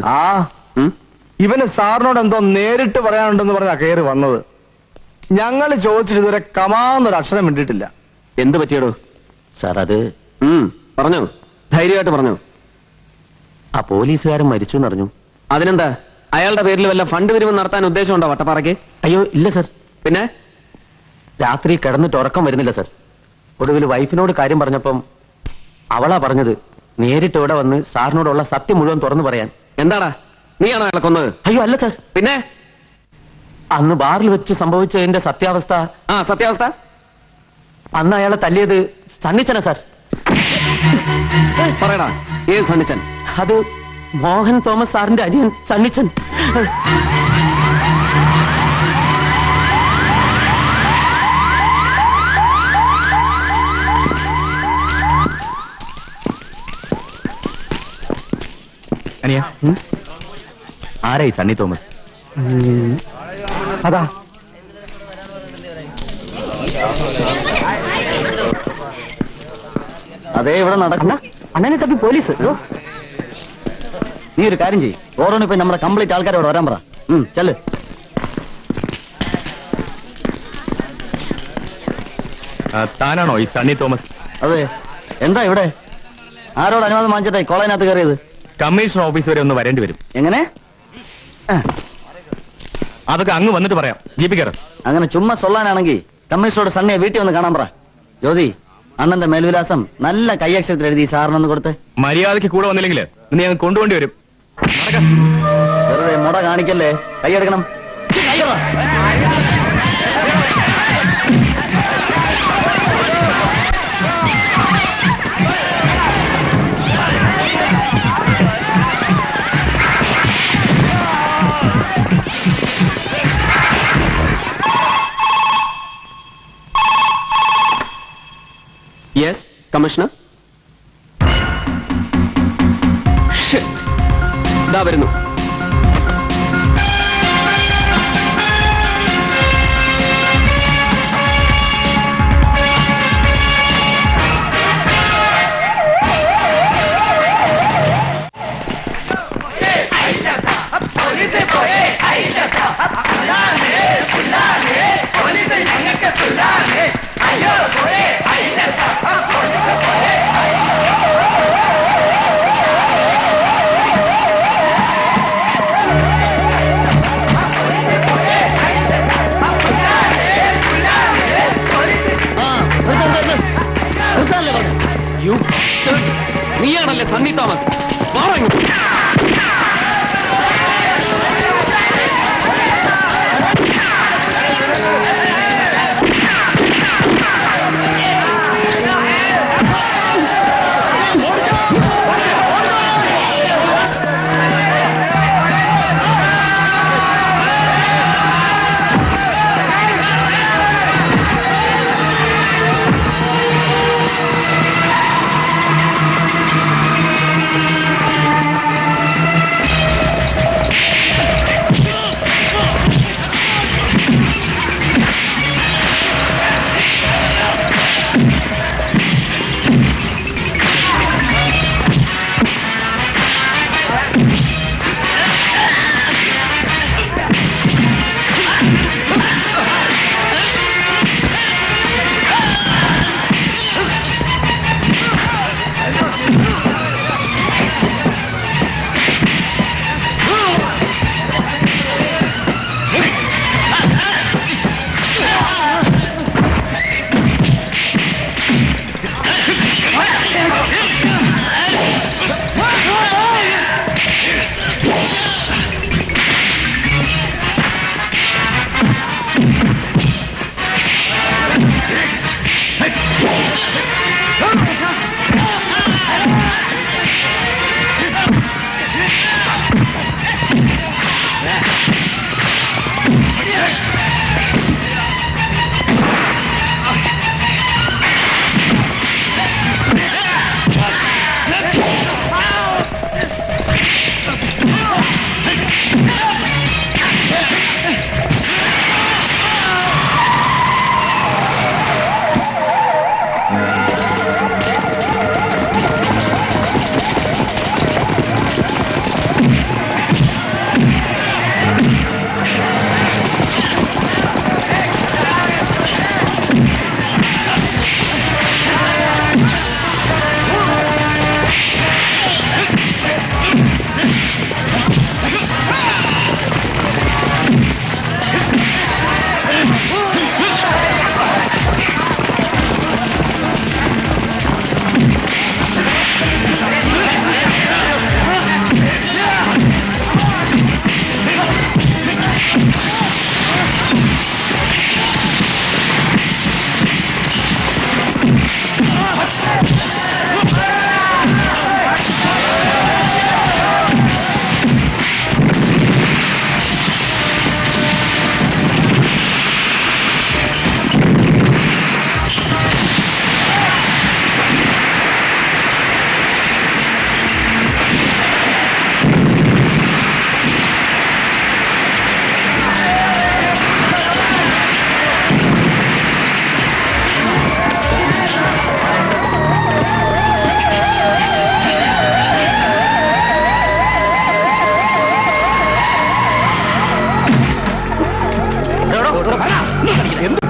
ഇവന് സാറിനോട് എന്തോ നേരിട്ട് പറയാനുണ്ടെന്ന് പറഞ്ഞാ കയറി വന്നത്. ഞങ്ങൾ ചോദിച്ചിട്ട് ഇതുവരെ കമാന്നൊരു അക്ഷരം വേണ്ടിയിട്ടില്ല. എന്ത് പറ്റിയടോ സാർ? അത് പറഞ്ഞു, ധൈര്യമായിട്ട് പറഞ്ഞു. ആ പോലീസുകാരൻ മരിച്ചു എന്നറിഞ്ഞു. അതിനെന്താ, അയാളുടെ പേരിൽ വല്ല ഫണ്ട് പിരിവ് നടത്താൻ ഉദ്ദേശമുണ്ടോ വട്ടപ്പാറയ്ക്ക്? അയ്യോ ഇല്ല സർ. പിന്നെ രാത്രി കിടന്നിട്ട് ഉറക്കം വരുന്നില്ല സർ. ഒടുവിൽ വൈഫിനോട് കാര്യം പറഞ്ഞപ്പം അവളാ പറഞ്ഞത് നേരിട്ട് ഇവിടെ വന്ന് സാറിനോടുള്ള സത്യം മുഴുവൻ തുറന്നു പറയാൻ. എന്താടാ, നീയാണോ അയാളെ കൊന്നത്? അയ്യോ അല്ല സർ. പിന്നെ അന്ന് ബാറിൽ വെച്ച് സംഭവിച്ചതിന്റെ സത്യാവസ്ഥ. സത്യാവസ്ഥ അന്ന് അയാളെ തല്ലിയത് സണ്ണിച്ചനാ സാർ. പറയടാ, ഏത് സണ്ണിച്ചൻ? അത് മോഹൻ തോമസ് സാറിന്റെ അനിയൻ സണ്ണിച്ചൻ. അനിയ, ആരായി സണ്ണി തോമസ്? അതാ അതേ ഇവിടെ നടക്കുന്ന അണ്ണനെ തപ്പി പോലീസ്. നീ ഒരു കാര്യം ചെയ്യ്, ഓരോന്ന് പോയി നമ്മുടെ കംപ്ലീറ്റ് ആൾക്കാരോട് വരാൻ പറ. ചെല്ല്. താനാണോ ഈ സണ്ണി തോമസ്? അതെ. എന്താ ഇവിടെ? ആരോട് അനുവാദം വാങ്ങിച്ചിട്ടായി കോളേജിനകത്ത് കയറിയത്? കമ്മീഷണർ ഓഫീസ് വരെ ഒന്ന് വരേണ്ടി വരും. എങ്ങനെ? അതൊക്കെ അങ്ങ് വന്നിട്ട് പറയാം. ജീപ്പ് കയറും. അങ്ങനെ ചുമ്മാ സൊല്ലാനാണെങ്കിൽ കമ്മീഷണറോട് സണ്ണിയെ വീട്ടിൽ വന്ന് കാണാൻ പറ. ജ്യോതി, അണ്ണന്റെ മേൽവിലാസം നല്ല കയ്യക്ഷരത്തിൽ എഴുതി സാറിനൊന്ന് കൊടുത്ത്. മര്യാദയ്ക്ക് കൂടെ വന്നില്ലെങ്കിൽ നീ അങ്ങ് കൊണ്ടുപോണ്ടി വരും. വെറുതെ മുട കാണിക്കല്ലേ, കൈയെടുക്കണം. Yes commissioner. ഇതാ വരുന്നു. നീയാണല്ലേ സണ്ണി തോമസ്?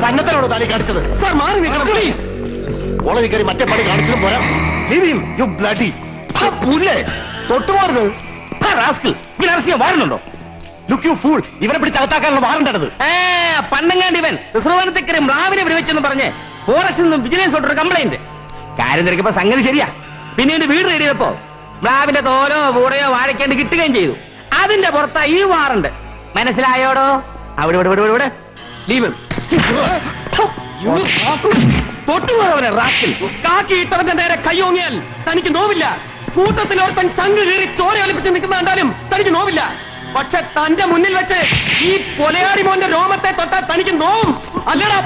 പന്നത്തിനോട് തലി കാണിച്ചത്? സാർ മാറി നിൽക്കണം പ്ലീസ്. കോളേജിൽ കയറി മറ്റേ പണി കാണിച്ചതും പോരാ. Leave him you bloody. പുല്ലേ തൊട്ടുപോകരുത്. വാറണ്ടുണ്ടോ? Look you fool. ഇവരെ പിടിച്ച് അകത്താക്കാനുള്ള വാറണ്ടത്. പണ്ടങ്ങാണ്ട് ഇവൻ റിസർവാനത്തേക്കറി മ്ലാവിനെ വിളിവെച്ചെന്ന് പറഞ്ഞ് ഫോറസ്റ്റിൽ നിന്നും വിജിലൻസ് ഒരു കംപ്ലൈന്റ്. കാര്യം തിരക്കിയപ്പോ സംഗതി ശരിയാ. പിന്നീട് വീട് റെഡി ചെയ്തപ്പോ മ്ലാവിന്റെ തോലോ കൂടെയോ വാഴയ്ക്കാണ്ട് കിട്ടുകയും ചെയ്തു. അതിന്റെ പുറത്താ ഈ വാറണ്ട്. മനസ്സിലായോടോ? അവിടെ ഇവിടെ ഇവിടെ ഇവിടെ ലീവ്. തൊട്ടുപോയവനെ റാക്കിൽ കാക്കിയിട്ടവന്റെ നേരെ കയ്യോങ്ങിയാൽ തനിക്ക് നോവില്ല. കൂട്ടത്തിൽ ഒരുത്തൻ ചങ്ക് കീറി ചോര ഒലിപ്പിച്ച് നിൽക്കുന്ന കണ്ടാലും തനിക്ക് നോവില്ല. പക്ഷെ തന്റെ മുന്നിൽ വെച്ച് ഈ കൊലയാടി മോന്റെ രോമത്തെ തൊട്ടാൽ തനിക്ക് നോവും. അല്ലടാ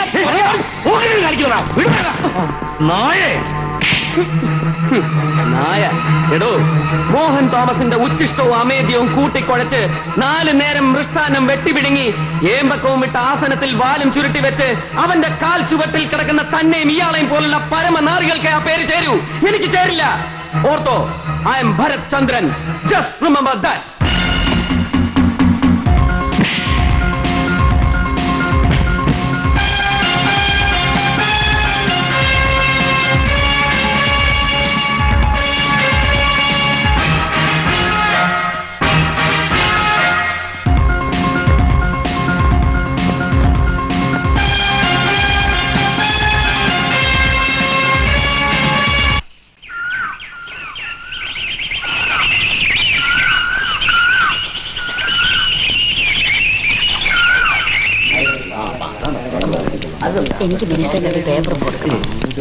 നായ. എടോ, മോഹൻ തോമസിന്റെ ഉച്ചിഷ്ടവും അമേദ്യവും കൂട്ടിക്കുഴച്ച് 4 നേരം മൃഷ്ടാനം വെട്ടിപിടുങ്ങി ഏമ്പക്കവും വിട്ട ആസനത്തിൽ വാലും ചുരുട്ടി വെച്ച് അവന്റെ കാൽ ചുവട്ടിൽ കിടക്കുന്ന തന്നെയും ഇയാളെയും പോലുള്ള പരമനാറികൾക്ക് ആ പേര് ചേരൂ. എനിക്ക് ചേരില്ല. ഓർത്തോ, I'm Bharathchandran. Just remember that. എനിക്ക് മിനിസ്റ്ററിന്റെ ഒരു പേപ്പർ കൊടുക്കണം.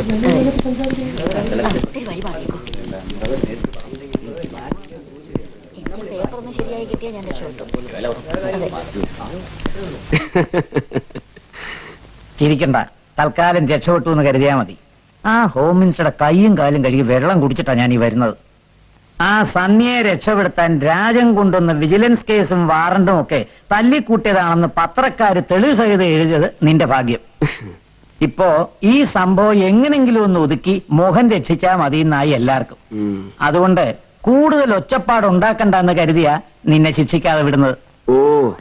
പേപ്പർ ഒന്ന് ശരിയായി കിട്ടിയാൽ ഞാൻ രക്ഷപ്പെട്ടു. ചിരിക്കണ്ട, തൽക്കാലം രക്ഷപ്പെട്ടു എന്ന് കരുതിയാ മതി. ആ ഹോം മിനിസ്റ്ററുടെ കൈയും കാലും കഴുകി വെള്ളം കുടിച്ചിട്ടാ ഞാൻ ഈ വരുന്നത്. ആ സന്യയെ രക്ഷപ്പെടുത്താൻ രാജൻ കൊണ്ടുവന്ന വിജിലൻസ് കേസും വാറണ്ടും ഒക്കെ തല്ലിക്കൂട്ടിയതാണെന്ന് പത്രക്കാര് തെളിവ് സഹിതം എഴുതിയത് നിന്റെ ഭാഗ്യം. ഇപ്പോ ഈ സംഭവം എങ്ങനെങ്കിലും ഒന്ന് ഒതുക്കി മോഹൻ രക്ഷിച്ചാൽ മതി എന്നായി എല്ലാവർക്കും. അതുകൊണ്ട് കൂടുതൽ ഒച്ചപ്പാട് ഉണ്ടാക്കണ്ടെന്ന് കരുതിയാ നിന്നെ ശിക്ഷിക്കാതെ വിടുന്നത്. ഓ,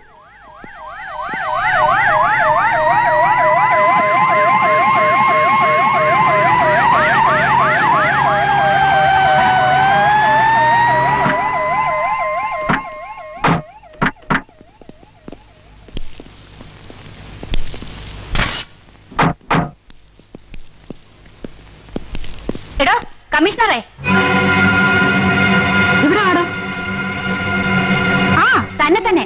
കമ്മീഷണറെ, ഇവിടെ ആടോ. ആ, തന്നെ തന്നെ.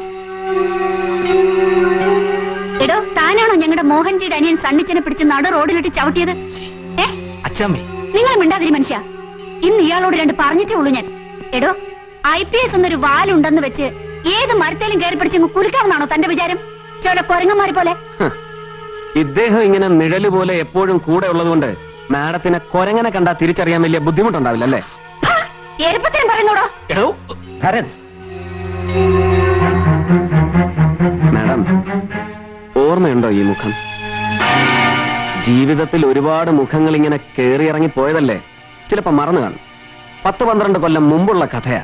എടോ, താനാണോ ഞങ്ങളുടെ മോഹൻജിയുടെ അനിയൻ സണ്ണിച്ചനെ പിടിച്ച് നട റോഡിലിട്ട് ചവിട്ടിയത്? നിങ്ങൾ മിണ്ടാതിരി മനുഷ്യ. ഇന്ന് ഇയാളോട് 2 പറഞ്ഞിട്ടേ ഉള്ളൂ ഞാൻ. എടോ, IPS എന്നൊരു വാലുണ്ടെന്ന് വെച്ച് ഏത് മരത്തേലും കയറി പിടിച്ചങ്ങ് കുലുക്കാമെന്നാണോ തന്റെ വിചാരം? ചില കൊരങ്ങന്മാരെ പോലെ. ഇദ്ദേഹം ഇങ്ങനെ നിഴല് പോലെ എപ്പോഴും കൂടെ ഉള്ളതുകൊണ്ട് മാഡത്തിനെ കൊരങ്ങനെ കണ്ടാ തിരിച്ചറിയാൻ വലിയ ബുദ്ധിമുട്ടുണ്ടാവില്ല അല്ലേ? എരുപ്പത്തിനും പറയുന്നോടോ. മാഡം, ഓർമ്മയുണ്ടോ ഈ മുഖം? ജീവിതത്തിൽ ഒരുപാട് മുഖങ്ങൾ ഇങ്ങനെ കേറിയിറങ്ങി പോയതല്ലേ? ചിലപ്പോ മറന്നു കാണും. 10-12 കൊല്ലം മുമ്പുള്ള കഥയാ.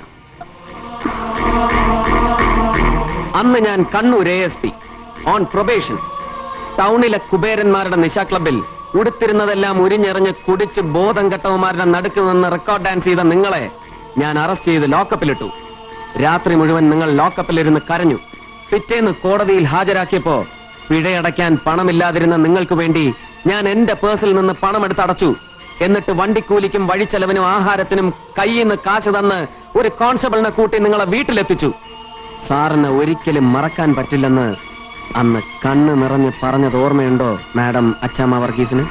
അന്ന് ഞാൻ കണ്ണൂർ ASP ഓൺ പ്രൊബേഷൻ ടൗണിലെ കുബേരന്മാരുടെ നിശാ ക്ലബിൽ ഉടുത്തിരുന്നതെല്ലാം ഉരിഞ്ഞെറിഞ്ഞ് കുടിച്ച് ബോധം കെട്ടവന്മാരുടെ നടുക്ക് നിന്ന് റെക്കോർഡ് ഡാൻസ് ചെയ്ത നിങ്ങളെ ഞാൻ അറസ്റ്റ് ചെയ്ത് ലോക്കപ്പിലിട്ടു. രാത്രി മുഴുവൻ നിങ്ങൾ ലോക്കപ്പിലിരുന്ന് കരഞ്ഞു. പിറ്റേന്ന് കോടതിയിൽ ഹാജരാക്കിയപ്പോ പിഴയടയ്ക്കാൻ പണമില്ലാതിരുന്ന നിങ്ങൾക്ക് വേണ്ടി ഞാൻ എന്റെ പേഴ്സിൽ നിന്ന് പണമെടുത്തടച്ചു. എന്നിട്ട് വണ്ടിക്കൂലിക്കും വഴിച്ചെലവിനും ആഹാരത്തിനും കയ്യിൽ നിന്ന് കാശ് തന്ന് ഒരു കോൺസ്റ്റബിളിനെ കൂട്ടി നിങ്ങളെ വീട്ടിലെത്തിച്ചു. സാറിന് ഒരിക്കലും മറക്കാൻ പറ്റില്ലെന്ന് അന്ന് കണ്ണ് നിറഞ്ഞ് പറഞ്ഞത് ഓർമ്മയുണ്ടോ മാഡം അച്ചാമ്മ വർഗീസിന്?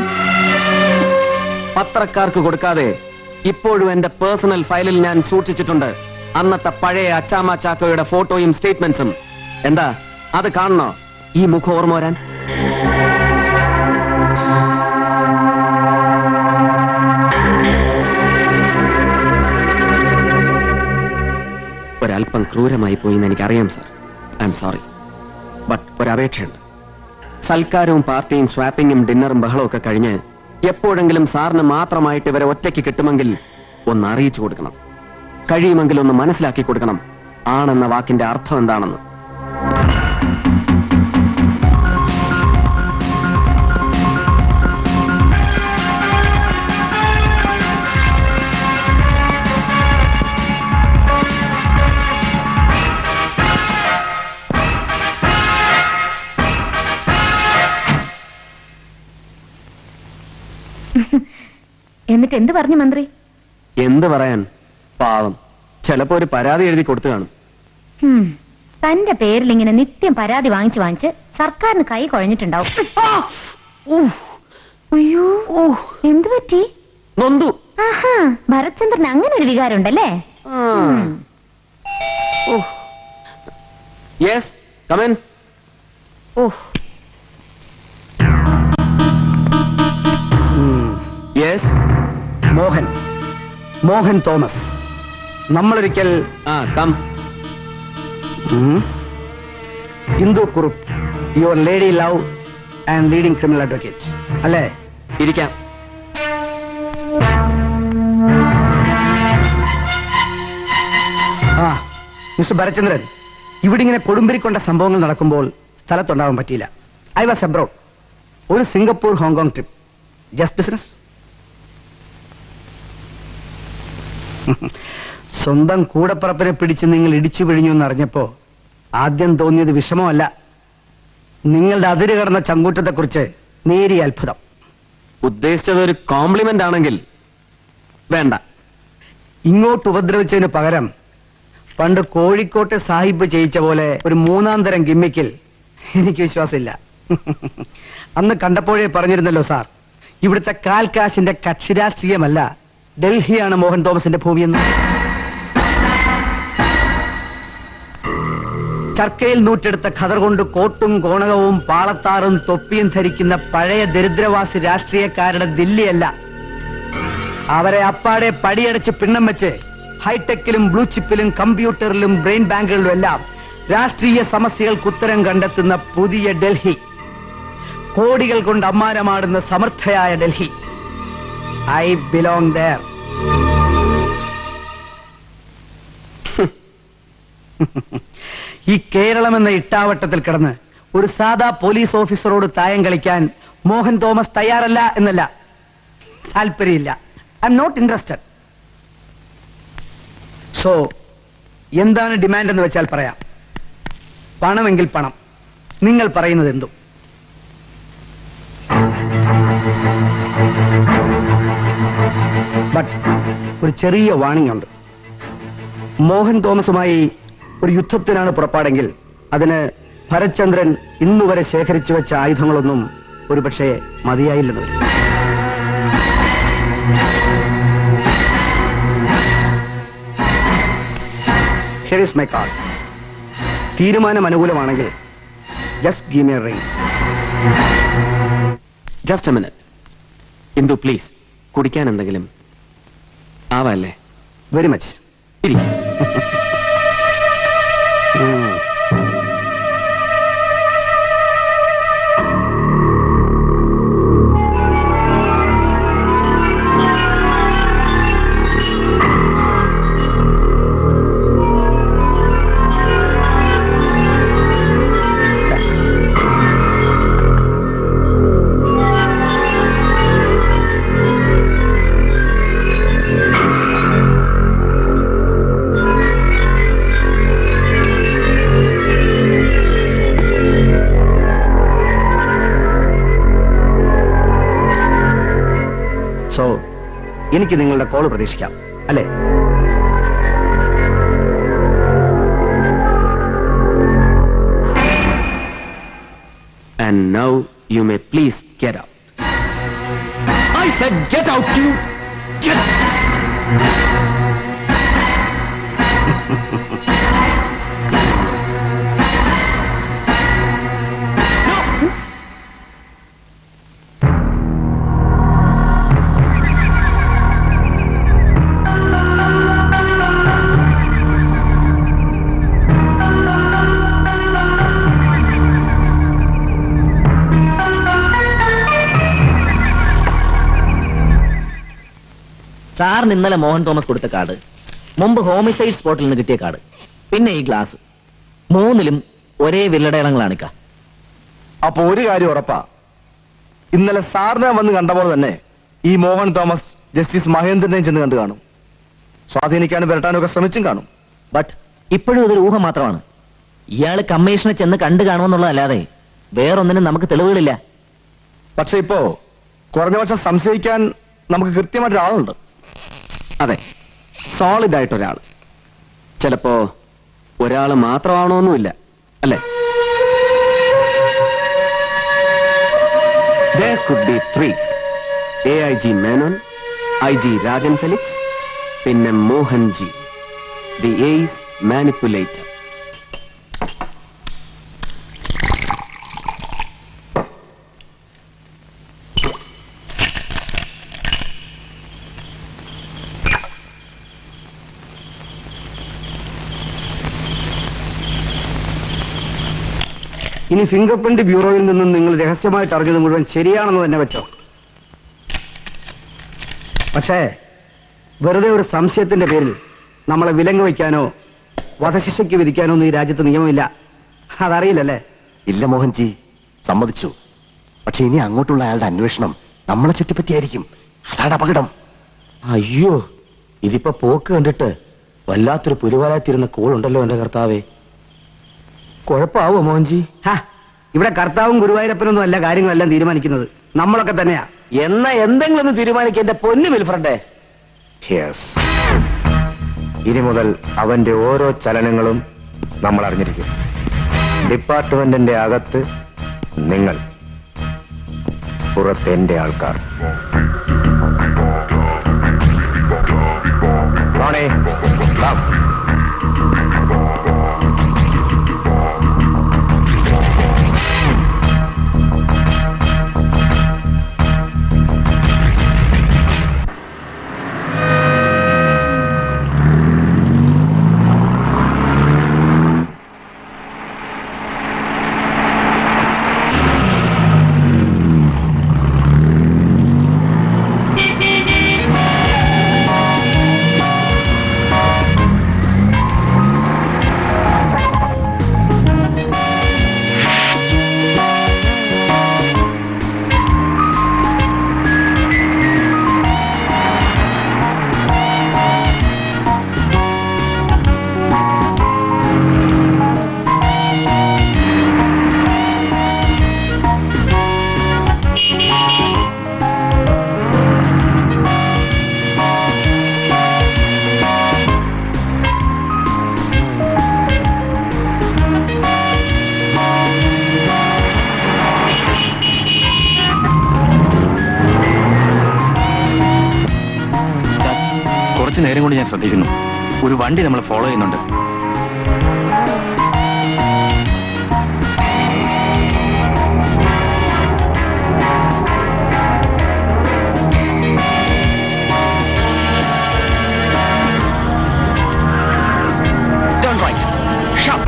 പത്രക്കാർക്ക് കൊടുക്കാതെ ഇപ്പോഴും എന്റെ പേഴ്സണൽ ഫയലിൽ ഞാൻ സൂക്ഷിച്ചിട്ടുണ്ട് അന്നത്തെ പഴയ അച്ചാമ്മ ചാക്കോയുടെ ഫോട്ടോയും സ്റ്റേറ്റ്മെന്റ്സും. എന്താ അത് കാണണോ ഈ മുഖം ഓർമ്മ വരാൻ? ഒരല്പം ക്രൂരമായി പോയി എന്ന് എനിക്കറിയാം sir. I'm sorry. But ഒരപേക്ഷയുണ്ട്. സൽക്കാരവും പാർട്ടിയും സ്വാപ്പിങ്ങും ഡിന്നറും ബഹളവും ഒക്കെ കഴിഞ്ഞ് എപ്പോഴെങ്കിലും സാറിന് മാത്രമായിട്ട് ഇവരെ ഒറ്റയ്ക്ക് കിട്ടുമെങ്കിൽ ഒന്ന് അറിയിച്ചു കൊടുക്കണം. കഴിയുമെങ്കിൽ ഒന്ന് മനസ്സിലാക്കി കൊടുക്കണം ആണെന്ന വാക്കിന്റെ അർത്ഥം എന്താണെന്ന്. എന്നിട്ട് എന്ത് പറഞ്ഞു മന്ത്രി? എന്ത് പറയാൻ, പാവം ചിലപ്പോ ഒരു പരാതി എഴുതി കൊടുത്തു കാണും. തന്റെ പേരിൽ ഇങ്ങനെ നിത്യം പരാതി വാങ്ങിച്ചു വാങ്ങിച്ച് സർക്കാരിന് കൈ കുഴഞ്ഞിട്ടുണ്ടാവും. അയ്യോ, എന്ത് പറ്റി? നൊന്തു. ആഹാ, ഭരത്ചന്ദ്രൻ അങ്ങനെ ഒരു വികാരം ഉണ്ടല്ലേ? Yes, come in. Yes, Mohan Thomas. നമ്മളൊരിക്കൽ come. Indu Kurup, your lady love and leading criminal advocate അല്ലേ? ഇരിക്കാം. മിസ്റ്റർ ഭരത്ചന്ദ്രൻ, ഇവിടെ ഇങ്ങനെ കൊടുമ്പിരിക്കൊണ്ട സംഭവങ്ങൾ നടക്കുമ്പോൾ സ്ഥലത്തുണ്ടാവാൻ പറ്റിയില്ല. I was abroad. ഒരു Singapore Hong Kong trip. Just business. സ്വന്തം കൂടപ്പറപ്പിനെ പിടിച്ച് നിങ്ങൾ ഇടിച്ചു പിഴിഞ്ഞു എന്നറിഞ്ഞപ്പോ ആദ്യം തോന്നിയത് വിഷമമല്ല, നിങ്ങളുടെ അതിര് കടന്ന ചങ്കൂറ്റത്തെക്കുറിച്ച് നേരിയ അത്ഭുതം. ഉദ്ദേശിച്ചത് ഒരു കോംപ്ലിമെന്റ് ആണെങ്കിൽ വേണ്ട. ഇങ്ങോട്ട് ഉപദ്രവിച്ചതിന് പകരം പണ്ട് കോഴിക്കോട്ടെ സാഹിബ് ചെയ്യിച്ച പോലെ ഒരു മൂന്നാം തരം ഗിമ്മിക്കിൽ എനിക്ക് വിശ്വാസമില്ല. അന്ന് കണ്ടപ്പോഴേ പറഞ്ഞിരുന്നല്ലോ സാർ, ഇവിടുത്തെ കാൽക്കാശിന്റെ കക്ഷി രാഷ്ട്രീയമല്ല, ഡൽഹിയാണ് മോഹൻ തോമസിന്റെ ഭൂമിയെന്ന്. ചർക്കയിൽ നൂറ്റെടുത്ത ഖദർ കൊണ്ട് കോട്ടും കോണകവും പാളത്താറും തൊപ്പിയും ധരിക്കുന്ന പഴയ ദരിദ്രവാസി രാഷ്ട്രീയക്കാരുടെ ദില്ലിയല്ല. അവരെ അപ്പാടെ പടിയടച്ച് പിണ്ണം വെച്ച് ഹൈടെക്കിലും ബ്ലൂ ചിപ്പിലും കമ്പ്യൂട്ടറിലും ബ്രെയിൻ ബാങ്കുകളിലും എല്ലാം രാഷ്ട്രീയ സമസ്യകൾക്ക് ഉത്തരം കണ്ടെത്തുന്ന പുതിയ ഡൽഹി. കോടികൾ കൊണ്ട് അമ്മാനമാടുന്ന സമർത്ഥയായ ഡൽഹി. I belong there. ഈ കേരളം എന്ന ഇട്ടാവട്ടത്തിൽ കിടന്ന് ഒരു സാധാ പോലീസ് ഓഫീസറോട് തായം കളിക്കാൻ മോഹൻ തോമസ് തയ്യാറല്ല എന്നല്ല, താല്പര്യമില്ല. I'm not interested. So എന്താണ് ഡിമാൻഡ് എന്ന് വെച്ചാൽ പറയാം. പണമെങ്കിൽ പണം, നിങ്ങൾ പറയുന്നത് എന്തും. ബട്ട് ഒരു ചെറിയ വാണിംഗ് ഉണ്ട്. മോഹൻ തോമസുമായി ഒരു യുദ്ധത്തിനാണ് പുറപ്പാടെങ്കിൽ അതിന് ഭരത്ചന്ദ്രൻ ഇന്നുവരെ ശേഖരിച്ചു വെച്ച ആയുധങ്ങളൊന്നും ഒരുപക്ഷെ മതിയായില്ലെന്ന് വരും. Here is my card. തീരുമാനം അനുകൂലമാണെങ്കിൽ just give me a ring. Just a minute. Indu please, കുടിക്കാൻ എന്തെങ്കിലും ആവല്ലേ? Very much. സോ എനിക്ക് നിങ്ങളുടെ കോള് പ്രതീക്ഷിക്കാം അല്ലേ? And now you may please get out. I said get out, you! Get! സാറിന് ഇന്നലെ മോഹൻ തോമസ് കൊടുത്ത കാർഡ്, മുമ്പ് ഹോമിസൈഡ് സ്പോട്ടിൽ നിന്ന് കിട്ടിയ കാർഡ്, പിന്നെ ഈ ഗ്ലാസ്, മൂന്നിലും ഒരേ വില്ലടയാളങ്ങളാണിക്ക. അപ്പൊ ഒരു കാര്യം ഉറപ്പാ, ഇന്നലെ സാറിനെ വന്ന് കണ്ട പോലെ തന്നെ ഈ മോഹൻ തോമസ് ജസ്റ്റിസ് മഹേന്ദ്രനെയും ചെന്ന് കണ്ടു കാണും. സ്വാധീനിക്കാനും വരട്ടാനും ഒക്കെ ശ്രമിച്ചും കാണും. ബട്ട് ഇപ്പോഴും ഇതൊരു ഊഹം മാത്രമാണ്. ഇയാള് കമ്മീഷനെ ചെന്ന് കണ്ടു കാണുമെന്നുള്ളതല്ലാതെ വേറൊന്നിനും നമുക്ക് തെളിവുകളില്ല. പക്ഷെ ഇപ്പോ കുറഞ്ഞ പക്ഷം സംശയിക്കാൻ നമുക്ക് കൃത്യമായിട്ട് ആളുണ്ട്. അതെ, സോളിഡ് ആയിട്ടൊരാൾ. ചിലപ്പോ ഒരാൾ മാത്രമാണോന്നുമില്ല, അല്ലേ? There could be 3. A.I.G Menon, I.G Rajan Felix, പിന്നെ Mohan ji, the ace manipulator. ഇനി ഫിംഗർ പ്രിന്റ് ബ്യൂറോയിൽ നിന്നും നിങ്ങൾ രഹസ്യമായിട്ട് അറിഞ്ഞത് മുഴുവൻ ശരിയാണെന്ന് തന്നെ വെച്ചോ. പക്ഷേ വെറുതെ ഒരു സംശയത്തിന്റെ പേരിൽ നമ്മളെ വിലങ്ങ് വയ്ക്കാനോ വധശിക്ഷയ്ക്ക് വിധിക്കാനോ ഒന്നും ഈ രാജ്യത്ത് നിയമമില്ല. അതറിയില്ലല്ലേ? ഇല്ല മോഹൻജി, സമ്മതിച്ചു. പക്ഷെ ഇനി അങ്ങോട്ടുള്ള അയാളുടെ അന്വേഷണം നമ്മളെ ചുറ്റിപ്പറ്റിയായിരിക്കും. അതാണ് അപകടം. അയ്യോ, ഇതിപ്പോ പോക്ക് കണ്ടിട്ട് വല്ലാത്തൊരു പുലിവാലാത്തിരുന്ന കോളുണ്ടല്ലോ എന്റെ കർത്താവേ. കുഴപ്പമാവോ മോഹൻജി? ഇവിടെ കർത്താവും ഗുരുവായൂരപ്പനൊന്നും അല്ല കാര്യങ്ങളെല്ലാം തീരുമാനിക്കുന്നത്, നമ്മളൊക്കെ തന്നെയാ. എന്നാ എന്തെങ്കിലും ഒന്ന് തീരുമാനിക്കുക എന്റെ പൊന്നു വിൽഫ്രണ്ടേ. ഇനി മുതൽ അവന്റെ ഓരോ ചലനങ്ങളും നമ്മൾ അറിഞ്ഞിരിക്കും. ഡിപ്പാർട്ട്മെന്റിന്റെ അകത്ത് നിങ്ങൾ, പുറത്ത് എന്റെ ആൾക്കാർ. നേരം കൊണ്ട് ഞാൻ ശ്രദ്ധിക്കുന്നു, ഒരു വണ്ടി നമ്മൾ ഫോളോ ചെയ്യുന്നുണ്ട്. Turn right. Sharp.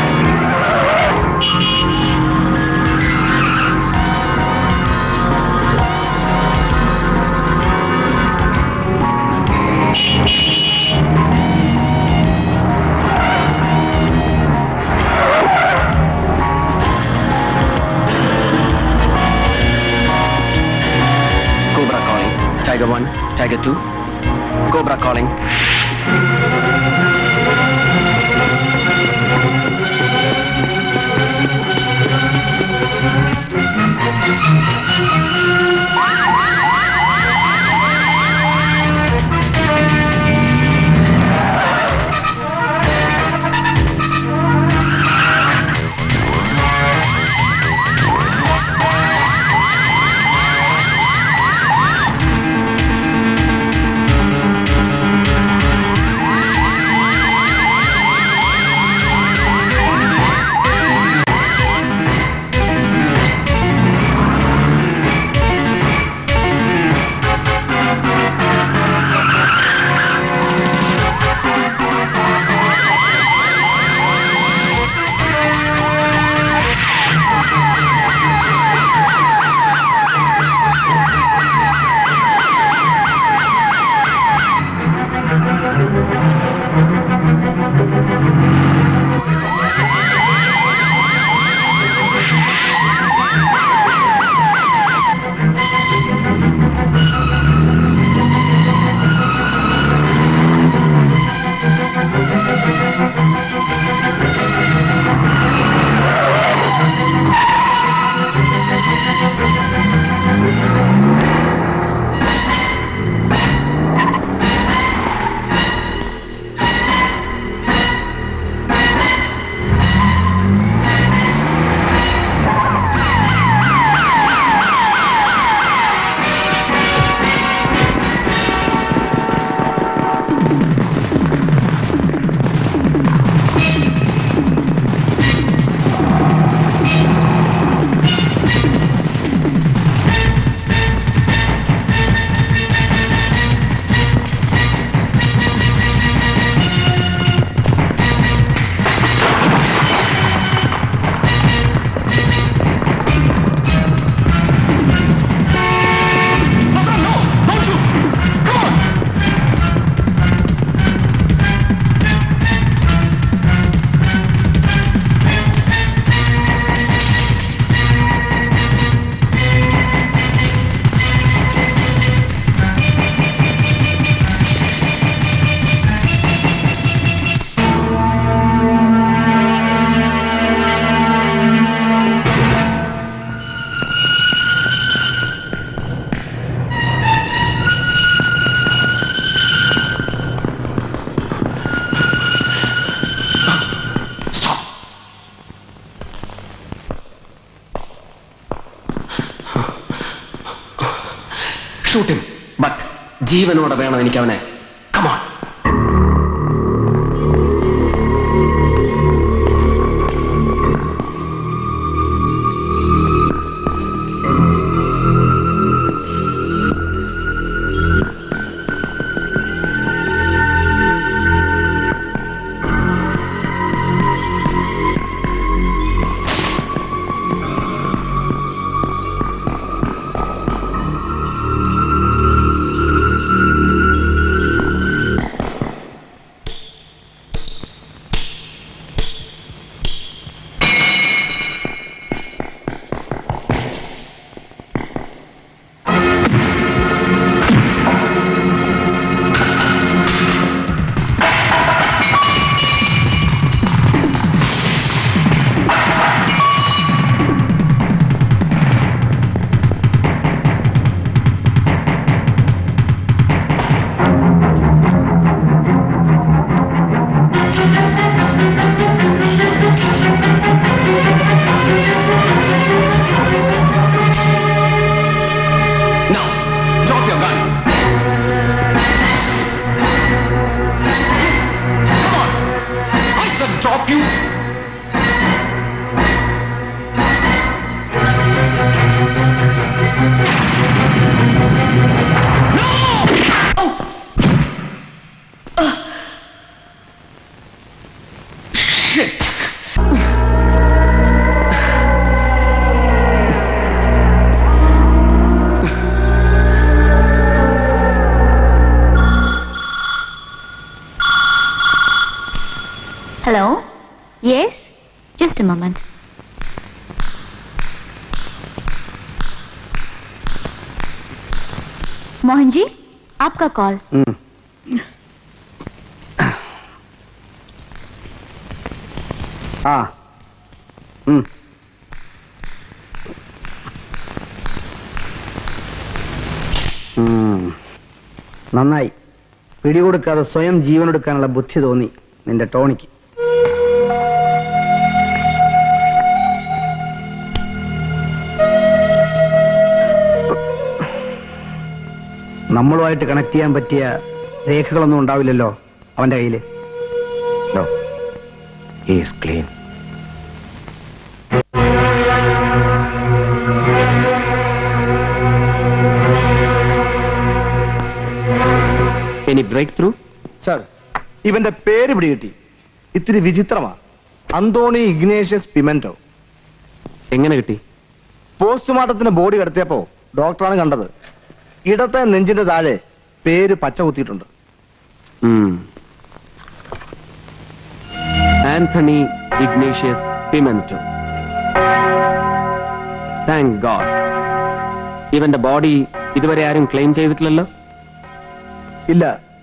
Tiger 1, Tiger 2, Cobra calling. Shoot him, but ജീവനോടെ വേണം എനിക്ക് അവനെ. Come on. Hello? Yes? Just a moment. Mohan ji, आपका कॉल. നന്നായി. പിടികൊടുക്കാതെ സ്വയം ജീവനെടുക്കാനുള്ള ബുദ്ധി തോന്നി നിന്റെ ടോണിക്ക്. നമ്മളുമായിട്ട് കണക്ട് ചെയ്യാൻ പറ്റിയ രേഖകളൊന്നും ഉണ്ടാവില്ലല്ലോ അവന്റെ കയ്യില്. Clean. Any breakthrough? Sir, ഇവന്റെ പേര് പിടികിട്ടി. ഇത്തിരി വിചിത്രമാ. അന്തോണി ഇഗ്നേഷ്യസ് പിമെന്റോ. എങ്ങനെ കിട്ടി? പോസ്റ്റ്മോർട്ടത്തിന് ബോഡി കടത്തിയപ്പോ ഡോക്ടറാണ് കണ്ടത്. ഇടത്തെ നെഞ്ചിന്റെ താഴെ പേര് പച്ച കുത്തിയിട്ടുണ്ട്. Antony Ignatius Pimento. Thank God. ഇവന്റെ ബോഡി ഇതുവരെ ആരും ക്ലെയിം ചെയ്തിട്ടില്ലല്ലോ? ഇല്ല.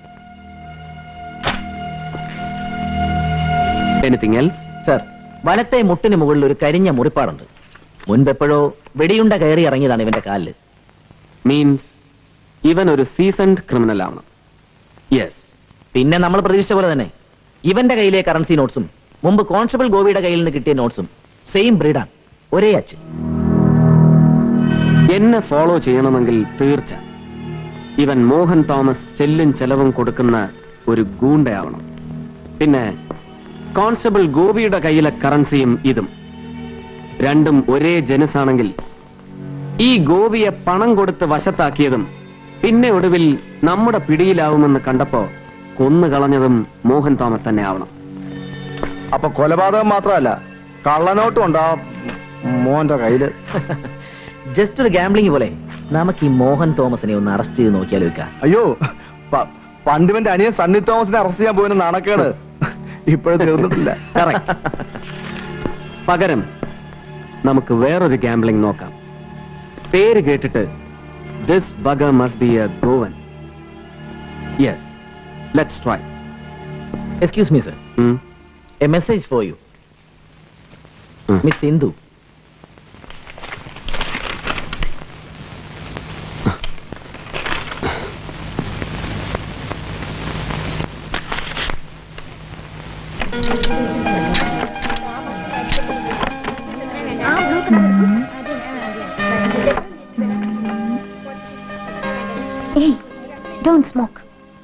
Anything else? സർ, വലത്തെ മുട്ടിന് മുകളിൽ ഒരു കരിഞ്ഞ മുറിപ്പാടുണ്ട്. മുൻപെപ്പോഴോ വെടിയുണ്ട കയറി ഇറങ്ങിയതാണ് ഇവന്റെ കാലില്. മീൻസ് ഇവൻ ഒരു സീസൺഡ് ക്രിമിനൽ ആണ്. യെസ്. പിന്നെ നമ്മൾ പ്രതീക്ഷിച്ച പോലെ തന്നെ ഇവന്റെ കയ്യിലെ കറൻസി നോട്ട്സും മുമ്പ് കോൺസ്റ്റബിൾ ഗോപിയുടെ കയ്യിൽ നിന്ന് കിട്ടിയ നോട്ട്സും സെയിം ബ്രീഡാണ്, ഒരേ അച്ഛൻ. എന്നെ ഫോളോ ചെയ്യണമെങ്കിൽ തീർച്ച ഇവൻ മോഹൻ തോമസ് ചെല്ലും ചെലവും കൊടുക്കുന്ന ഒരു ഗൂണ്ടയാവണം. പിന്നെ കോൺസ്റ്റബിൾ ഗോപിയുടെ കയ്യിലെ കറൻസിയും ഇതും രണ്ടും ഒരേ ജനസാണെങ്കിൽ ഈ ഗോപിയെ പണം കൊടുത്ത് വശത്താക്കിയതും പിന്നെ ഒടുവിൽ നമ്മുടെ പിടിയിലാവുമെന്ന് കണ്ടപ്പോ കൊന്നുകളഞ്ഞതും മോഹൻ തോമസ് തന്നെ ആവണം. അപ്പൊ കൊലപാതകം മാത്രമല്ല, കള്ളനോട്ടും ഉണ്ടാ മോഹന്റെ കയ്യില്. ജസ്റ്റ് ഒരു ഗാംബ്ലിംഗ് പോലെ നമുക്ക് ഈ മോഹൻ തോമസിനെ ഒന്ന് അറസ്റ്റ് ചെയ്ത് നോക്കിയാൽ വെക്കാം. അയ്യോ, പണ്ടിവന്റെ അനിയൻ സണ്ണി തോമസിനെ അറസ്റ്റ് ചെയ്യാൻ പോയിന് നാണക്കേട് ഇപ്പോഴും തീർന്നിട്ടില്ല. പകരം നമുക്ക് വേറൊരു ഗാംബ്ലിംഗ് നോക്കാം. പേര് കേട്ടിട്ട് this bugger must be a Goan. Yes, let's try. Excuse me, sir. A message for you. Miss Sindhu. Don't smoke.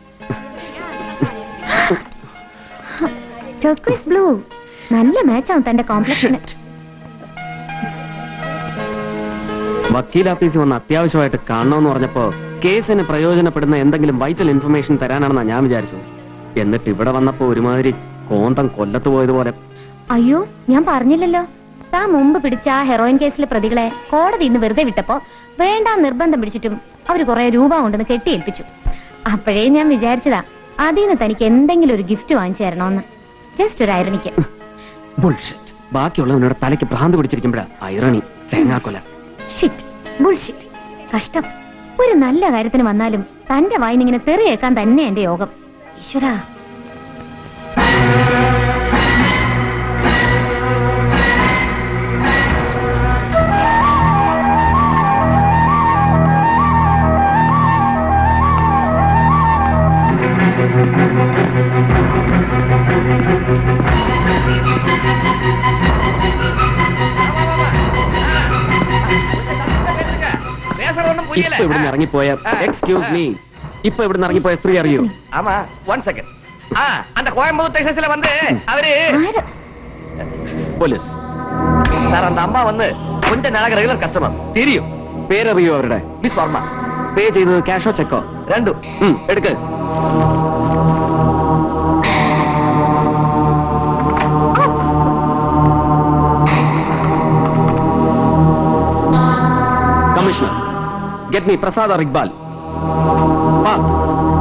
Turquoise blue. നല്ല മാച്ചാണ് തന്റെ കോംപ്ലക്ഷൻ. വക്കീൽ ഓഫീസിൽ വന്ന് അത്യാവശ്യമായിട്ട് കാണണമെന്ന് പറഞ്ഞപ്പോ കേസിന് പ്രയോജനപ്പെടുന്ന എന്തെങ്കിലും വൈറ്റൽ ഇൻഫർമേഷൻ തരാനാണെന്നാ ഞാൻ വിചാരിച്ചത്. എന്നിട്ട് ഇവിടെ വന്നപ്പോ ഒരുമാതിരി കോന്തം കൊല്ലത്ത് പോയതുപോലെ. അയ്യോ, ഞാൻ പറഞ്ഞില്ലല്ലോ. താൻ മുമ്പ് പിടിച്ച ആ ഹെറോയിൻ കേസിലെ പ്രതികളെ കോടതി ഇന്ന് വെറുതെ വിട്ടപ്പോ വേണ്ട നിർബന്ധം പിടിച്ചിട്ടും അവര് കുറെ രൂപ കൊണ്ടെന്ന് കെട്ടിയേൽപ്പിച്ചു. അപ്പോഴേ ഞാൻ വിചാരിച്ചതാ അതിന് തനിക്ക് എന്തെങ്കിലും ഒരു ഗിഫ്റ്റ് വാങ്ങിച്ചു തരണോന്ന്. ജസ്റ്റ് ഒരു ഐറണിക്ക്. ബുൾഷിറ്റ്. ബാക്കിയുള്ളവനോട് തലയ്ക്ക് ഭ്രാന്ത് പിടിച്ചിരിക്കുമ്പോഴാ ഐറണി, തേങ്ങാക്കൊല. Shit, bullshit. കഷ്ടം. ഒരു നല്ല കാര്യത്തിന് വന്നാലും തന്റെ വായിനിങ്ങനെ തെറിയേക്കാൻ തന്നെ എന്റെ യോഗം. ഈശ്വരാ. ഇപ്പൊ ഇവിടുന്ന് ഇറങ്ങിപ്പോയ എക്സ്ക്യൂസ് മീ, ഇപ്പൊ ഇവിടുന്ന് ഇറങ്ങിപ്പോയ സ്ത്രീ അറിയൂ? ஆமா, 1 செகண்ட். அந்த கோயம்புத்தூர் டெக்ஸஸ்ல வந்து அவரு പോലീസ് சார், அந்த அம்மா வந்து கொஞ்ச நாளாக ரெகுலர் கஸ்டமர். தெரியும். പേരറിയോ അവരുടെ? மிஸ் வர்மா. പേ ചെയ്തത് ക്യാഷോ ചെക്കോ? രണ്ടും. എടുക്ക്. Commissioner, get me Prasad or Iqbal. Fast.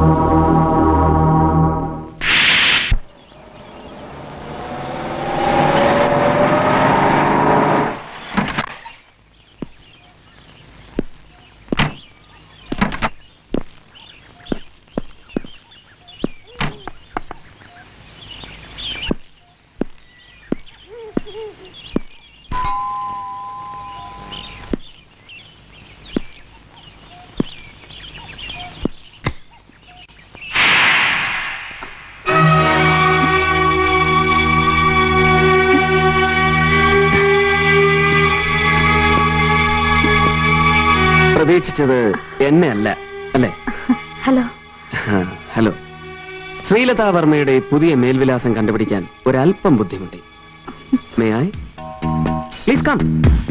പ്രതീക്ഷിച്ചത് എന്നെ അല്ല അല്ലേ? ഹലോ. ഹലോ. ശ്രീലതാ വർമ്മയുടെ പുതിയ മേൽവിലാസം കണ്ടുപിടിക്കാൻ ഒരല്പം ബുദ്ധിമുട്ടി. May I please come?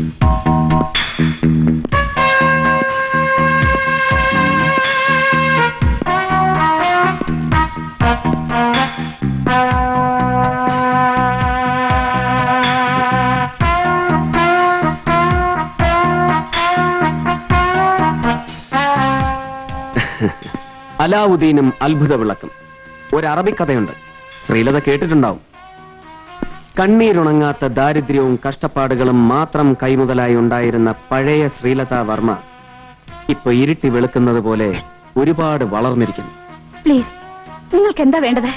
അലാവുദ്ദീനും അത്ഭുത വിളക്കും ഒരു അറബിക്കഥയുണ്ട്. ശ്രീലത കേട്ടിട്ടുണ്ടാവും. കണ്ണീരുണങ്ങാത്ത ദാരിദ്ര്യവും കഷ്ടപ്പാടുകളും മാത്രം കൈമുതലായി ഉണ്ടായിരുന്ന പഴയ ശ്രീലതാ വർമ്മ ഇപ്പൊ ഇരുട്ടി വെളുക്കുന്നത് പോലെ ഒരുപാട് വളർന്നിരിക്കുന്നു. പ്ലീസ്, നിങ്ങൾക്ക് എന്താ വേണ്ടത്?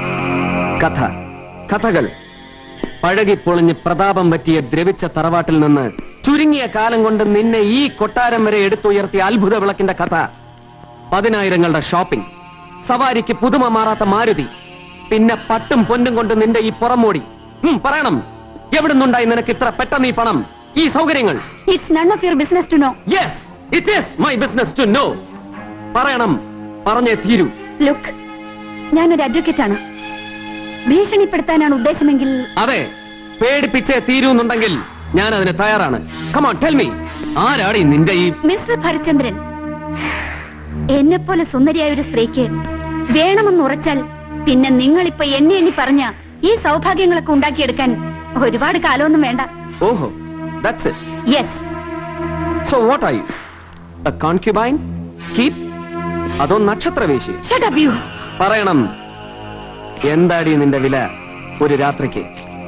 കഥകൾ. പഴകിപ്പൊളിഞ്ഞ് പ്രതാപം പറ്റിയ ദ്രവിച്ച തറവാട്ടിൽ നിന്ന് ചുരുങ്ങിയ കാലം കൊണ്ട് നിന്നെ ഈ കൊട്ടാരം വരെ എടുത്തുയർത്തിയ അത്ഭുത വിളക്കിന്റെ കഥ. 10,000ങ്ങളുടെ ഷോപ്പിംഗ്, സവാരിക്ക് പുതുമ മാറാത്ത മാരുതി, പിന്നെ പട്ടും പൊന്നും കൊണ്ട് നിന്റെ ഈ പുറമോടി. പറയണം, എവിടുന്നുണ്ടായി നിനക്ക് ഇത്ര പെട്ടെന്ന് ഈ പണം, ഈ സൗകര്യങ്ങൾ? It's none of your business to know. Yes, it is my business to know. പറയണം, പറഞ്ഞേ തീരൂ. Look, ഞാനൊരു അഡ്വക്കേറ്റ് ആണ്. ഭീഷണിപ്പെടുത്താനാണ് ഉദ്ദേശമെങ്കിൽ? അതെ, പേടിപ്പിച്ചേ തീരൂന്നുണ്ടെങ്കിൽ ഞാൻ അതിന് തയ്യാറാണ്. Come on, tell me, ആരാടി നിന്റെ ഈ മിസ്റ്റർ ഭരചന്ദ്രൻ? എന്നെ പോലെ സുന്ദരിയായ ഒരു സ്ത്രീക്ക് വേണമെന്ന് ഉറച്ചാൽ പിന്നെ നിങ്ങളിപ്പോ എന്നെ എണ്ണി പറഞ്ഞ ഈ സൗഭാഗ്യങ്ങളൊക്കെ ഉണ്ടാക്കിയെടുക്കാൻ ഒരുപാട് കാലമൊന്നും വേണ്ട. ഓഹോ, that's it. Yes. So what are you? A concubine? Keep? അതോ നക്ഷത്രവേശി? Shut up you. പറയണം, എന്താടി നിന്റെ വില ഒരു രാത്രിക്ക്?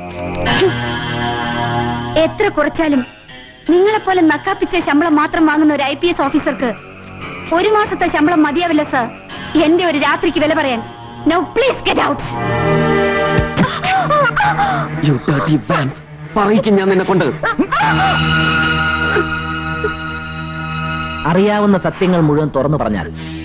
എത്ര കുറച്ചാലും നിങ്ങളെപ്പോലെ നക്കാപ്പിച്ച ശമ്പളം മാത്രം വാങ്ങുന്ന ഒരു IPS ഓഫീസർക്ക് ഒരു മാസത്തെ ശമ്പളം മതിയാവില്ല സർ എന്റെ ഒരു രാത്രിക്ക് വില പറയാൻ. Now please get out. You dirty vamp. പറയിക്കും ഞാൻ നിന്നെ കൊണ്ട്. അറിയാവുന്ന സത്യങ്ങൾ മുഴുവൻ തുറന്നു പറഞ്ഞാൽ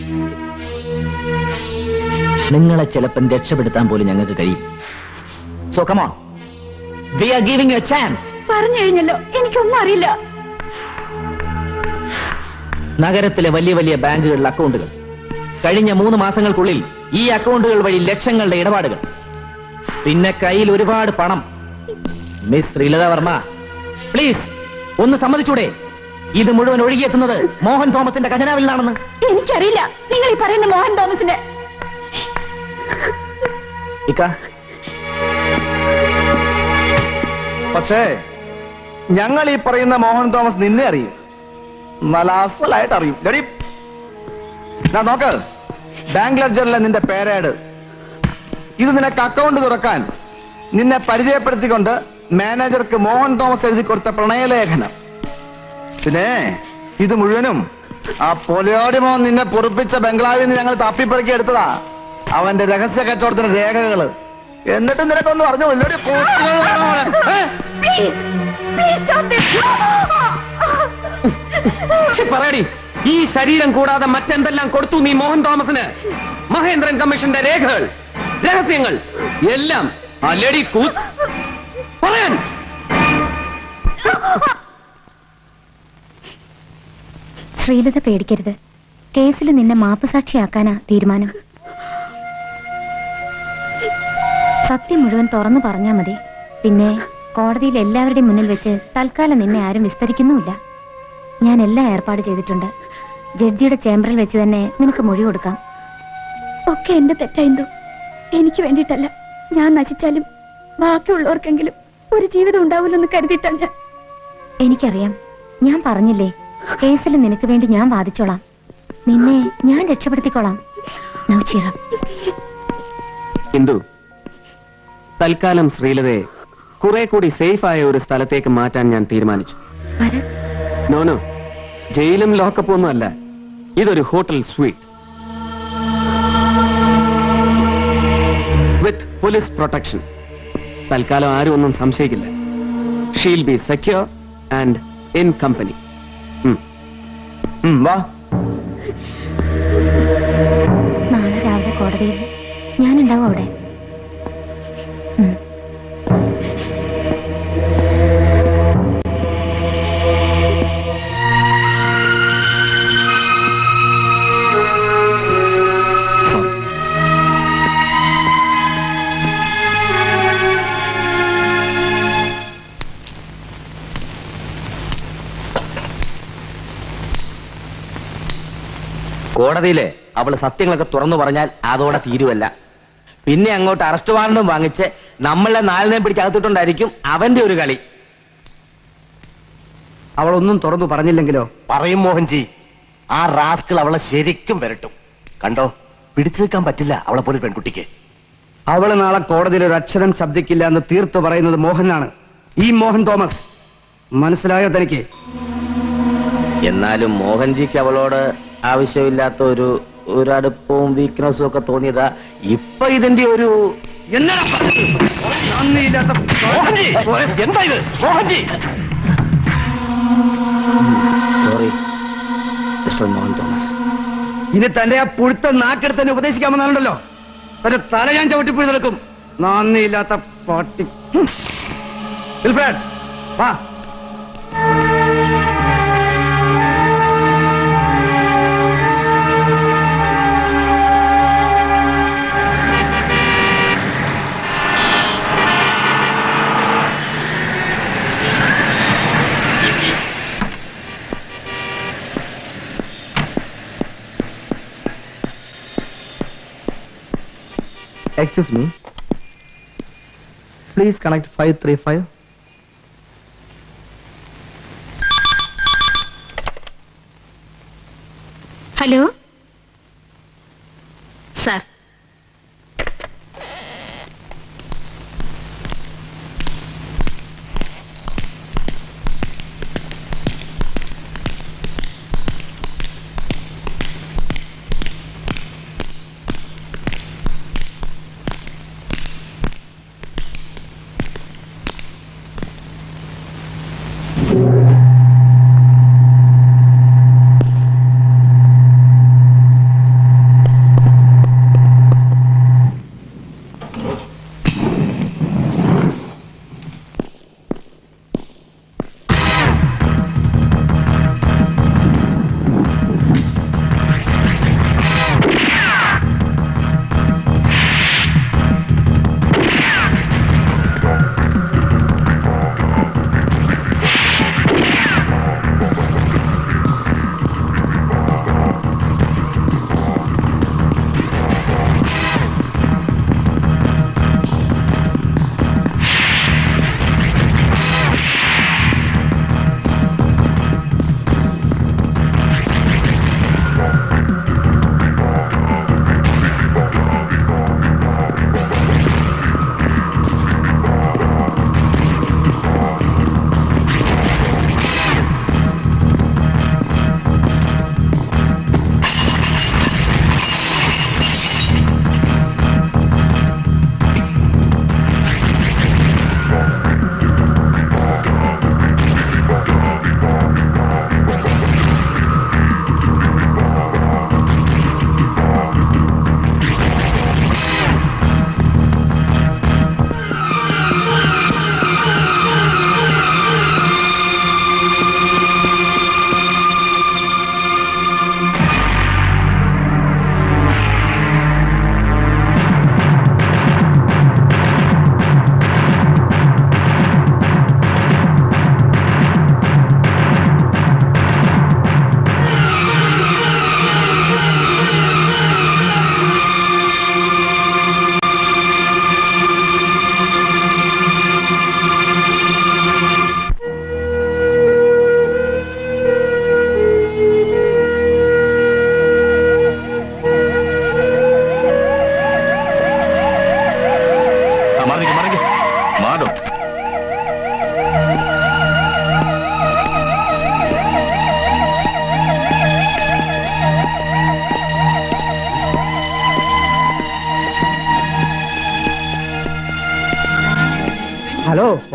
നിങ്ങളെ ചിലപ്പം രക്ഷപ്പെടുത്താൻ പോലും ഞങ്ങൾക്ക് കഴിയും. So come on. We are giving you a chance. പറഞ്ഞു കഴിഞ്ഞല്ലോ, എനിക്കൊന്നും അറിയില്ല. നഗരത്തിലെ വലിയ വലിയ ബാങ്കുകളിലെ അക്കൗണ്ടുകൾ, കഴിഞ്ഞ 3 മാസങ്ങൾക്കുള്ളിൽ ഈ അക്കൗണ്ടുകൾ വഴി ലക്ഷങ്ങളുടെ ഇടപാടുകൾ, പിന്നെ കയ്യിൽ ഒരുപാട് പണം. മിസ് ശ്രീലത വർമ്മ, പ്ലീസ് ഒന്ന് സമ്മതിച്ചൂടെ ഇത് മുഴുവൻ ഒഴുകിയെത്തുന്നത് മോഹൻ തോമസിന്റെ ഖജനാവിൽ നിന്നാണെന്ന്? എനിക്കറിയില്ല നിങ്ങൾ ഈ പറയുന്ന മോഹൻ തോമസിന്റെ. പക്ഷേ ഞങ്ങൾ ഈ പറയുന്ന മോഹൻ തോമസ് നിന്നെ അറിയും, നല്ല അസലായിട്ട് അറിയും. നോക്ക്, ബാങ്ക് ലെഡ്ജറിലെ നിന്റെ പേരേഡ് ഇത് നിനക്ക് അക്കൗണ്ട് തുറക്കാൻ നിന്നെ പരിചയപ്പെടുത്തിക്കൊണ്ട് മാനേജർക്ക് മോഹൻ തോമസ് എഴുതി കൊടുത്ത പ്രണയലേഖനം. പിന്നെ ഇത് മുഴുവനും ആ പൊലയോടി മോഹൻ നിന്നെ പൊറുപ്പിച്ച ബംഗ്ലാവിൽ നിന്ന് ഞങ്ങൾ തപ്പിപ്പറക്കി എടുത്തതാ, അവന്റെ രഹസ്യ കച്ചവടത്തിന്റെ രേഖകള്. എന്നിട്ടും നിനക്കൊന്നും അറിഞ്ഞു പറയടി, ഈ ശരീരം കൂടാതെ മറ്റെന്തെല്ലാം കൊടുത്തു നീ മോഹൻ തോമസിന്? മഹേന്ദ്രൻ കമ്മീഷന്റെ രേഖകൾ, രഹസ്യങ്ങൾ എല്ലാം അല്ലടി പറയാൻ. ശ്രീലത പേടിക്കരുത്, കേസിൽ നിന്നെ മാപ്പുസാക്ഷിയാക്കാനാ തീരുമാനം. സത്യം മുഴുവൻ തുറന്നു പറഞ്ഞാ മതി. പിന്നെ കോടതിയിൽ എല്ലാവരുടെയും മുന്നിൽ വെച്ച് തൽക്കാലം നിന്നെ ആരും വിസ്തരിക്കുന്നുമില്ല. ഞാൻ എല്ലാം ഏർപ്പാട് ചെയ്തിട്ടുണ്ട്. ജഡ്ജിയുടെ ചേംബറിൽ വെച്ച് തന്നെ നിനക്ക് മൊഴി കൊടുക്കാം. ഒക്കെ എന്റെ തെറ്റായിരുന്നു. എനിക്ക് വേണ്ടിയിട്ടല്ല. ഞാൻ നശിച്ചാലും ബാക്കിയുള്ളവർക്കെങ്കിലും ഒരു ജീവിതം ഉണ്ടാവില്ലെന്ന് കരുതിയിട്ടാണ് ഞാൻ. എനിക്കറിയാം, ഞാൻ പറഞ്ഞില്ലേ, കേസിൽ നിനക്ക് വേണ്ടി ഞാൻ വാദിച്ചോളാം. നിന്നെ ഞാൻ രക്ഷപ്പെടുത്തിക്കോളാം. ഹിന്ദു, തൽക്കാലം ശ്രീലതയെ കുറെ കൂടി സേഫായ ഒരു സ്ഥലത്തേക്ക് മാറ്റാൻ ഞാൻ തീരുമാനിച്ചു. നോനോ, ജയിലും ലോക്കപ്പ് ഒന്നും അല്ല, ഇതൊരു hotel suite with police protection. തൽക്കാലം ആരും ഒന്നും സംശയിക്കില്ല. She'll be secure and in company. നാളെ രാവിലെ കോടതിയിൽ ഞാനുണ്ടാവും അവിടെ. കോടതിയില് അവള് സത്യങ്ങളൊക്കെ തുറന്നു പറഞ്ഞാൽ അതോടെ തീരുവല്ല. പിന്നെ അങ്ങോട്ട് അറസ്റ്റ് വാറണ്ടും വാങ്ങിച്ച് നമ്മളെ 4 പിടിച്ചകത്തിട്ടുണ്ടായിരിക്കും അവന്റെ ഒരു കളി. അവളൊന്നും തുറന്നു പറഞ്ഞില്ലെങ്കിലോ? പറയും മോഹൻജി, ആ റാസ്കൾ അവളെ ശരിക്കും വരട്ടും. കണ്ടോ, പിടിച്ചു നിൽക്കാൻ പറ്റില്ല അവളെ പോലെ പെൺകുട്ടിക്ക്. അവള് നാളെ കോടതിയിൽ ഒരു അക്ഷരം ശബ്ദിക്കില്ല എന്ന് തീർത്തു പറയുന്നത് മോഹനാണ്, ഈ മോഹൻ തോമസ്. മനസ്സിലായോ തനിക്ക്? എന്നാലും മോഹൻജിക്ക് അവളോട് ആവശ്യമില്ലാത്ത ഒരു അടുപ്പവും വീക്ക്നെസ്സും ഒക്കെ തോന്നിയതാ. ഇപ്പൊ ഇതിന്റെ ഒരു സോറി മിസ്റ്റർ മോഹൻ തോമസ്. ഇനി തന്റെ ആ പുഴുത്ത നാക്കെടുത്ത് തന്നെ ഉപദേശിക്കാമെന്നാണല്ലോ. തന്റെ തല ഞാൻ ചവിട്ടിപ്പിടി നിൽക്കും. നന്ദിയില്ലാത്ത പാട്ടി. വാ. Excuse me. Please connect 535. Hello sir.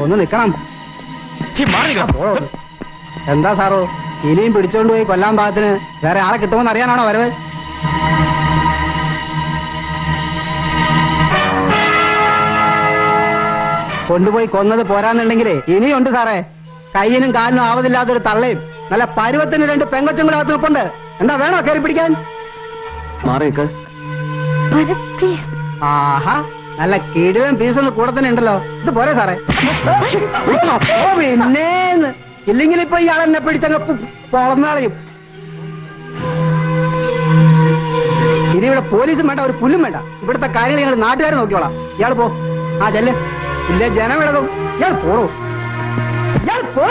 ഒന്ന് നിക്കണം. എന്താ സാറോ ഇനിയും പിടിച്ചോണ്ട് പോയി കൊല്ലാൻ പാകത്തിന് വേറെ ആളെ കിട്ടുമെന്ന് അറിയാനാണോ വരവ്? കൊണ്ടുപോയി കൊന്നത് പോരാന്നുണ്ടെങ്കിലേ ഇനിയുണ്ട് സാറേ. കയ്യിനും കാലിനും ആവതില്ലാത്തൊരു തള്ളയും നല്ല പരുവത്തിന് 2 പെങ്കൊച്ചും കൂടെ അകത്ത് നിൽപ്പുണ്ട്. എന്താ വേണോ കയറി പിടിക്കാൻ? ആഹാ നല്ല കിടിലൻ പീസൊന്ന് കൂടെ തന്നെ ഉണ്ടല്ലോ. ഇത് പോരെ സാറേ? പിന്നേന്ന് ഇല്ലെങ്കിൽ ഇപ്പൊ ഇയാൾ എന്നെ പിടിച്ചങ്ങ് പൊളന്നാളയും. ഇനി ഇവിടെ പോലീസും വേണ്ട, ഒരു പുല്ലും വേണ്ട. ഇവിടുത്തെ കാര്യങ്ങൾ ഞങ്ങൾ നാട്ടുകാരെ നോക്കിയോളാം. ഇയാൾ പോ. ആ ചെല്ല്. ഇല്ലേ ജനം ഇടതും. ഇയാൾ പോറോ? ഇയാൾ പോ.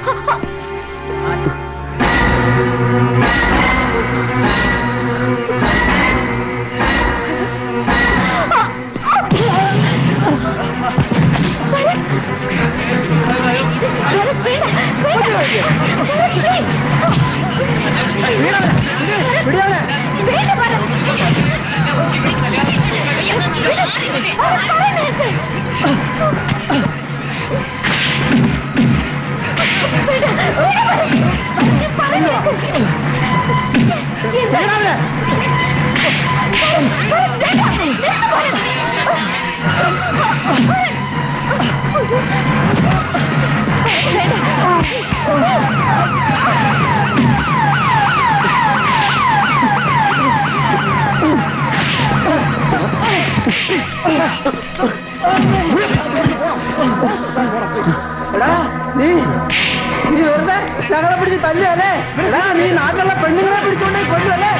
നീ വെറുതെ ഞങ്ങളെ പിടിച്ച് തല്ലല്ലേ? നീ നാട്ടിലുള്ള പെണ്ണുങ്ങളെ പിടിച്ചോണ്ടേ കൊല്ലുവല്ലേ?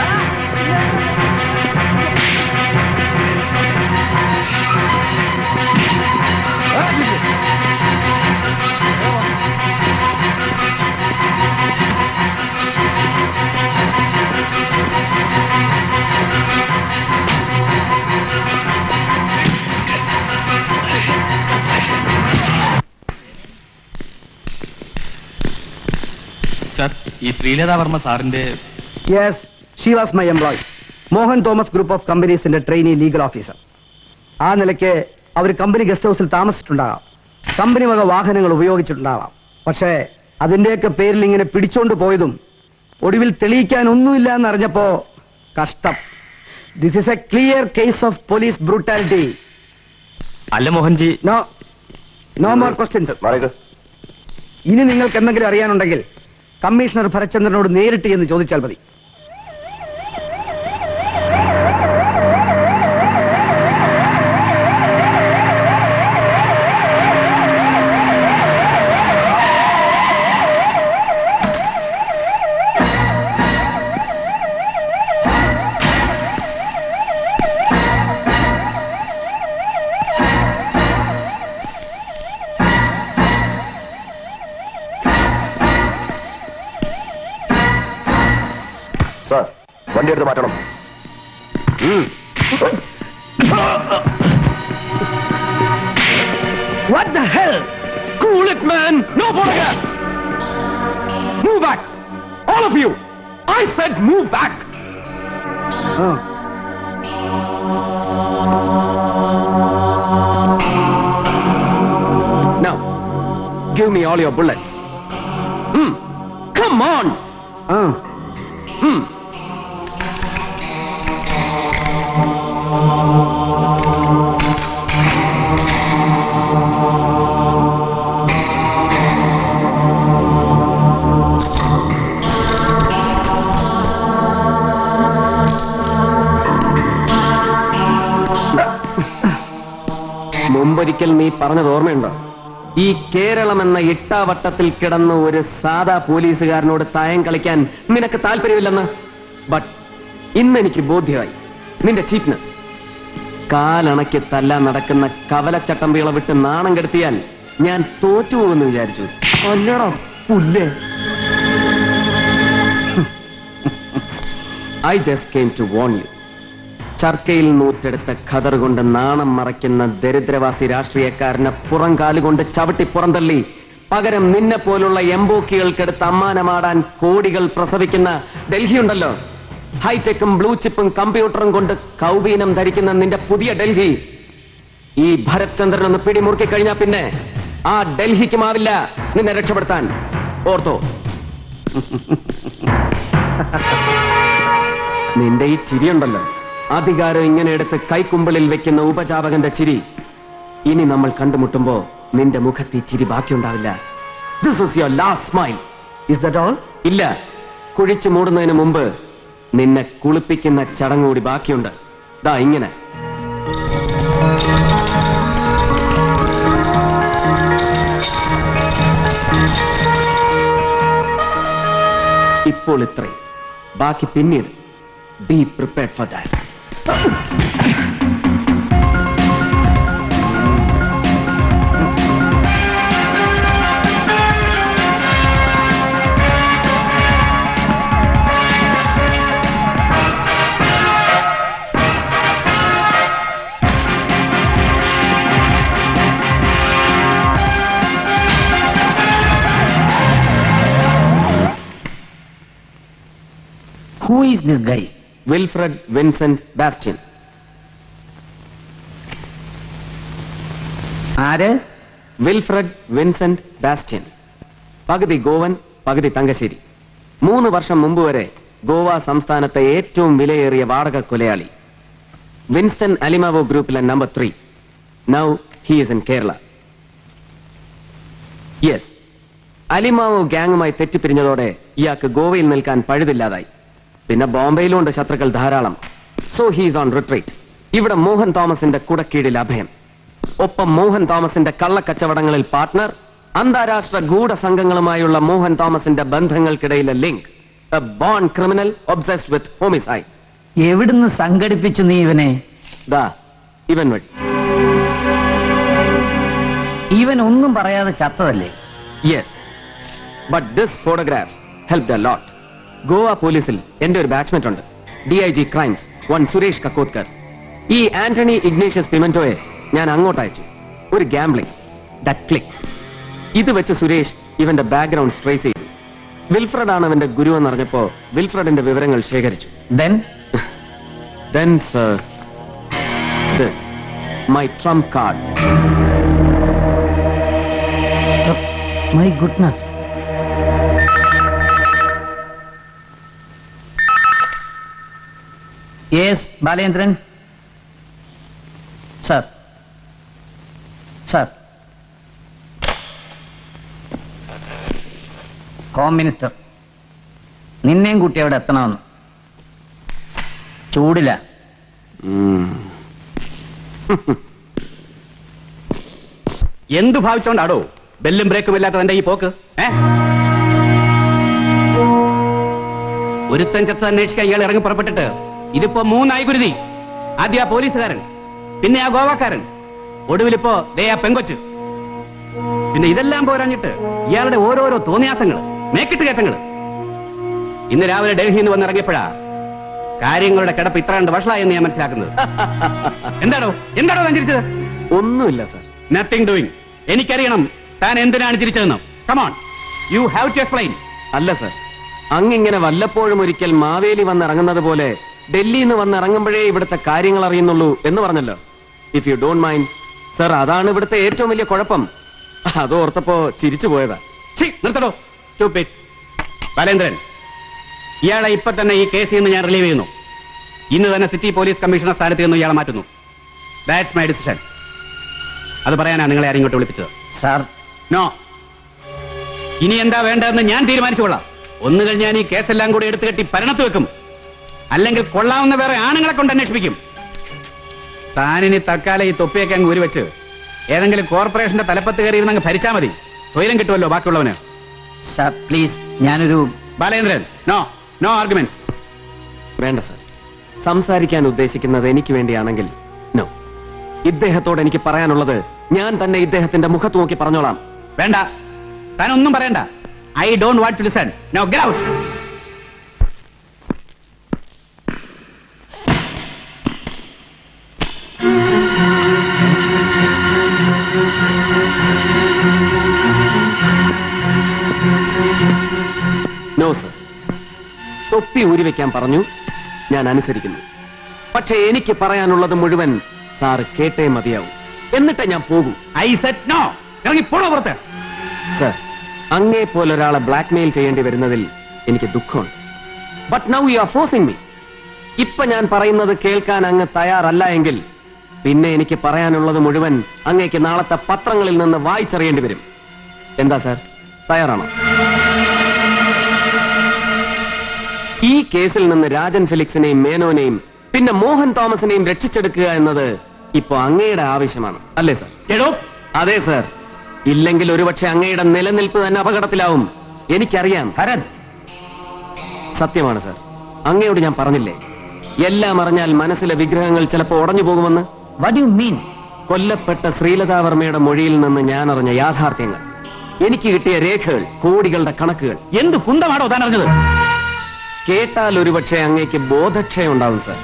സർ, ഈ ശ്രീലത വർമ്മ സാറിന്റെ... yes, she was my employee. Mohan Thomas group of കമ്പനീസിന്റെ ട്രെയിനി ലീഗൽ ഓഫീസർ. ആ നിലയ്ക്ക് അവർ കമ്പനി ഗസ്റ്റ് ഹൗസിൽ താമസിച്ചിട്ടുണ്ടാകാം, കമ്പനി വക വാഹനങ്ങൾ ഉപയോഗിച്ചിട്ടുണ്ടാവാം. പക്ഷേ അതിന്റെയൊക്കെ പേരിൽ ഇങ്ങനെ പിടിച്ചോണ്ട് പോയതും ഒടുവിൽ തെളിയിക്കാൻ ഒന്നുമില്ല എന്നറിഞ്ഞപ്പോ കഷ്ടം. This is a clear case of police brutality. അല്ല മോഹൻജി, നോ മോർ ക്വസ്റ്റ്യൻസ്. ഇനി നിങ്ങൾക്ക് എന്തെങ്കിലും അറിയാനുണ്ടെങ്കിൽ കമ്മീഷണർ ഭരത്ചന്ദ്രനോട് നേരിട്ട് എന്ന് ചോദിച്ചാൽ മതി. സാർ, വണ്ടി എടുത്ത് മാറ്റണം. What the hell? Cool it, man! No photograph! Move back! All of you! I said move back! Now, give me all your bullets. Come on! മുമ്പൊരിക്കൽ നീ പറഞ്ഞത് ഓർമ്മയുണ്ടോ? ഈ കേരളം എന്ന ഇട്ടാവട്ടത്തിൽ കിടന്ന് ഒരു സാധാ പോലീസുകാരനോട് തായം കളിക്കാൻ നിനക്ക് താല്പര്യമില്ലെന്ന്. ബട്ട് ഇന്നെനിക്ക് ബോധ്യമായി നിന്റെ ചീപ്നെസ്. കാലണയ്ക്ക് തല്ലാൻ നടക്കുന്ന കവലച്ചട്ടമ്പികളെ വിട്ട് നാണം കെടുത്തിയാൽ ഞാൻ തോറ്റുപോകുമെന്ന് വിചാരിച്ചു. അല്ലടോ പുല്ലേ. I just came to warn you. ചർക്കയിൽ നൂറ്റെടുത്ത ഖദർ കൊണ്ട് നാണം മറയ്ക്കുന്ന ദരിദ്രവാസി രാഷ്ട്രീയക്കാരനെ പുറം കാലുകൊണ്ട് ചവിട്ടി പുറന്തള്ളി പകരം നിന്നെ പോലുള്ള എംബോക്കികൾക്കെടുത്ത് അമ്മാനമാടാൻ കോടികൾ പ്രസവിക്കുന്ന ഡൽഹി ഉണ്ടല്ലോ, ഹൈടെക്കും ബ്ലൂ ചിപ്പും കമ്പ്യൂട്ടറും കൊണ്ട് കൗബീനം ധരിക്കുന്ന നിന്റെ പുതിയ ഡൽഹി, ഈ ഭരത്ചന്ദ്രൻ ഒന്ന് പിടിമുറുക്കി കഴിഞ്ഞാൽ പിന്നെ ആ ഡൽഹിക്കുമാവില്ല നിന്നെ രക്ഷപ്പെടുത്താൻ. ഓർത്തോ? നിന്റെ ഈ ചിരിയുണ്ടല്ലോ, അധികാരം ഇങ്ങനെ എടുത്ത് കൈക്കുമ്പിളിൽ വെക്കുന്ന ഉപജാപകന്റെ ചിരി. ഇനി നമ്മൾ കണ്ടുമുട്ടുമ്പോ നിന്റെ മുഖത്ത് ഈ ചിരി ബാക്കിയുണ്ടാവില്ല. This is your last smile. Is that all? ഇല്ല, കുഴിച്ചു മൂടുന്നതിന് മുമ്പ് നിന്നെ കുളിപ്പിക്കുന്ന ചടങ്ങ് കൂടി ബാക്കിയുണ്ട്. ദാ ഇങ്ങനെ. ഇപ്പോൾ ഇത്രയും, ബാക്കി പിന്നീട്. Be prepared for that. Who is this guy? Wilfred Vincent Bastian. ആര്? Wilfred Vincent Bastian. പകുതി ഗോവൻ, പകുതി തങ്കശ്ശേരി. 3 വർഷം മുമ്പ് വരെ ഗോവ സംസ്ഥാനത്തെ ഏറ്റവും വിലയേറിയ വാടക കൊലയാളി. വിൻസ്റ്റൺ അലിമാവോ ഗ്രൂപ്പിലെ number 3. Now he is in Kerala. Yes, Alemao ഗ്യാങ്ങുമായി തെറ്റിപ്പിരിഞ്ഞതോടെ ഇയാൾക്ക് ഗോവയിൽ നിൽക്കാൻ പഴുതില്ലാതായി. പിന്നെ ബോംബെയിലുണ്ട് ശത്രുക്കൾ ധാരാളം. So he's on retreat. ഇവിടെ മോഹൻ തോമസിന്റെ കുടക്കീഴിൽ അഭയം. ഒപ്പം മോഹൻ തോമസിന്റെ കള്ളക്കച്ചവടങ്ങളിൽ പാർട്ട്ണർ, അന്താരാഷ്ട്ര ഗൂഢസംഘങ്ങളുമായുള്ള മോഹൻ തോമസിന്റെ ബന്ധങ്ങൾക്കിടയിലെ link. A born criminal obsessed with homicide. എവിടുന്ന് സംഘടിപ്പിച്ചു നീ ഇവനെ? ദാ ഇവൻ വഴി. ഇവൻ ഒന്നും പറയാതെ ചത്തതല്ലേ? Yes, but this photograph helped a lot. Goa പോലീസിൽ എന്റെ ഒരു ബാച്ച്മേറ്റ് ഉണ്ട്, DIG ക്രൈംസ് 1 സുരേഷ് കക്കോത്കർ. ഈ ആന്റണി ഇഗ്നേഷ്യസ് പിമെന്റോയെ ഞാൻ അങ്ങോട്ട് അയച്ചു. ഒരു ഗാംബ്ലിംഗ്, ദാറ്റ് ക്ലിക്ക്. ഇത് വെച്ച് സുരേഷ് ഇവന്റെ ബാക്ക്ഗ്രൗണ്ട് ട്രേസ് ചെയ്തു. വിൽഫ്രഡ് ആണ് അവന്റെ ഗുരു എന്നറിഞ്ഞപ്പോ വിൽഫ്രഡിന്റെ വിവരങ്ങൾ ശേഖരിച്ചു. Then sir, this my trump card. My goodness. Yes, Balachandran. Sir. Sir. Home minister, നിന്നെയും കൂട്ടി അവിടെ എത്തണമെന്ന്. ചൂടില്ല. എന്തു ഭാവിച്ചോണ്ടാടോ ബെല്ലും ബ്രേക്കും ഇല്ലാത്ത തന്റെ ഈ പോക്ക്? ഒരുത്തൻ ചത്ത അന്വേഷിക്കാൻ ഇയാൾ ഇറങ്ങി പുറപ്പെട്ടിട്ട് ഇതിപ്പോ 3 ഗുരുതി. ആദ്യം ആ പോലീസുകാരൻ, പിന്നെ ആ ഗോവാക്കാരൻ, ഒടുവിലിപ്പോ ദേ ആ പെങ്കൊച്ച്. പിന്നെ ഇതെല്ലാം പോരാഞ്ഞിട്ട് ഇയാളുടെ ഓരോരോ തോന്നിയാസങ്ങള്, മേക്കിട്ട് കയറ്റങ്ങള്. ഇന്ന് രാവിലെ ഡൽഹിയിൽ നിന്ന് വന്നിറങ്ങിയപ്പോഴാ കാര്യങ്ങളുടെ കിടപ്പ് ഇത്ര കണ്ട് വഷളായെന്ന് ഞാൻ മനസ്സിലാക്കുന്നത്. എന്താണോ താൻ ചിരിച്ചത്? ഒന്നുമില്ല സർ. Nothing doing. എനിക്കറിയണം താൻ എന്തിനാണ് ചിരിച്ചതെന്ന്. Come on, you have to explain. അല്ല സർ, അങ്ങിങ്ങനെ വല്ലപ്പോഴും ഒരിക്കൽ മാവേലി വന്നിറങ്ങുന്നത് പോലെ ഡൽഹിയിൽ നിന്ന് വന്നിറങ്ങുമ്പോഴേ ഇവിടുത്തെ കാര്യങ്ങൾ അറിയുന്നുള്ളൂ എന്ന് പറഞ്ഞല്ലോ. If you don't mind sir, അതാണ് ഇവിടുത്തെ ഏറ്റവും വലിയ കുഴപ്പം. അതോർത്തപ്പോ ചിരിച്ചു പോയതാ. നിർത്തടോ. ബാലേന്ദ്രൻ, ഇയാളെ ഇപ്പൊ തന്നെ ഈ കേസിൽ നിന്ന് ഞാൻ റിലീവ് ചെയ്യുന്നു. ഇന്ന് തന്നെ സിറ്റി പോലീസ് കമ്മീഷണർ സ്ഥാനത്ത് നിന്ന് ഇയാളെ മാറ്റുന്നു. That's my decision. അത് പറയാനാണ് നിങ്ങളെ ആരും ഇങ്ങോട്ട് വിളിപ്പിച്ചത്. Sir, no. ഇനി എന്താ വേണ്ടതെന്ന് ഞാൻ തീരുമാനിച്ചുകൊള്ളാം. ഒന്ന് കഴിഞ്ഞ് ഞാൻ ഈ കേസെല്ലാം കൂടി എടുത്തു കെട്ടി പരണത്ത് വെക്കും. അല്ലെങ്കിൽ കൊള്ളാവുന്ന വേറെ ആണുങ്ങളെ കൊണ്ട് അന്വേഷിപ്പിക്കും. താനിനി തൽക്കാലം ഈ തൊപ്പിയൊക്കെ അങ്ങ് ഊരിവെച്ച് ഏതെങ്കിലും കോർപ്പറേഷന്റെ തലപ്പത്ത് കയറി അങ്ങ് ഭരിച്ചാൽ മതി. സ്വയം കിട്ടുമല്ലോ ബാക്കിയുള്ളവന്. സാർ പ്ലീസ്, ഞാനൊരു... ബാലേന്ദ്രൻ, നോ നോ ആർഗ്യുമെന്റ്സ്. വേണ്ട സർ, സംസാരിക്കാൻ ഉദ്ദേശിക്കുന്നത് എനിക്ക് വേണ്ടിയാണെങ്കിൽ നോ. ഇദ്ദേഹത്തോട് എനിക്ക് പറയാനുള്ളത് ഞാൻ തന്നെ ഇദ്ദേഹത്തിന്റെ മുഖത്ത് നോക്കി പറഞ്ഞോളാം. വേണ്ട, താനൊന്നും പറയണ്ട. I don't want to listen. No, get out. No sir, തൊപ്പി ഊരിവെക്കാൻ പറഞ്ഞു, ഞാൻ അനുസരിക്കുന്നു. പക്ഷെ എനിക്ക് പറയാനുള്ളത് മുഴുവൻ സാറ് കേട്ടേ മതിയാവും. എന്നിട്ട് ഞാൻ പോകൂ. I said no. ഇറങ്ങി പോണോ പുറത്ത്? സർ, അങ്ങേ പോലെ ഒരാളെ ബ്ലാക്ക്മെയിൽ ചെയ്യേണ്ടി വരുന്നതിൽ എനിക്ക് ദുഃഖമുണ്ട്. But now you are forcing me. ഇപ്പൊ ഞാൻ പറയുന്നത് കേൾക്കാൻ അങ്ങ് തയ്യാറല്ല എങ്കിൽ പിന്നെ എനിക്ക് പറയാനുള്ളത് മുഴുവൻ അങ്ങേക്ക് നാളത്തെ പത്രങ്ങളിൽ നിന്ന് വായിച്ചറിയേണ്ടി വരും. എന്താ സർ, തയ്യാറാണോ? ഈ കേസിൽ നിന്ന് രാജൻ ഫെലിക്സിനെയും മേനോനെയും പിന്നെ മോഹൻ തോമസിനെയും രക്ഷിച്ചെടുക്കുക എന്നത് ഇപ്പൊ അങ്ങയുടെ ആവശ്യമാണ്, അല്ലേ സർ? അതെ സർ. ഇല്ലെങ്കിൽ ഒരുപക്ഷെ അങ്ങയുടെ നിലനിൽപ്പ് തന്നെ അപകടത്തിലാവും. എനിക്കറിയാം. ഹരൻ, സത്യമാണ് സർ. അങ്ങയോട് ഞാൻ പറഞ്ഞില്ലേ, എല്ലാം അറിഞ്ഞാൽ മനസ്സിലെ വിഗ്രഹങ്ങൾ ചിലപ്പോൾ ഉടഞ്ഞു പോകുമെന്ന്. What you mean? കൊല്ലപ്പെട്ട ശ്രീലതാവർമ്മയുടെ മൊഴിയിൽ നിന്ന് ഞാൻ അറിഞ്ഞ യാഥാർത്ഥ്യങ്ങൾ, എനിക്ക് കിട്ടിയ രേഖകൾ, കോടികളുടെ കണക്കുകൾ. എന്ത് കുന്തമാണോ താൻ അറിഞ്ഞത്? കേട്ടാൽ ഒരുപക്ഷെ അങ്ങേക്ക് ബോധക്ഷയം ഉണ്ടാവും സർ.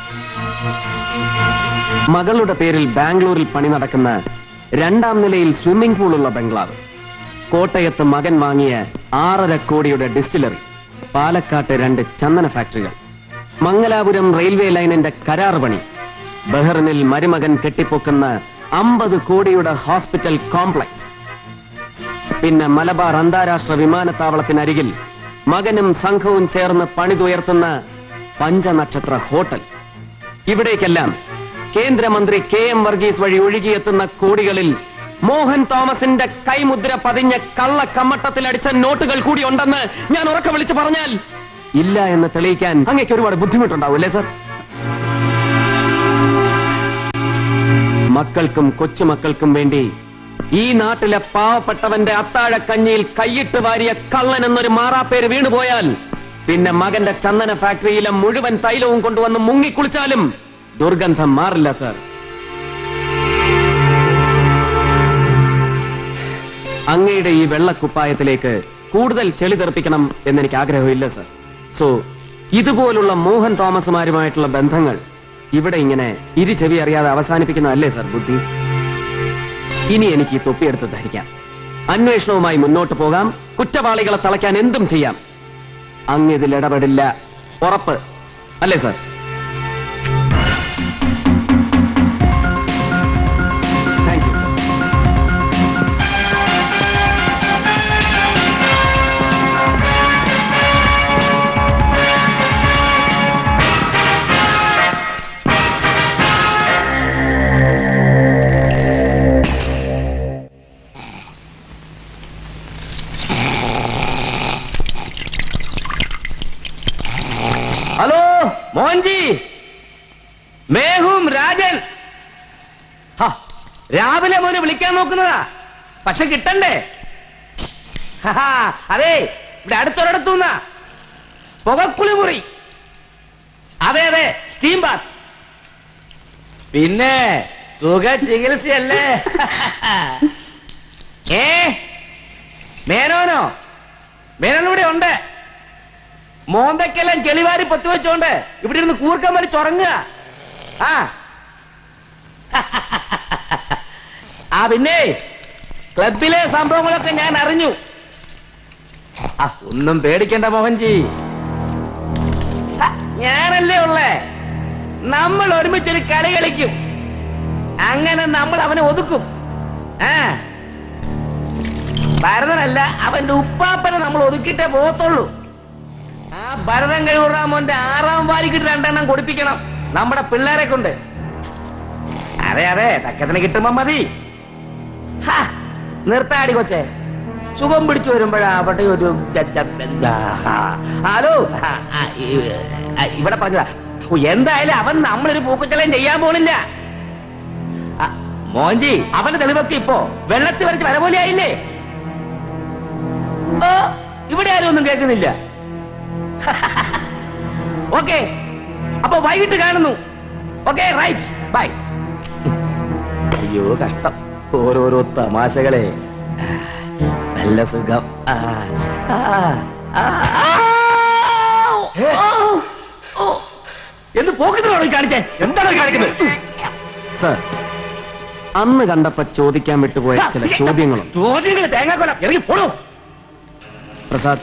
മകളുടെ പേരിൽ ബാംഗ്ലൂരിൽ പണി നടക്കുന്ന 2ാം നിലയിൽ സ്വിമ്മിംഗ് പൂളുള്ള ബംഗ്ലാവ്, കോട്ടയത്ത് മകൻ വാങ്ങിയ 6.5 കോടിയുടെ ഡിസ്റ്റിലറി, പാലക്കാട്ട് 2 ചന്ദന ഫാക്ടറികൾ, മംഗലാപുരം റെയിൽവേ ലൈനിന്റെ കരാർ പണി, ബഹ്റിനിൽ മരുമകൻ കെട്ടിപ്പൊക്കുന്ന 50 കോടിയുടെ ഹോസ്പിറ്റൽ കോംപ്ലക്സ്, പിന്നെ മലബാർ അന്താരാഷ്ട്ര വിമാനത്താവളത്തിനരികിൽ മകനും സംഘവും ചേർന്ന് പണിതുയർത്തുന്ന പഞ്ചനക്ഷത്ര ഹോട്ടൽ. ഇവിടേക്കെല്ലാം കേന്ദ്രമന്ത്രി KM വർഗീസ് വഴി ഒഴുകിയെത്തുന്ന കോടികളിൽ മോഹൻ തോമസിന്റെ കൈമുദ്ര പതിഞ്ഞ കള്ള കമ്മട്ടത്തിലടിച്ച നോട്ടുകൾ കൂടി ഉണ്ടെന്ന് ഞാൻ ഉറക്കെ വിളിച്ചു പറഞ്ഞാൽ ഇല്ല എന്ന് തെളിയിക്കാൻ അങ്ങേക്ക് ഒരുപാട് ബുദ്ധിമുട്ടുണ്ടാവും, അല്ലേ സർ? മക്കൾക്കും കൊച്ചുമക്കൾക്കും വേണ്ടി ഈ നാട്ടിലെ പാവപ്പെട്ടവന്റെ അത്താഴക്കഞ്ഞിയിൽ കൈയിട്ട് വാരിയ കള്ളൻ എന്നൊരു മാറാപ്പേര് വീണുപോയാൽ പിന്നെ മകന്റെ ചന്ദന ഫാക്ടറിയിലെ മുഴുവൻ തൈലവും കൊണ്ടുവന്ന് മുങ്ങിക്കുളിച്ചാലും ദുർഗന്ധം മാറില്ല സർ. അങ്ങയുടെ ഈ വെള്ളക്കുപ്പായത്തിലേക്ക് കൂടുതൽ ചെളി തെറിപ്പിക്കണം എന്നെനിക്ക് ആഗ്രഹമില്ല സർ. സോ ഇതുപോലുള്ള മോഹൻ തോമസുമാരുമായിട്ടുള്ള ബന്ധങ്ങൾ ഇവിടെ ഇങ്ങനെ ചെവി അറിയാതെ അവസാനിപ്പിക്കുന്നതല്ലേ സർ ബുദ്ധി? ഇനി എനിക്ക് ഈ തൊപ്പിയെടുത്ത് ധരിക്കാം, അന്വേഷണവുമായി മുന്നോട്ട് പോകാം, കുറ്റവാളികളെ തളയ്ക്കാൻ എന്തും ചെയ്യാം. അങ്ങിതിൽ ഇടപെടില്ല, ഉറപ്പ്, അല്ലേ സർ? हेलो मोहन जी, मैं हूं राजन. രാവിലെ മോനെ വിളിക്കാൻ നോക്കുന്നതാ, പക്ഷെ കിട്ടണ്ടേ? അതെ, ഇവിടെ അടുത്തൊരിടത്തുനിന്നാ പുകക്കുളി മുറി. അതെ അതെ, സ്റ്റീം ബാത്ത്. പിന്നെ സുഖ ചികിത്സയല്ലേ? മേനോനോ? മേനോൻ ഇവിടെ ഉണ്ട്. മോന്തക്കെല്ലാം ചെളിവാരി പൊത്തുവെച്ചോണ്ട് ഇവിടെ ഇരുന്ന് കൂർക്കം വലിച്ചുറങ്ങുക. പിന്നെ ക്ലബിലെ സംഭവങ്ങളൊക്കെ ഞാൻ അറിഞ്ഞു. ഒന്നും പേടിക്കണ്ട മോഹൻജി, ഞാനല്ലേ ഉള്ളേ. നമ്മൾ ഒരുമിച്ചൊരു കളി കളിക്കും, അങ്ങനെ നമ്മൾ അവനെ ഒതുക്കും. ഭരതനല്ല, അവന്റെ ഉപ്പാപ്പനെ നമ്മൾ ഒതുക്കിട്ടേ പോകത്തുള്ളൂ. ആ ഭരതൻ കഴിവുറാമോന്റെ 6ാം വാരിക്കിട്ട് 2 എണ്ണം കൊടുപ്പിക്കണം നമ്മുടെ പിള്ളേരെ കൊണ്ട്. അതെ അതെ, തക്കത്തിന് കിട്ടുമ്പോ മതി. നിർത്താടി കൊച്ചെ, സുഖം പിടിച്ചു വരുമ്പോഴാ അവിടെ ഒരു ഹലോ ഇവിടെ പറഞ്ഞതാ. എന്തായാലും അവൻ നമ്മളൊരു പൂക്കുച്ചലയും ചെയ്യാൻ പോണില്ല. മോഹൻജി, അവന്റെ തെളിവൊക്കെ ഇപ്പോ വെള്ളത്തിൽ വരച്ച് വര പോലെ ആയില്ലേ? ഇവിടെ ആരും ഒന്നും കേൾക്കുന്നില്ല. ഓക്കെ, അപ്പൊ വൈകിട്ട് കാണുന്നു. Okay, right, bye. അയ്യോ കഷ്ടം, ഓരോരോ തമാശകളെ. നല്ല സുഖം. എന്ത് പോക്കറ്റിലാണോ കാണിച്ചേ? എന്താണ് കാണിക്കുന്നത്? സർ, അന്ന് കണ്ടപ്പോ ചോദിക്കാൻ വിട്ടുപോയ ചില ചോദ്യങ്ങളും. ചോദ്യങ്ങൾ തേങ്ങാക്കൊലം, ഇറങ്ങി പോണോ? പ്രസാദ്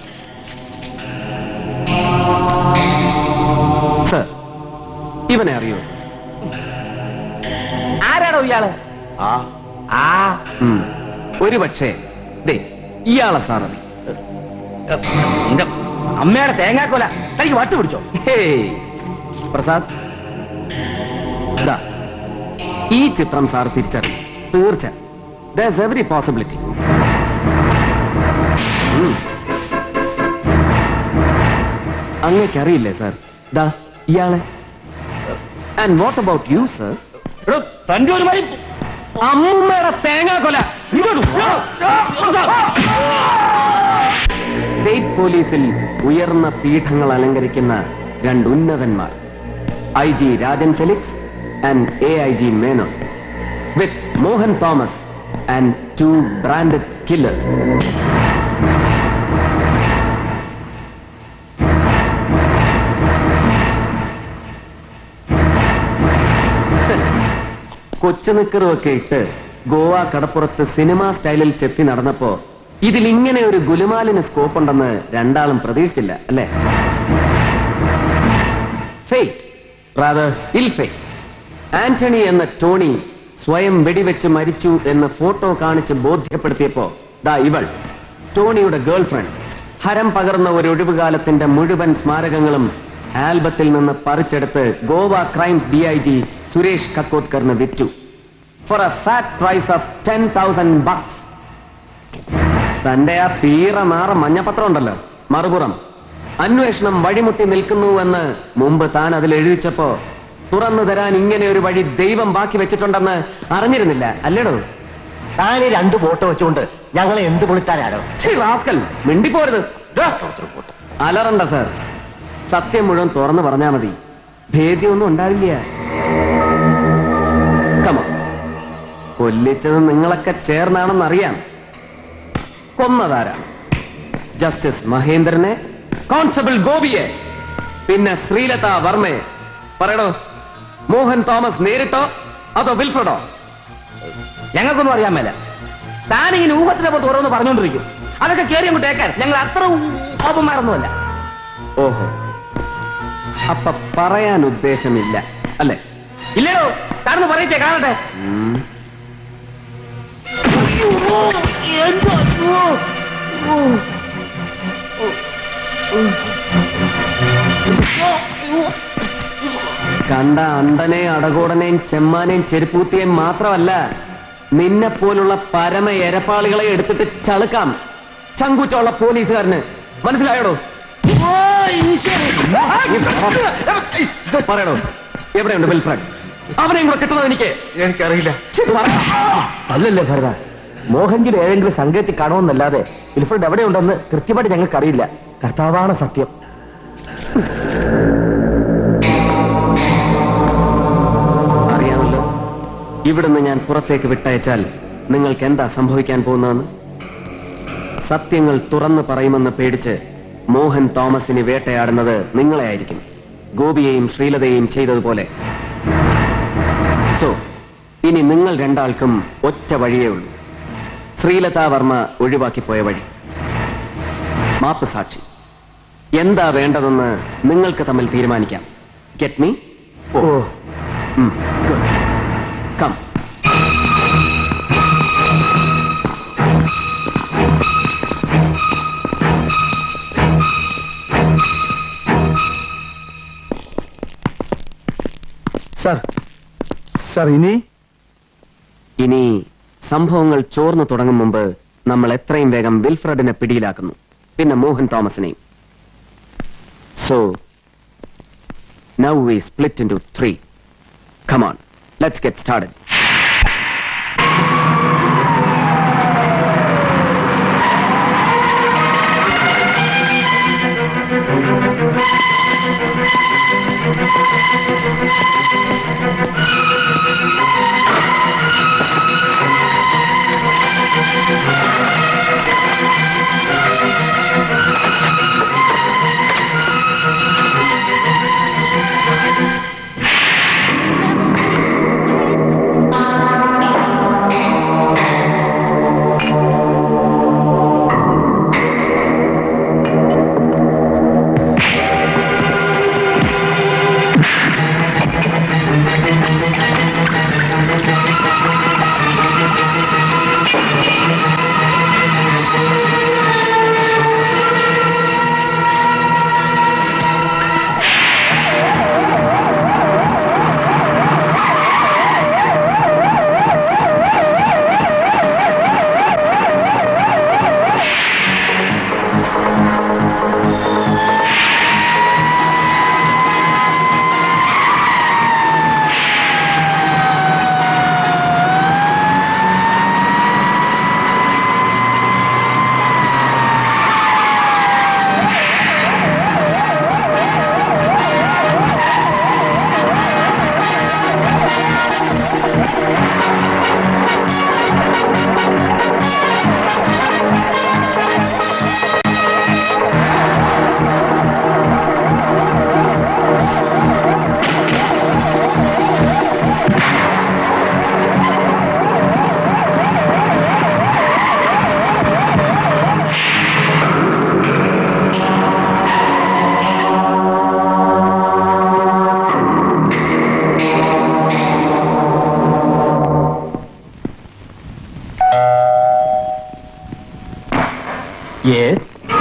സർ, ഇവനെ അറിയോ സർ? ആരാണോ ഇയാള്? ഒരു പക്ഷേ ദേ ഇയാളെ സാററി. അമ്മയുടെ തേങ്ങാക്കൊല തനിക്ക് വട്ട് പിടിച്ചോ? പ്രസാദ്, ഈ ചിത്രം സാർ തിരിച്ചറിയും. തീർച്ച there's every possibility. അങ്ങേക്കറിയില്ലേ സാർ ദാ ഇയാളെ? And what about you sir? തന്റെ ഒരു മണി അമ്മയുടെ തേങ്ങാക്കൊല. സ്റ്റേറ്റ് പോലീസിൽ ഉയർന്ന പീഠങ്ങൾ അലങ്കരിക്കുന്ന രണ്ട് ഉന്നതന്മാർ, IG Rajan Felix and A.I.G Menon, with Mohan Thomas and 2 branded killers. കൊച്ചുനിക്കറുമൊക്കെ ഇട്ട് ഗോവ കടപ്പുറത്ത് സിനിമാ സ്റ്റൈലിൽ ചെത്തി നടന്നപ്പോ ഇതിലിങ്ങനെ ഒരു ഗുലുമാലിന് സ്കോപ്പ് ഉണ്ടെന്ന് രണ്ടാളും പ്രതീക്ഷിച്ചില്ല, അല്ലേ? Fate, rather ill fate. Antony എന്ന ടോണി സ്വയം വെടിവെച്ച് മരിച്ചു എന്ന് ഫോട്ടോ കാണിച്ച് ബോധ്യപ്പെടുത്തിയപ്പോ ദാ ഇവൾ, ടോണിയുടെ ഗേൾഫ്രണ്ട്, ഹരം പകർന്ന ഒരു ഒഴിവുകാലത്തിന്റെ മുഴുവൻ സ്മാരകങ്ങളും ആൽബത്തിൽ നിന്ന് പറിച്ചെടുത്ത് ഗോവ ക്രൈംസ് DIG സുരേഷ് കക്കോത്കറിന് വിറ്റു for a fat price of 10,000 bucks. തന്റെ ആ പീറ നാറ മഞ്ഞപത്രം ഉണ്ടല്ലോ, മറുപുറം അന്വേഷണം വഴിമുട്ടി നിൽക്കുന്നുവെന്ന് മുമ്പ് താൻ അതിൽ എഴുതിച്ചപ്പോ തുറന്നു തരാൻ ഇങ്ങനെ ഒരു വഴി ദൈവം ബാക്കി വെച്ചിട്ടുണ്ടെന്ന് അറിഞ്ഞിരുന്നില്ല, അല്ലേടോ? താൻ 2 ഫോട്ടോ വെച്ചുകൊണ്ട് ഞങ്ങളെ എന്ത് പൊളിത്താനാണോ? മിണ്ടിപ്പോരുത്, അലറണ്ട സാർ. സത്യം മുഴുവൻ തുറന്നു പറഞ്ഞാ മതി, ഭേദ്യമൊന്നും ഉണ്ടാവില്ല. കമോ, കൊല്ലിച്ചത് നിങ്ങളൊക്കെ ചേർന്നാണെന്നറിയാം. കൊന്നതാരാ? ജസ്റ്റിസ് മഹേന്ദ്രനെ, കോൺസ്റ്റബിൾ ഗോപിയെ, പിന്നെ ശ്രീലത വർമ്മയെ. പറയടോ, മോഹൻ തോമസ് നേരിട്ടോ അതോ വിൽഫ്രഡോ? ഞങ്ങൾക്കൊന്നും അറിയാൻ മേല. താനിങ്ങനെ ഊഹത്തിനെ പോലെ ഓരോന്ന് പറഞ്ഞുകൊണ്ടിരിക്കും. അതൊക്കെ കയറി അങ്ങോട്ട് ഏക്കാൻ ഞങ്ങൾ അത്ര കോപന്മാരൊന്നുമല്ല. ഓഹോ, അപ്പൊ പറയാൻ ഉദ്ദേശമില്ല അല്ലേ? ഇല്ലയോ, താനൊന്ന് പറയിച്ചേ കാണട്ടെ. കണ്ട അണ്ടനെയും അടകോടനെയും ചെമ്മാനെയും ചെരുപ്പൂത്തിയെയും മാത്രമല്ല, നിന്നെ പോലുള്ള പരമ എരപ്പാളികളെ എടുത്തിട്ട് ചളുക്കാം ചങ്കൂറ്റുള്ള പോലീസുകാരന്. മനസ്സിലായോടോ? പറയടോ, എവിടെയുണ്ട് വിൽഫ്രഡ്? അവനെയും കൂടെ കിട്ടുന്നത് എനിക്കറിയില്ല. അല്ലല്ലേ ഭരത, മോഹൻജിന് ഏതെങ്കിലും സംഘത്തിൽ കാണുമെന്നല്ലാതെ വിൽഫ്രഡ് എവിടെയുണ്ടെന്ന് കൃത്യമായിട്ട് ഞങ്ങൾക്കറിയില്ല. കർത്താവാണ് സത്യം. അറിയാമല്ലോ, ഇവിടുന്ന് ഞാൻ പുറത്തേക്ക് വിട്ടയച്ചാൽ നിങ്ങൾക്ക് എന്താ സംഭവിക്കാൻ പോകുന്നതെന്ന്. സത്യങ്ങൾ തുറന്നു പറയുമെന്ന് പേടിച്ച് മോഹൻ തോമസിനെ വേട്ടയാടുന്നത് നിങ്ങളെ ആയിരിക്കും, ഗോപിയെയും ശ്രീലതയെയും ചെയ്തതുപോലെ. സോ ഇനി നിങ്ങൾ രണ്ടാൾക്കും ഒറ്റ വഴിയേ ഉള്ളൂ, ശ്രീലത വർമ്മ ഒഴിവാക്കിപ്പോയ വഴി. മാപ്പ് സാക്ഷി. എന്താ വേണ്ടതെന്ന് നിങ്ങൾക്ക് തമ്മിൽ തീരുമാനിക്കാം. Get me? Good. Come. Sir, ഇനി സംഭവങ്ങൾ ചോർന്നു തുടങ്ങും മുമ്പ് നമ്മൾ എത്രയും വേഗം വിൽഫ്രഡിനെ പിടിയിലാക്കുന്നു, പിന്നെ മോഹൻ തോമസിനെയും. So now we split into 3. Come on, let's get started. Yes.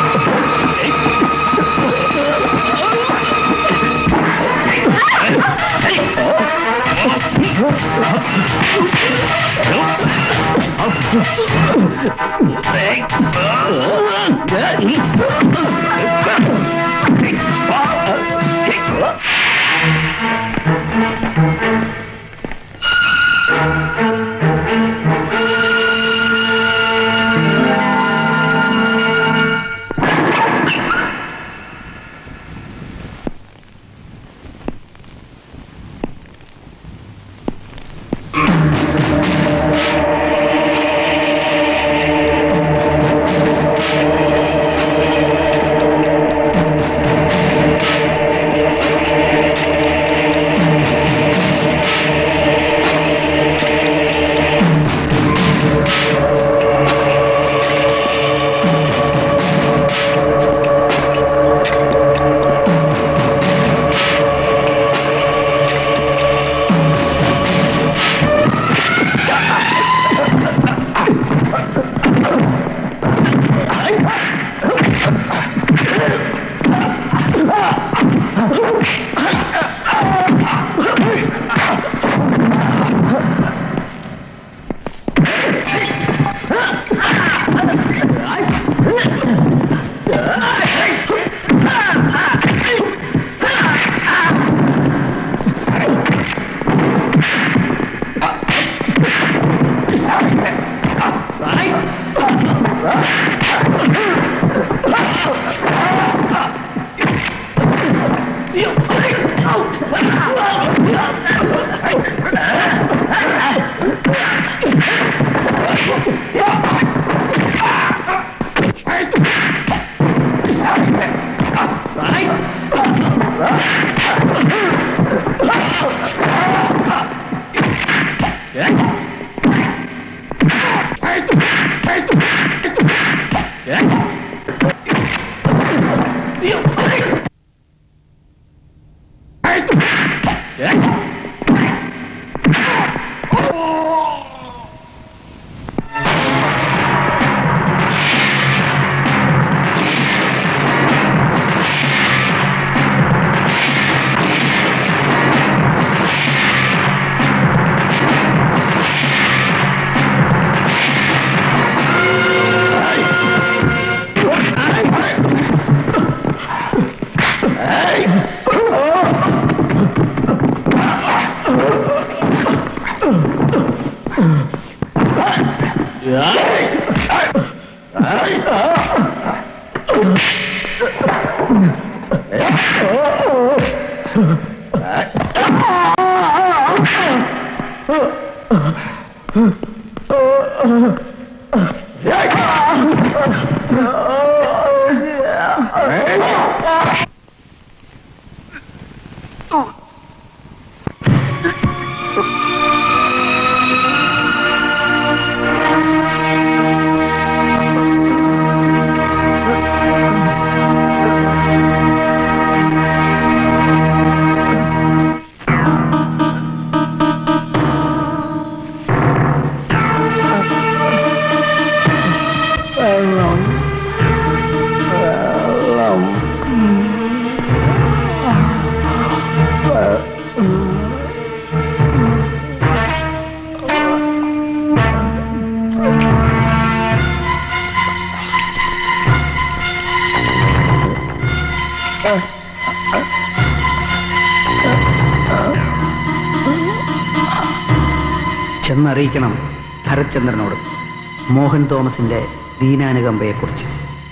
ചെന്നറിയിക്കണം ഭരത്ചന്ദ്രനോട് മോഹൻ തോമസിന്റെ ദീനാനുകമ്പയെക്കുറിച്ച്.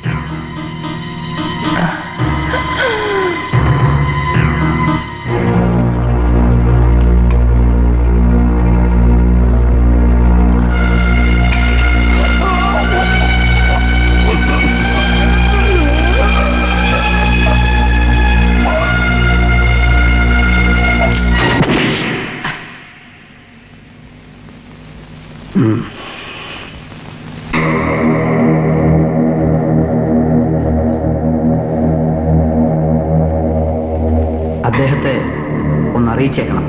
അദ്ദേഹത്തെ ഒന്ന് അറിയിച്ചേക്കണം.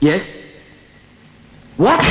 Yes what?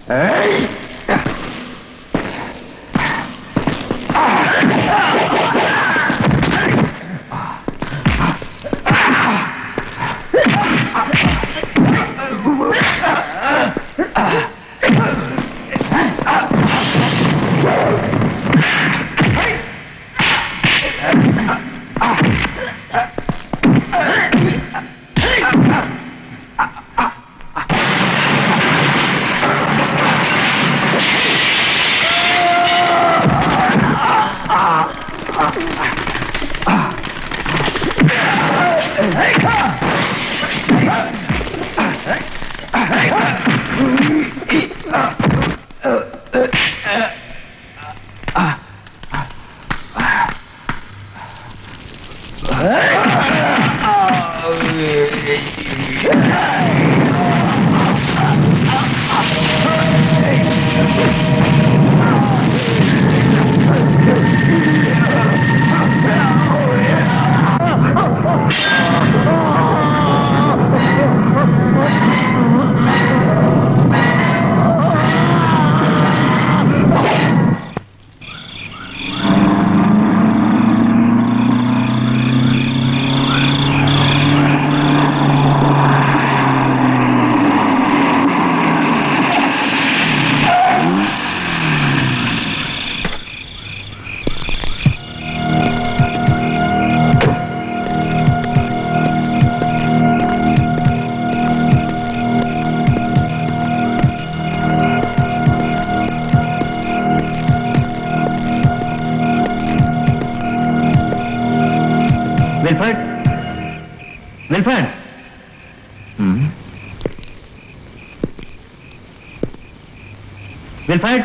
Wilfred?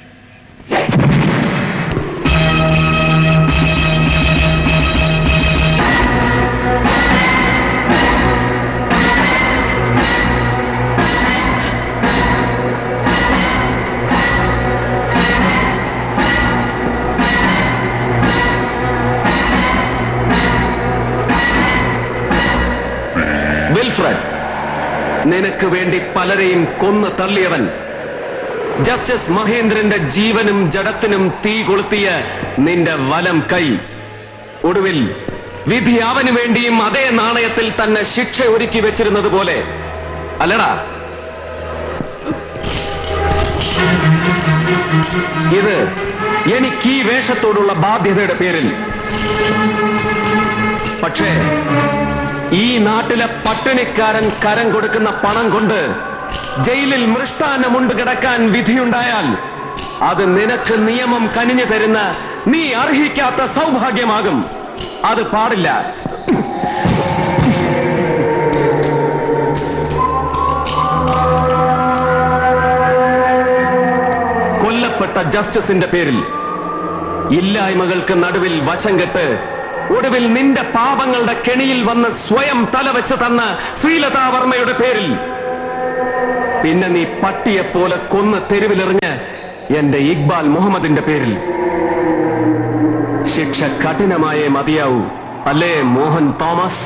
വിൽഫ്രഡ്, നിനക്ക് വേണ്ടി പലരെയും കൊന്നു തള്ളിയവൻ, ജസ്റ്റിസ് മഹേന്ദ്രന്റെ ജീവനും ജഡത്തിനും തീ കൊളുത്തിയ നിന്റെ വലം കൈ, ഒടുവിൽ വിധി അവന് വേണ്ടിയും അതേ നാണയത്തിൽ തന്നെ ശിക്ഷ ഒരുക്കി വെച്ചിരുന്നത് പോലെ അല്ലടാ? ഇത് എനിക്ക് ഈ വേഷത്തോടുള്ള ബാധ്യതയുടെ പേരിൽ. പക്ഷേ ഈ നാട്ടിലെ പട്ടിണിക്കാരൻ കരം കൊടുക്കുന്ന പണം കൊണ്ട് ജയിലിൽ മൃഷ്ടാന്നമുണ്ട് കിടക്കാൻ വിധിയുണ്ടായാൽ അത് നിനക്ക് നിയമം കനിഞ്ഞു തരുന്ന നീ അർഹിക്കാത്ത സൗഭാഗ്യമാകും. അത് പാടില്ല. കൊല്ലപ്പെട്ട ജസ്റ്റിസിന്റെ പേരിൽ ഇല്ലായ്മകൾക്ക് നടുവിൽ വശം കെട്ട് ഒടുവിൽ നിന്റെ പാപങ്ങളുടെ കെണിയിൽ വന്ന് സ്വയം തലവെച്ച് തന്ന ശ്രീലതാവർമ്മയുടെ പേരിൽ, പിന്നെ നീ പട്ടിയെപ്പോലെ കൊന്ന് തെരുവിലെറിഞ്ഞ് എന്റെ ഇക്ബാൽ മുഹമ്മദിന്റെ പേരിൽ. ശിക്ഷ കഠിനമായേ മതിയാവൂ, അല്ലേ മോഹൻ തോമസ്?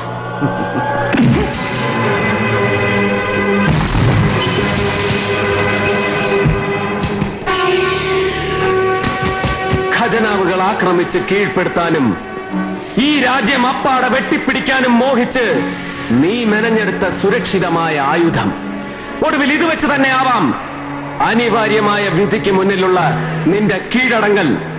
ഖജനാവുകൾ ആക്രമിച്ച് കീഴ്പ്പെടുത്താനും ഈ രാജ്യം അപ്പാടെ വെട്ടിപ്പിടിക്കാനും മോഹിച്ച് നീ മെനഞ്ഞെടുത്ത സുരക്ഷിതമായ ആയുധം ഒടുവിൽ ഇത് വെച്ച് തന്നെ ആവാം അനിവാര്യമായ വിധിക്ക് മുന്നിലുള്ള നിന്റെ കീഴടങ്ങൽ.